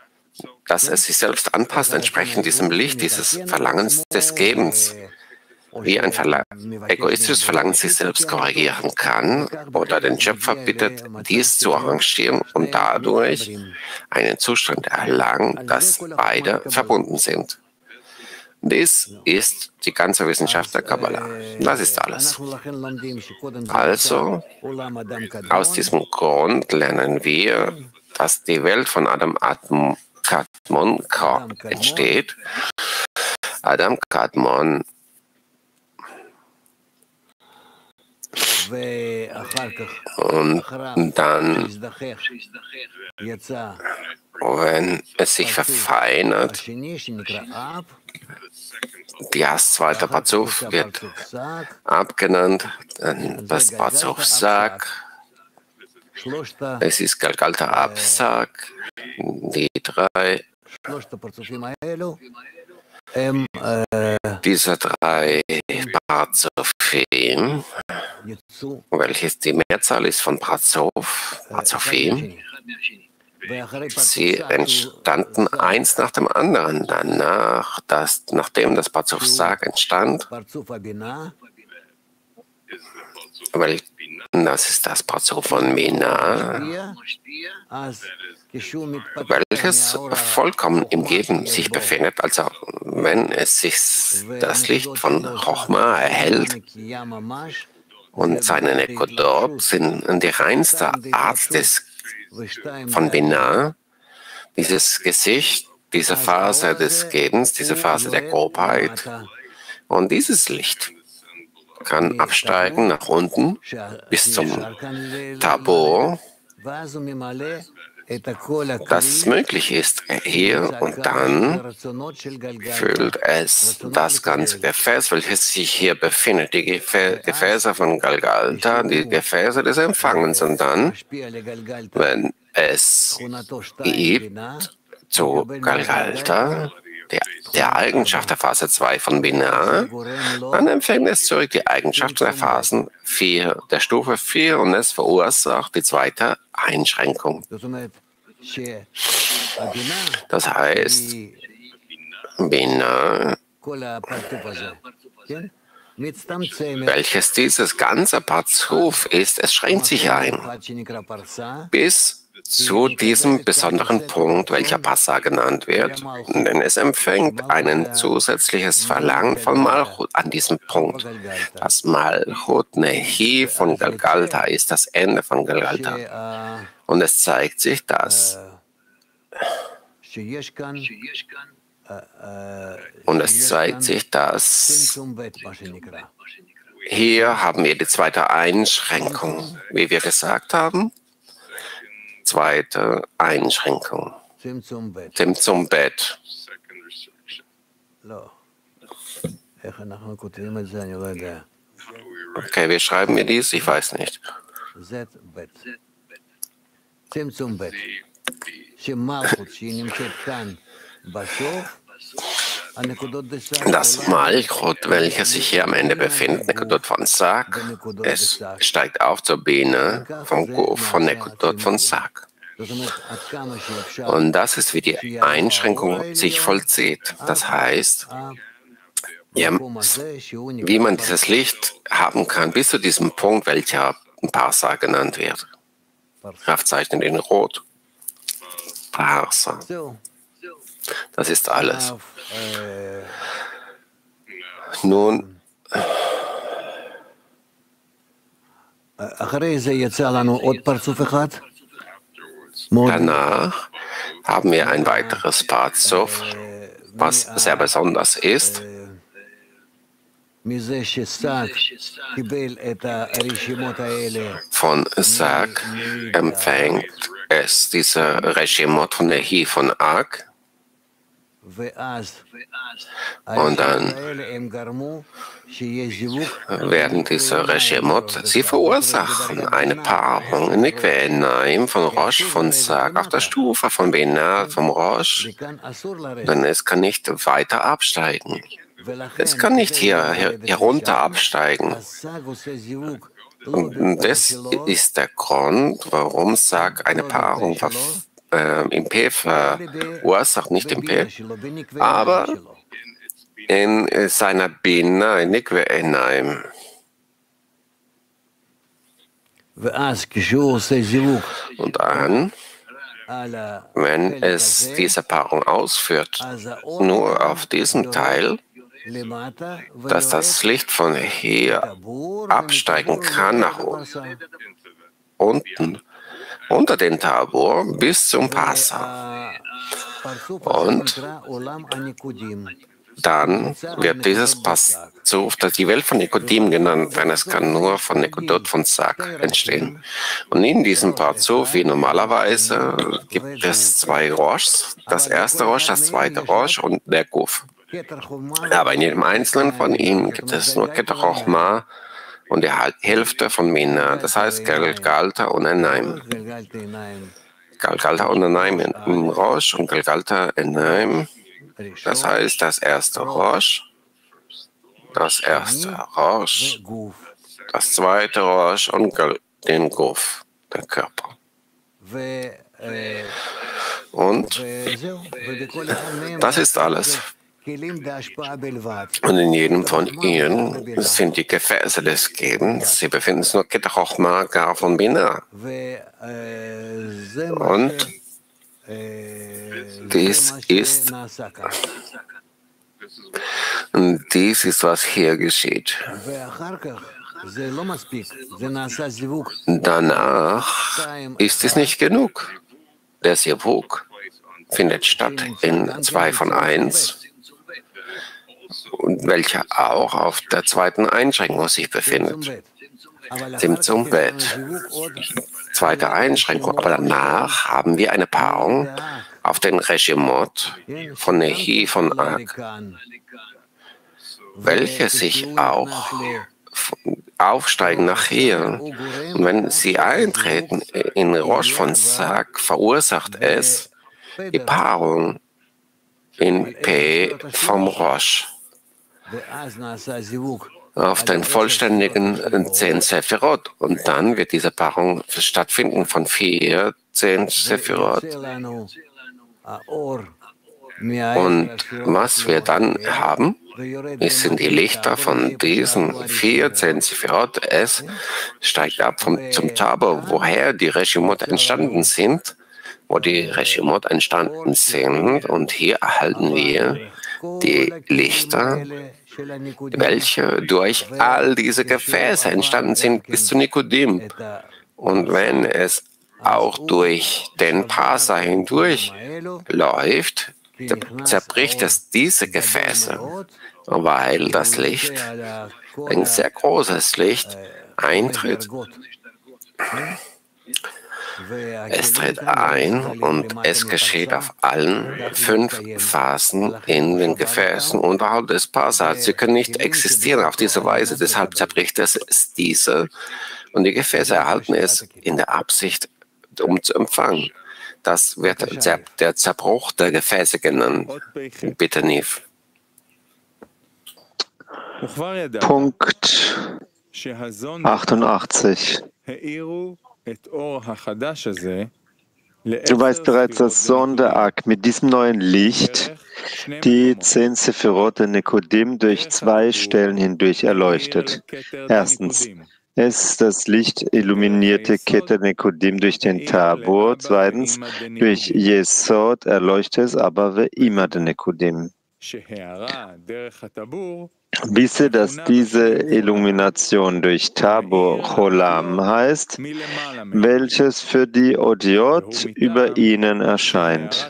dass es sich selbst anpasst, entsprechend diesem Licht, dieses Verlangens des Gebens. wie ein egoistisches Verlangen sich selbst korrigieren kann oder den Schöpfer bittet, dies zu arrangieren und dadurch einen Zustand erlangen, dass beide verbunden sind. Dies ist die ganze Wissenschaft der Kabbalah. Das ist alles. Also, aus diesem Grund lernen wir, dass die Welt von Adam Kadmon entsteht. Adam Kadmon und dann, wenn es sich verfeinert, das zweite Parzuf wird abgenannt, das Parzuf Sag, es ist Galgalta Absag, die drei, diese drei Parzufim, welches die Mehrzahl ist von Parzufim, sie entstanden eins nach dem anderen. Danach, nachdem das Parzuf Sag entstand, weil das ist das Parzuf von Binah, welches vollkommen im Geben sich befindet, also wenn es sich das Licht von Chochma erhält und seine Nekodot sind die reinste Art von Binah, dieses Gesicht, diese Phase des Gebens, diese Phase der Grobheit und dieses Licht kann absteigen nach unten bis zum Tabor, das möglich ist hier und dann füllt es das ganze Gefäß, welches sich hier befindet, die Gefäße von Galgalta, die Gefäße des Empfangens und dann, wenn es gibt zu Galgalta, der Eigenschaft der Phase 2 von Binah, dann empfängt es zurück die Eigenschaft der Phasen 4, der Stufe 4 und es verursacht die zweite Einschränkung. Das heißt, Binah, welches dieses ganze Parzuf ist, es schränkt sich ein, bis zu diesem besonderen Punkt, welcher Passa genannt wird, denn es empfängt ein zusätzliches Verlangen von Malchut an diesem Punkt. Das Malchut Nehi von Galgalta ist das Ende von Galgalta. Und es zeigt sich, dass hier haben wir die zweite Einschränkung, wie wir gesagt haben. Zweite Einschränkung. Zimtzum Bet. Okay, wie schreiben wir dies? Ich weiß nicht. Das Malchut, welches sich hier am Ende befindet, Nekodot von Sag, es steigt auf zur Biene von Nekodot von Sag. Und das ist, wie die Einschränkung sich vollzieht. Das heißt, wie man dieses Licht haben kann, bis zu diesem Punkt, welcher Parsa genannt wird. Raf zeichnet in Rot. Parsa. Das ist alles. Nun, danach haben wir ein weiteres Parzuf, was sehr besonders ist. Von Sag empfängt es diese Reshimot von Nehi von Ag. Und dann werden diese Reshimot, sie verursachen eine Paarung in Nikwe von Rosh von Sag auf der Stufe von Binah vom Rosh, denn es kann nicht weiter absteigen. Es kann nicht hier herunter absteigen. Und das ist der Grund, warum Sag eine Paarung im P verursacht, nicht im P, aber in seiner Bina, in Nikwe Enaim. Und dann, wenn es diese Paarung ausführt, nur auf diesem Teil, dass das Licht von hier absteigen kann nach unten, unter den Tabor bis zum Pasa. Und dann wird dieses Passuf, das die Welt von Nikodim genannt werden. Es kann nur von Nikodot von Sak entstehen. Und in diesem Passuf, wie normalerweise, gibt es zwei Roshs. Das erste Rosh, das zweite Rosh und der Guf. Aber in jedem einzelnen von ihnen gibt es nur Keter Chochma und die Hälfte von Mina. Das heißt Galgalta und Enaim. Galgalta und Enaim im Rosh und Galgalta Enaim. Das heißt, das erste Rosh, das zweite Rosh und den Guf, der Körper. Und das ist alles. Und in jedem von ihnen sind die Gefäße des Gebens. Sie befinden sich nur Keter Chochma, Gar von Bina. Und dies ist, was hier geschieht. Danach ist es nicht genug. Der Sivuk findet statt in 2 von 1, welcher auch auf der zweiten Einschränkung sich befindet. Zum Bett. Zweite Einschränkung. Aber danach haben wir eine Paarung auf den Regimot von Nehi von Ak, welche sich auch aufsteigen nach hier. Und wenn sie eintreten in Rosh von Sak, verursacht es die Paarung in P vom Rosh auf den vollständigen 10 Sephirot. Und dann wird diese Paarung stattfinden von 4 10 Sephirot. Und was wir dann haben, sind die Lichter von diesen 4 10 Sephirot. Es steigt ab zum Tabor, woher die Regimot entstanden sind, wo die Regimot entstanden sind. Und hier erhalten wir die Lichter, welche durch all diese Gefäße entstanden sind bis zu Nikodim. Und wenn es auch durch den Pasa hindurch läuft, zerbricht es diese Gefäße, weil das Licht, ein sehr großes Licht, eintritt. Es tritt ein und es geschieht auf allen 5 Phasen in den Gefäßen unterhalb des Pasas. Sie können nicht existieren auf diese Weise, deshalb zerbricht es diese und die Gefäße erhalten es in der Absicht, um zu empfangen. Das wird der Zerbruch der Gefäße genannt. Bitte, Niv. Punkt 88. Du weißt bereits, dass Sonderak mit diesem neuen Licht die 10 Sephirot der Nikodim durch 2 Stellen hindurch erleuchtet. Erstens, es das Licht illuminierte Keter Nikodim durch den Tabor. Zweitens, durch Yesod erleuchtet es aber immer den Nikodim. Wisse, dass diese Illumination durch Tabor Cholam heißt, welches für die Odiot über ihnen erscheint.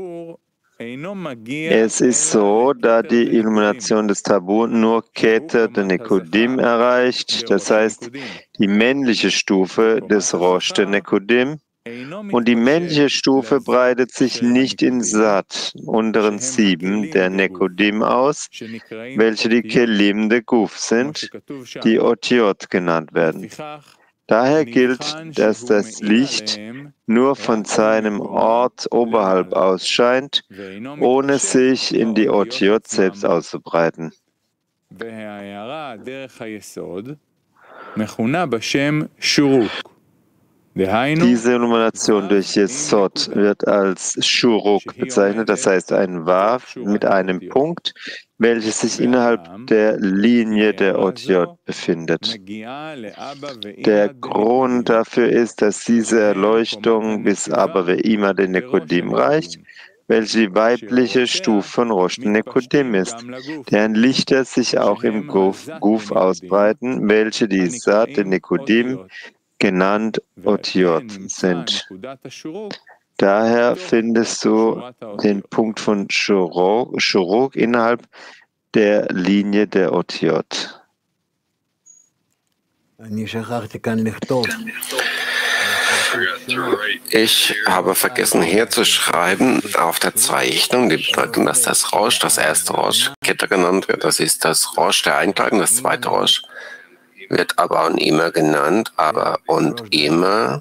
Es ist so, da die Illumination des Tabor nur Keter der Nikodim erreicht, das heißt die männliche Stufe des Rosh der Nikodim, und die männliche Stufe breitet sich nicht in Sat, unteren 7 der Nikodim aus, welche die Kelim de Guf sind, die Otiot genannt werden. Daher gilt, dass das Licht nur von seinem Ort oberhalb ausscheint, ohne sich in die Otiot selbst auszubreiten. Diese Illumination durch Yesod wird als Shuruk bezeichnet, das heißt ein Waf mit einem Punkt, welches sich innerhalb der Linie der Otiyot befindet. Der Grund dafür ist, dass diese Erleuchtung bis Abba Ve'ima den Nikodim reicht, welche die weibliche Stufe von Rosh Nikodim ist, deren Lichter sich auch im Guf ausbreiten, welche die Sat den Nikodim genannt Otiyot sind. Daher findest du den Punkt von Shuruk innerhalb der Linie der Otiyot. Ich habe vergessen hier zu schreiben auf der Zeichnung die Bedeutung, dass das Rosh, das erste Rosh, Keter genannt wird. Das ist das Rosh der Einkleidung, das zweite Rosh wird aber und immer genannt, aber und immer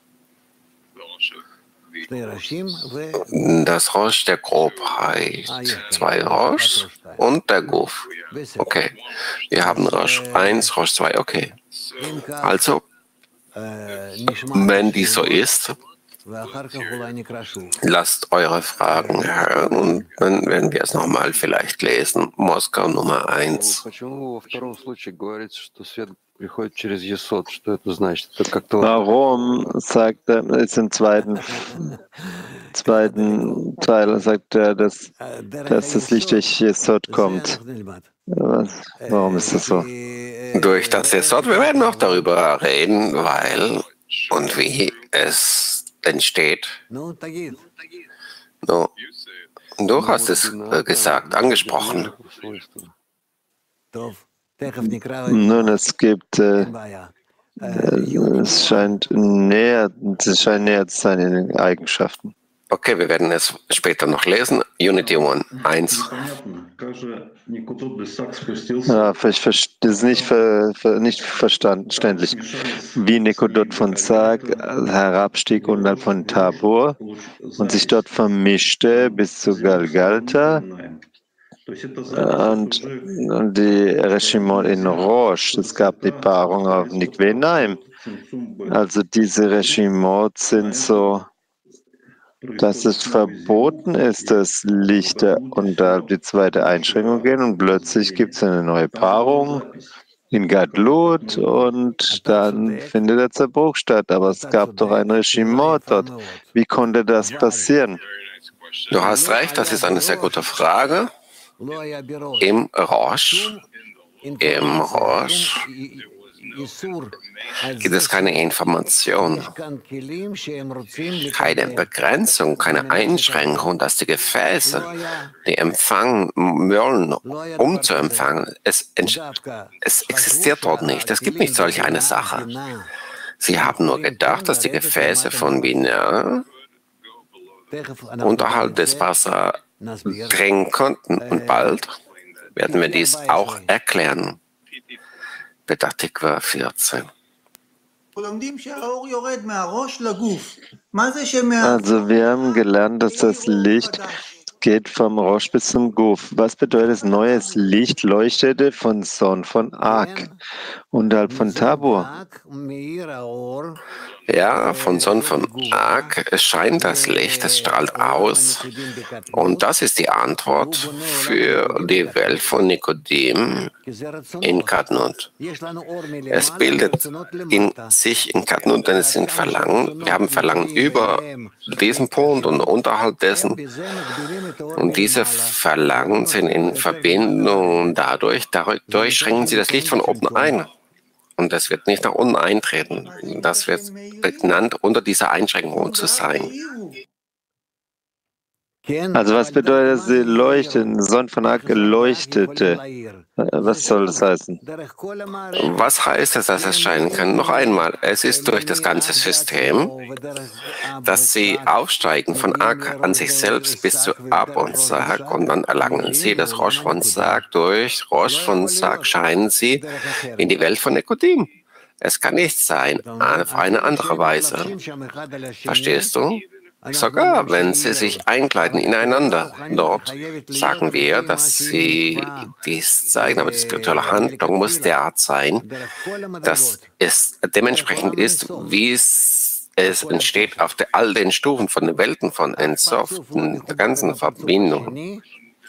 das Rosh der Grobheit, zwei Rosh und der Guf. Okay, wir haben Rosh 1, Rosh 2, okay. Also, wenn dies so ist, lasst eure Fragen hören und dann werden wir es nochmal vielleicht lesen. Moskau Nummer 1. Warum sagt er, jetzt im zweiten Teil, sagt er, dass das Licht durch Yesod kommt? Warum ist das so? Durch das Yesod, wir werden noch darüber reden, weil und wie es entsteht. No, du hast es gesagt, angesprochen. Nun, es gibt, es scheint näher zu sein in den Eigenschaften. Okay, wir werden es später noch lesen. Unity 1. Ja, das ist nicht verständlich. Wie Nikodot von Sag herabstieg unterhalb von Tabor und sich dort vermischte bis zu Galgalta und die Reshimot in Rosh. Es gab die Paarung auf Nikvenaim. Also diese Reshimot sind so, dass es verboten ist, dass Lichter unterhalb die zweite Einschränkung gehen und plötzlich gibt es eine neue Paarung in Gadlut und dann findet der Zerbruch statt. Aber es gab doch ein Reshimot dort. Wie konnte das passieren? Du hast recht, das ist eine sehr gute Frage. Im Rosh gibt es keine Information, keine Begrenzung, keine Einschränkung, dass die Gefäße, die empfangen wollen, um zu empfangen, es existiert dort nicht. Es gibt nicht solch eine Sache. Sie haben nur gedacht, dass die Gefäße von Binah unterhalb des Wasser drängen konnten. Und bald werden wir dies auch erklären. Petach Tikva 14. Also wir haben gelernt, dass das Licht geht vom Rosh bis zum Guf. Was bedeutet neues Licht leuchtete von Son von Ak unterhalb von Tabor? Ja, von Son von Ak scheint das Licht, es strahlt aus. Und das ist die Antwort für die Welt von Nikodim in Kadnut. Es bildet in sich in Kadnut, denn es sind Verlangen. Wir haben Verlangen über diesen Punkt und unterhalb dessen. Und diese Verlangen sind in Verbindung dadurch schränken sie das Licht von oben ein. Und das wird nicht nach unten eintreten. Das wird benannt, unter dieser Einschränkung zu sein. Also was bedeutet, dass sie leuchten? Son von Ak leuchtete. Was soll das heißen? Was heißt es, dass es scheinen kann? Noch einmal, es ist durch das ganze System, dass sie aufsteigen von Ak an sich selbst bis zu Ab und Sag und dann erlangen sie das Rosh von Sag. Durch Rosh von Sag scheinen sie in die Welt von Nikodim. Es kann nicht sein auf eine andere Weise. Verstehst du? Sogar wenn sie sich einkleiden ineinander dort, sagen wir, dass sie dies zeigen, aber die spirituelle Handlung muss derart sein, dass es dementsprechend ist, wie es Es entsteht auf all den Stufen von den Welten von Ein Sof, in der ganzen Verbindung.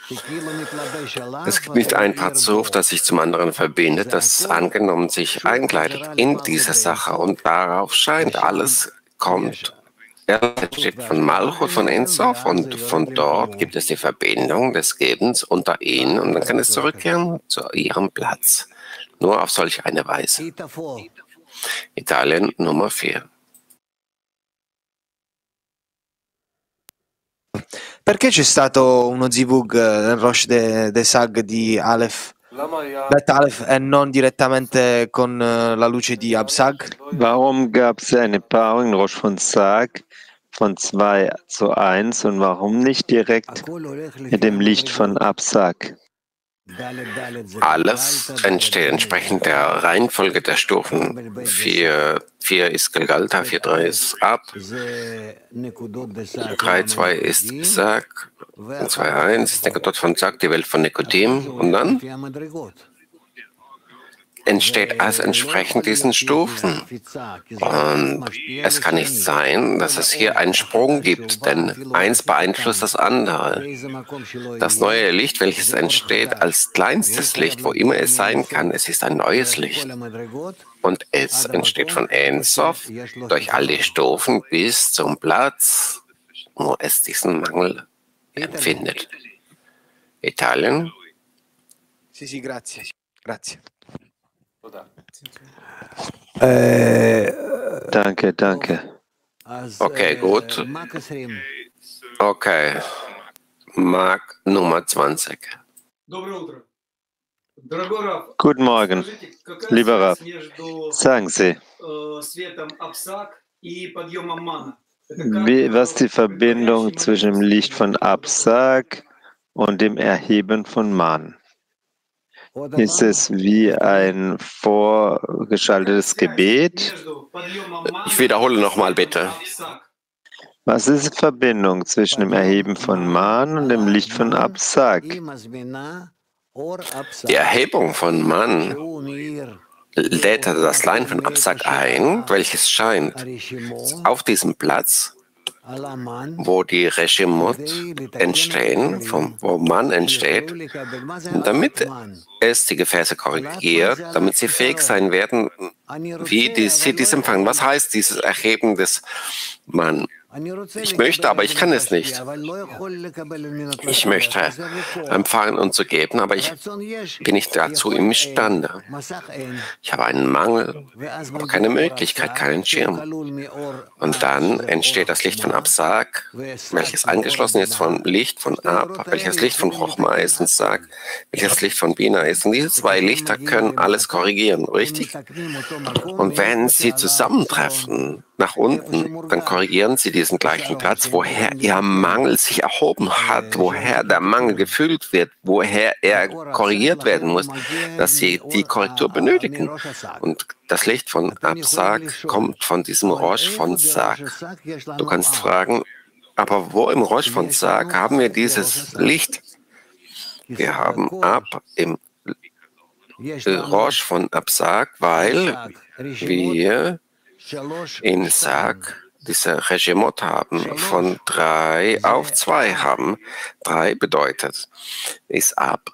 Es gibt nicht ein Parzuf, das sich zum anderen verbindet, das angenommen sich einkleidet in diese Sache und darauf scheint, alles kommt. Er entsteht von Malchut, von Ein Sof und von dort gibt es die Verbindung des Gebens unter ihnen und dann kann es zurückkehren zu ihrem Platz. Nur auf solch eine Weise. Italien Nummer 4. Perché c'è stato uno Zivug nel Rosh de Sag di Aleph, Bet Aleph e non direttamente con la luce di Absag? Warum gab es eine Paarung in Rosh von Sag von 2:1 und warum nicht direkt mit dem Licht von Absag? Alles entsteht entsprechend der Reihenfolge der Stufen. 4 ist Galgalta, 4,3 ist Ab, 3,2 ist Sag, 2,1 ist Nekodot von Sag, die Welt von Nekodim. Und dann entsteht alles entsprechend diesen Stufen. Und es kann nicht sein, dass es hier einen Sprung gibt, denn eins beeinflusst das andere. Das neue Licht, welches entsteht als kleinstes Licht, wo immer es sein kann, es ist ein neues Licht. Und es entsteht von Ein Sof durch all die Stufen bis zum Platz, wo es diesen Mangel empfindet. Italien? Sì, grazie. Grazie. Danke. Okay, gut. Okay. Mark Nummer 20. Guten Morgen, lieber Rav. Sagen Sie, was ist die Verbindung zwischen dem Licht von Absag und dem Erheben von Man? Ist es wie ein vorgeschaltetes Gebet? Ich wiederhole nochmal bitte. Was ist die Verbindung zwischen dem Erheben von Man und dem Licht von Absag? Die Erhebung von Man lädt das Lein von Absag ein, welches scheint auf diesem Platz, wo die Reshimot entstehen, wo Man entsteht, damit es die Gefäße korrigiert, damit sie fähig sein werden, wie sie dies empfangen. Was heißt dieses Erheben des Man? Ich möchte, aber ich kann es nicht. Ich möchte empfangen und zu geben, aber ich bin nicht dazu imstande. Ich habe einen Mangel, aber keine Möglichkeit, keinen Schirm. Und dann entsteht das Licht von Absag, welches angeschlossen ist von Licht von Ab, welches Licht von Chochma ist und Sag, welches Licht von Bina ist. Und diese zwei Lichter können alles korrigieren, richtig? Und wenn sie zusammentreffen, nach unten, dann korrigieren sie diesen gleichen Platz, woher ihr Mangel sich erhoben hat, woher der Mangel gefüllt wird, woher er korrigiert werden muss, dass sie die Korrektur benötigen. Und das Licht von Absag kommt von diesem Rosh von Sag. Du kannst fragen, aber wo im Rosh von Sag haben wir dieses Licht? Wir haben Ab im Rosh von Absag, weil wir in Sag diese Regimot haben, von 3 auf 2 haben. 3 bedeutet, ist Ab.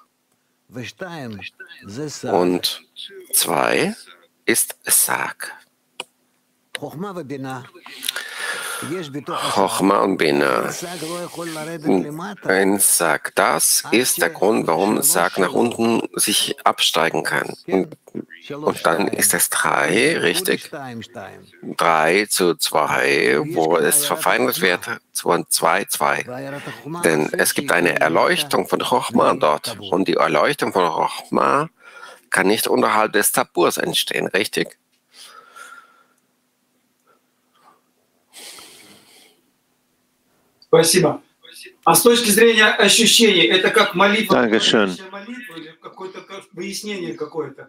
Und 2 ist Sag. Chochma und Bina. Ein Sag. Das ist der Grund, warum Sag nach unten sich absteigen kann. Und dann ist es 3, richtig? 3:2, wo es verfeinert wird zu 2:2. Denn es gibt eine Erleuchtung von Chochma dort. Und die Erleuchtung von Chochma kann nicht unterhalb des Taburs entstehen, richtig? Спасибо. А с точки зрения ощущений, это как молитва? Dankeschön. Какое-то выяснение какое-то?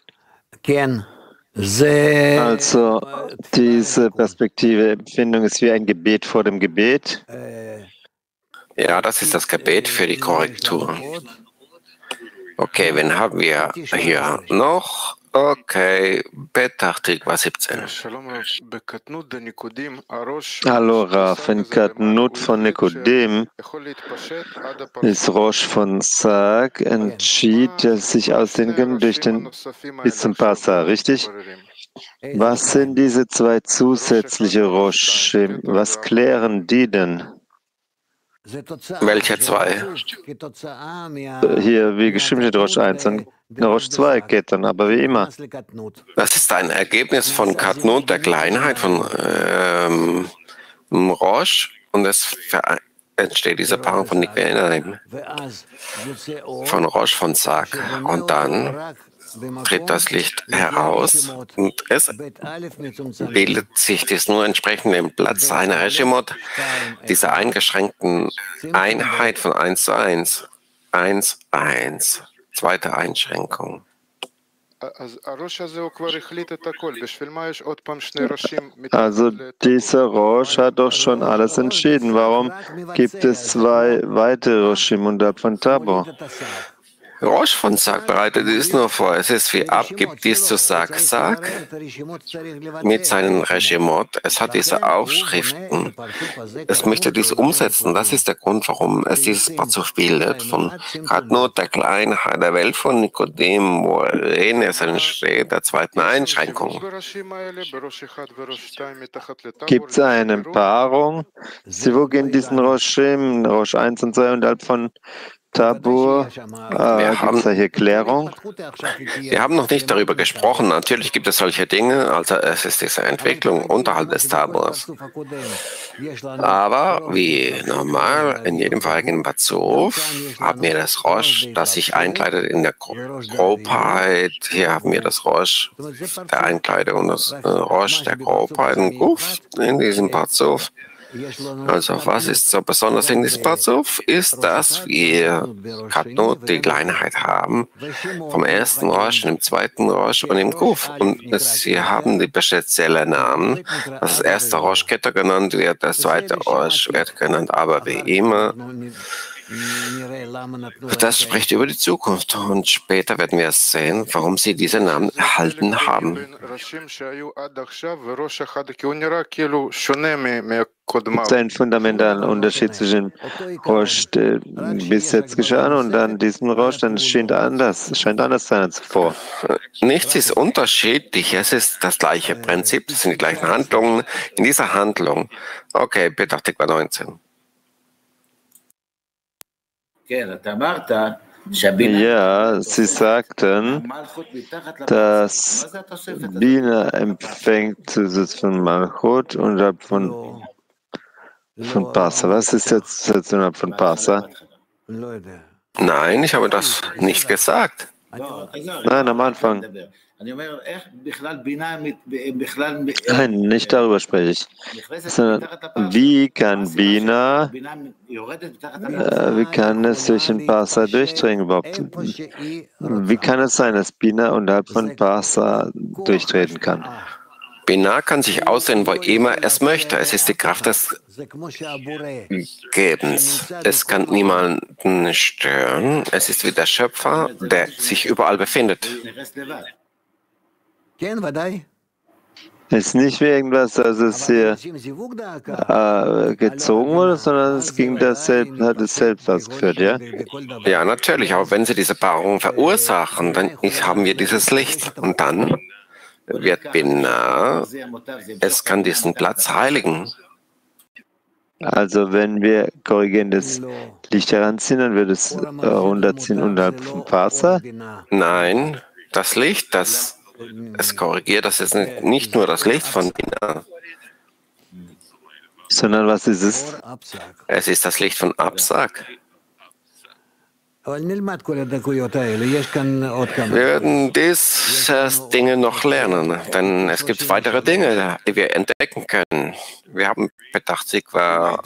Also diese Perspektive, Empfindung ist wie ein Gebet vor dem Gebet. Ja, das ist das Gebet für die Korrektur. Okay, wen haben wir hier noch? Okay, Petach Tikva 17. Hallo Rav, in Katnut von Nikodem ist Rosh von Sag entschied, sich ausdehnen bis zum Passa, richtig? Was sind diese zwei zusätzliche Roshim? Was klären die denn? Welche zwei? Hier, wie geschrieben steht, Rosh 1 und Rosh 2 geht dann, aber wie immer. Das ist ein Ergebnis von Katnut, der Kleinheit von Rosh, und es entsteht diese Paarung von Nikvenaim, von Rosh von Sag. Und dann tritt das Licht heraus und es bildet sich dies nur entsprechend im Platz einer Regimot, dieser eingeschränkten Einheit von 1 zu 1. 1, 1. Zweite Einschränkung. Also dieser Rosh hat doch schon alles entschieden. Warum gibt es zwei weitere Roshim unterhalb von Tabor? Rosh von Sag bereitet dies nur vor. Es ist wie abgibt dies zu Sag mit seinen Regimot. Es hat diese Aufschriften. Es möchte dies umsetzen. Das ist der Grund, warum es dieses Parzuf bildet. Von Katnut, der Kleinheit, der Welt von Nikodem, worin es entsteht, der zweiten Einschränkung. Gibt es eine Paarung? Sie wo gehen diesen Roshim, Rosh 1 und 2 unterhalb von Tabor, wir haben da hier Klärung. Wir haben noch nicht darüber gesprochen. Natürlich gibt es solche Dinge, also es ist diese Entwicklung unterhalb des Tabors. Aber wie normal in jedem vorigen Parzuf haben wir das Rosh, das sich einkleidet in der Grobheit. Hier haben wir das Rosh der Einkleidung und das Rosh der Grobheit und Guf in diesem Parzuf. Also was ist so besonders in diesem Parzuf, ist, dass wir Katnut, die Kleinheit haben, vom ersten Rosh, dem zweiten Rosh und im Guf. Und sie haben die speziellen Namen. Das erste Rosh Keter genannt wird, das zweite Rosh wird genannt, aber wie immer. Das spricht über die Zukunft und später werden wir sehen, warum sie diese Namen erhalten haben. Gibt es einen fundamentalen Unterschied zwischen Rosh, der bis jetzt geschah, und dann diesem Rosh, dann scheint anders zu sein als zuvor. Nichts ist unterschiedlich, es ist das gleiche Prinzip, es sind die gleichen Handlungen. In dieser Handlung, okay, Petach Tikva 19. Ja, Sie sagten, dass Bina empfängt Zusatz von Malchut unterhalb von Passa. Was ist jetzt unterhalb von Passa? Nein, ich habe das nicht gesagt. Nein, am Anfang. Nein, nicht darüber spreche ich. Sondern wie kann Bina, wie kann es durch den Passa durchdringen überhaupt? Wie kann es sein, dass Bina unterhalb von Passa durchtreten kann? Bina kann sich aussehen, wo immer es möchte. Es ist die Kraft des Gebens. Es kann niemanden stören. Es ist wie der Schöpfer, der sich überall befindet. Es ist nicht wie irgendwas, also es hier gezogen wurde, sondern es ging hat es selbst ausgeführt, ja? Ja, natürlich, aber wenn Sie diese Paarung verursachen, dann haben wir dieses Licht und dann wird Bina, es kann diesen Platz heiligen. Also wenn wir korrigierendes Licht heranziehen, dann wird es runterziehen unterhalb von Passa? Nein, das Licht, das es korrigiert, das ist nicht nur das Licht von Bina. Sondern was ist es? Es ist das Licht von Absag. Wir werden diese Dinge noch lernen, denn es gibt weitere Dinge, die wir entdecken können. Wir haben Petach Tikva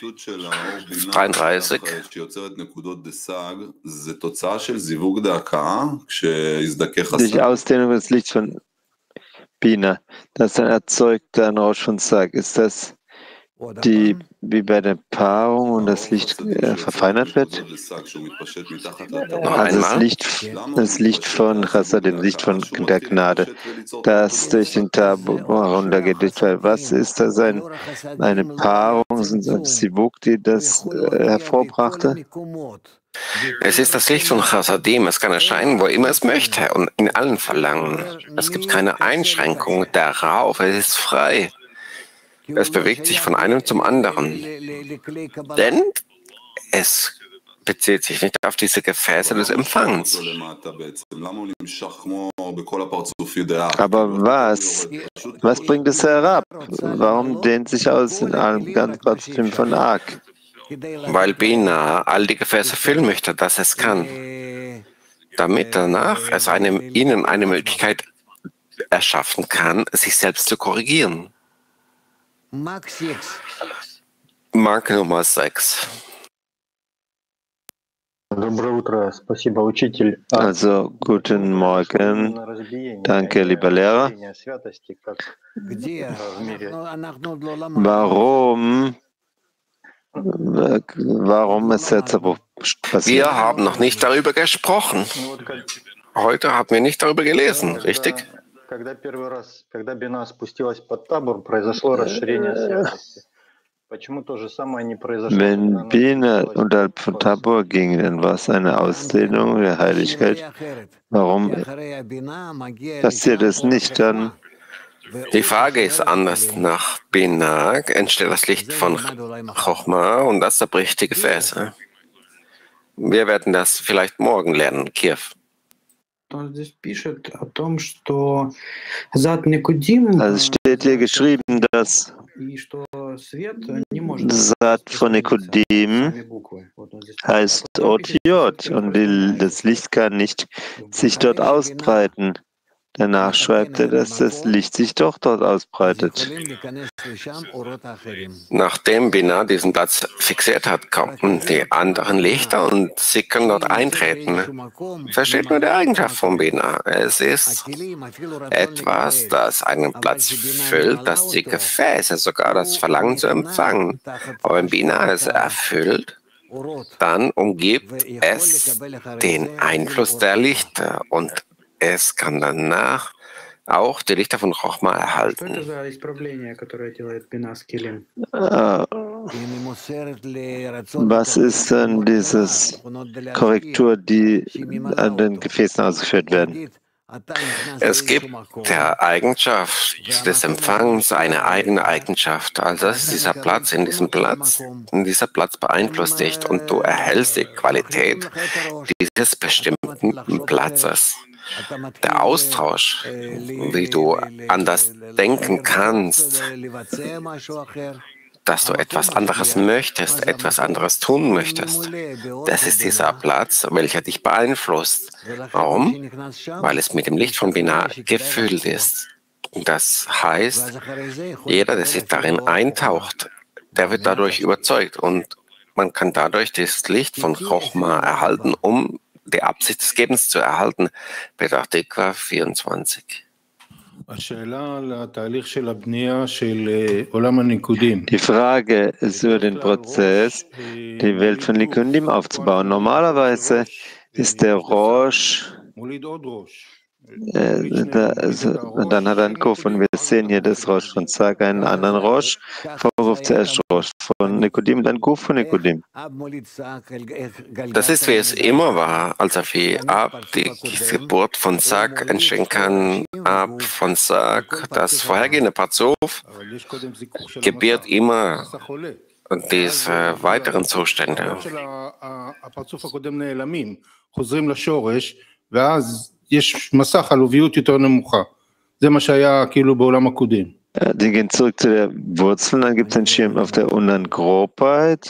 33. Die Ausdehnung des Lichts von Bina, das dann erzeugt ein Rosh von Sag. Ist das die wie bei der Paarung und das Licht verfeinert wird? Also das Licht von Chassadim, dem Licht von der Gnade, das durch den Tabor runtergeht. Was ist das? Eine Paarung, ein Sivuk, die das hervorbrachte? Es ist das Licht von Chassadim. Es kann erscheinen, wo immer es möchte und in allen Verlangen. Es gibt keine Einschränkung darauf. Es ist frei. Es bewegt sich von einem zum anderen. Denn es bezieht sich nicht auf diese Gefäße des Empfangs. Aber was bringt es herab? Warum dehnt sich aus in einem ganzen Trotzdem von Ark? Weil Bina all die Gefäße füllen möchte, dass es kann. Damit danach es ihnen eine Möglichkeit erschaffen kann, sich selbst zu korrigieren. Mark Nummer 6. Also, guten Morgen. Danke, lieber Lehrer. Warum ist der Zerbruch passiert? Wir haben noch nicht darüber gesprochen. Heute haben wir nicht darüber gelesen, richtig? Wenn Bina unterhalb von Tabor ging, dann war es eine Ausdehnung der Heiligkeit. Warum passiert es nicht dann? Die Frage ist anders. Nach Bina entsteht das Licht von Chochma und das zerbricht die Gefäße. Wir werden das vielleicht morgen lernen, Kiew. Also es steht hier geschrieben, dass Sat von Nikodim heißt Ot-Jod und das Licht kann nicht sich dort ausbreiten. Danach schreibt er, dass das Licht sich doch dort ausbreitet. Nachdem Bina diesen Platz fixiert hat, kommen die anderen Lichter und sie können dort eintreten. Versteht nur die Eigenschaft von Bina. Es ist etwas, das einen Platz füllt, das die Gefäße, sogar das Verlangen zu empfangen. Aber wenn Bina es erfüllt, dann umgibt es den Einfluss der Lichter und es kann danach auch die Lichter von Chochma erhalten. Was ist denn diese Korrektur, die an den Gefäßen ausgeführt werden? Es gibt der Eigenschaft des Empfangs eine eigene Eigenschaft. Also ist dieser Platz, dieser Platz beeinflusst dich und du erhältst die Qualität dieses bestimmten Platzes. Der Austausch, wie du anders denken kannst, dass du etwas anderes möchtest, etwas anderes tun möchtest. Das ist dieser Platz, welcher dich beeinflusst. Warum? Weil es mit dem Licht von Bina gefüllt ist. Das heißt, jeder, der sich darin eintaucht, der wird dadurch überzeugt und man kann dadurch das Licht von Chochma erhalten, um die Absicht des Gebens zu erhalten. Petach Tikva 24. Die Frage ist über den Prozess, die Welt von Likudim aufzubauen. Normalerweise ist der Rosh, dann hat er einen Kuf und wir sehen hier das Rosh von Sag, einen anderen Rosh, vorruft zuerst Rosh von Nikodim, dann Kuf von Nikodim. Das ist, wie es immer war, also wie ab die Geburt von Sag entstehen kann, ab von Sag, das vorhergehende Parzuf gebiert immer diese weiteren Zustände. Die gehen zurück zu der Wurzel, dann gibt es einen Schirm auf der unteren Grobheit.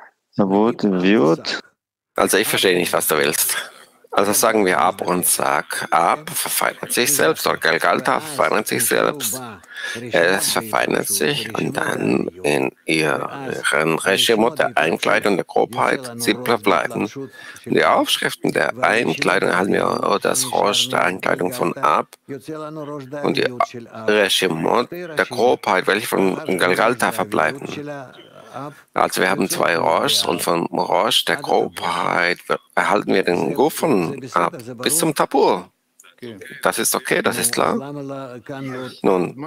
Also ich verstehe nicht, was du willst. Also sagen wir Ab und Sag. Ab verfeinert sich selbst, oder Galgalta verfeinert sich selbst. Es verfeinert sich und dann in ihren Regimot der Einkleidung der Grobheit, sie bleiben. Die Aufschriften der Einkleidung erhalten wir das Rosh der Einkleidung von Ab und die Regimot der Grobheit, welche von Galgalta verbleiben. Also wir haben zwei Roshs und vom Rosh der Grobheit erhalten wir den Gufen ab bis zum Tapur. Das ist okay, das ist klar. Nun,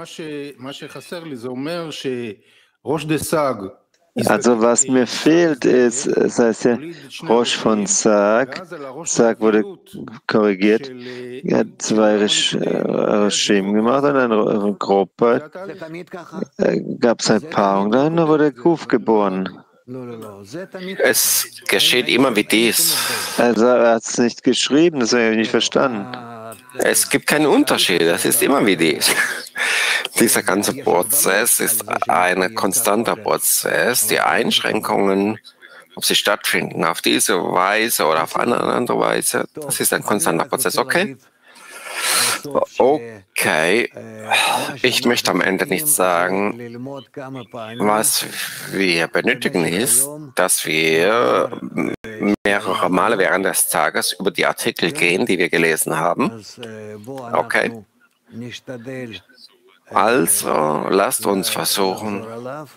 also was mir fehlt ist, das heißt ja, Rosh von Sag wurde korrigiert, er hat zwei Regime gemacht und eine Gruppe, gab es eine Paarung, dann wurde Kuf geboren. es geschieht immer wie dies. Also er hat es nicht geschrieben, das habe ich nicht verstanden. Es gibt keinen Unterschied, es ist immer wie dies. Dieser ganze Prozess ist ein konstanter Prozess. Die Einschränkungen, ob sie stattfinden auf diese Weise oder auf eine andere Weise, das ist ein konstanter Prozess. Okay? Okay. Ich möchte am Ende nicht sagen, was wir benötigen ist, dass wir mehrere Male während des Tages über die Artikel gehen, die wir gelesen haben. Okay? Also, lasst uns versuchen,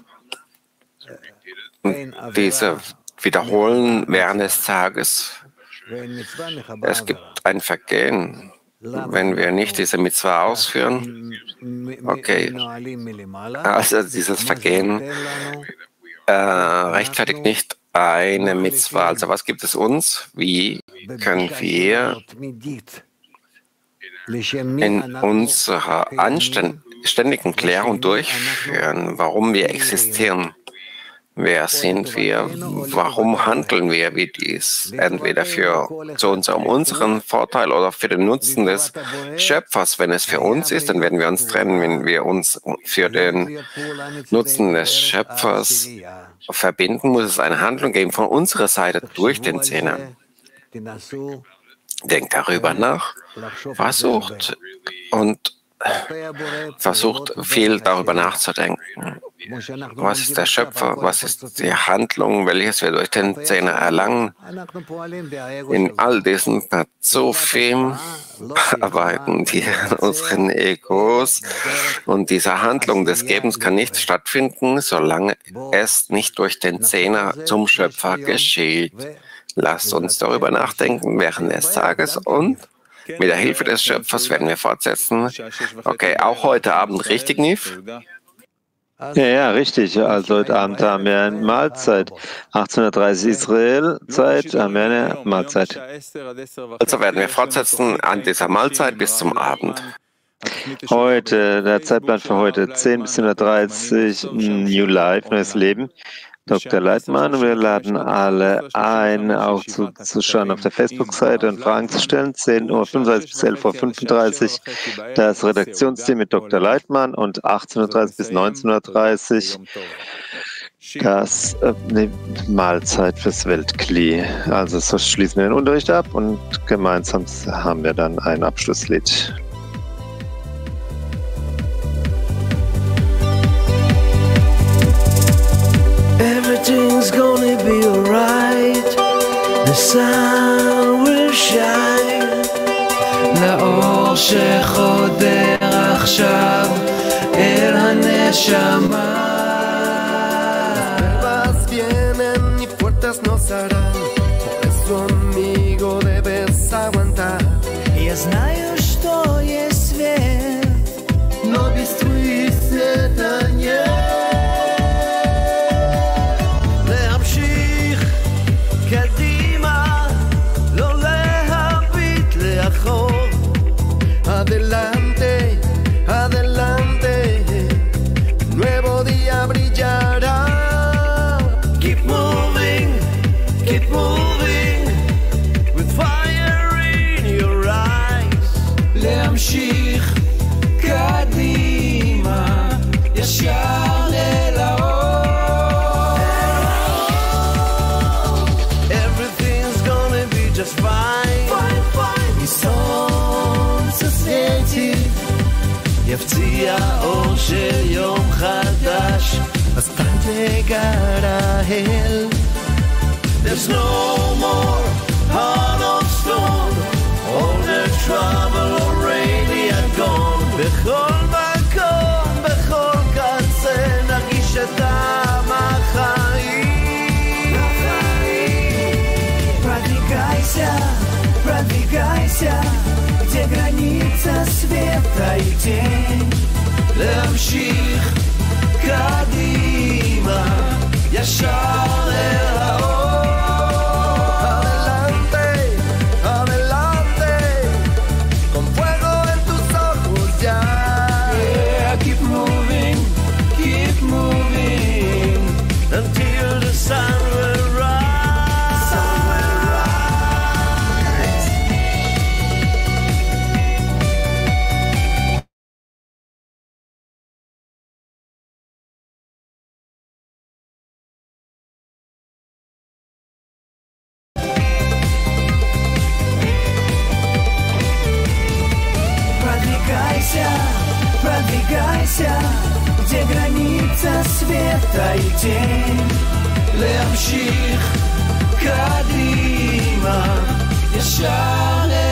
diese wiederholen während des Tages. Es gibt ein Vergehen, wenn wir nicht diese Mitzvah ausführen. Okay, also dieses Vergehen rechtfertigt nicht eine Mitzvah. Also was gibt es uns? Wie können wir in unserer ständigen Klärung durchführen, warum wir existieren? Wer sind wir? Warum handeln wir wie dies? Entweder zu unserem Vorteil oder für den Nutzen des Schöpfers. Wenn es für uns ist, dann werden wir uns trennen. Wenn wir uns für den Nutzen des Schöpfers verbinden, muss es eine Handlung geben von unserer Seite durch den Zehner. Denkt darüber nach, versucht viel darüber nachzudenken. Was ist der Schöpfer? Was ist die Handlung, welches wir durch den Zehner erlangen? In all diesen so viel arbeiten wir an unseren Egos und diese Handlung des Gebens kann nicht stattfinden, solange es nicht durch den Zehner zum Schöpfer geschieht. Lasst uns darüber nachdenken während des Tages und mit der Hilfe des Schöpfers werden wir fortsetzen. Okay, auch heute Abend, richtig, Nif? Ja, richtig. Also heute Abend haben wir eine Mahlzeit. 18:30 Israel-Zeit haben wir eine Mahlzeit. Also werden wir fortsetzen an dieser Mahlzeit bis zum Abend. Heute, der Zeitplan für heute, 10 bis 10:30 New Life, neues Leben. Dr. Leitmann, und wir laden alle ein, auch zu schauen auf der Facebook-Seite und Fragen zu stellen. 10:35 bis 11:35 das Redaktionsteam mit Dr. Leitmann und 18:30 bis 19:30 das Mahlzeit fürs Weltkli. Also so schließen wir den Unterricht ab und gemeinsam haben wir dann ein Abschlusslied. Everything's gonna be alright. The sun will shine. לאור שחודר עכשיו אל הנשמה. Las pruebas vienen y puertas nos harán. Por eso, amigo, debes aguantar. Я знаю, что есть свет, но без твоих света нет. Adelante, adelante, nuevo día brillará. Keep moving, with fire in your eyes. להמשיך קדימה, ישר אל האור. Everything's gonna be just fine, fine, fine. יפציע אור של יום חדש, אז תגר ההל. There's no more heart of stone, all the trouble already gone. בכל מקום, בכל קצה, נרגיש את המחר. и тень, להמשיך קדימה, ישר אל האור. Adelante, con fuego en tus ojos ya. Yeah, keep moving, until the sun will rise. Sun will rise. Продвигайся, где граница света и тень, להמשיך קדימה, ישר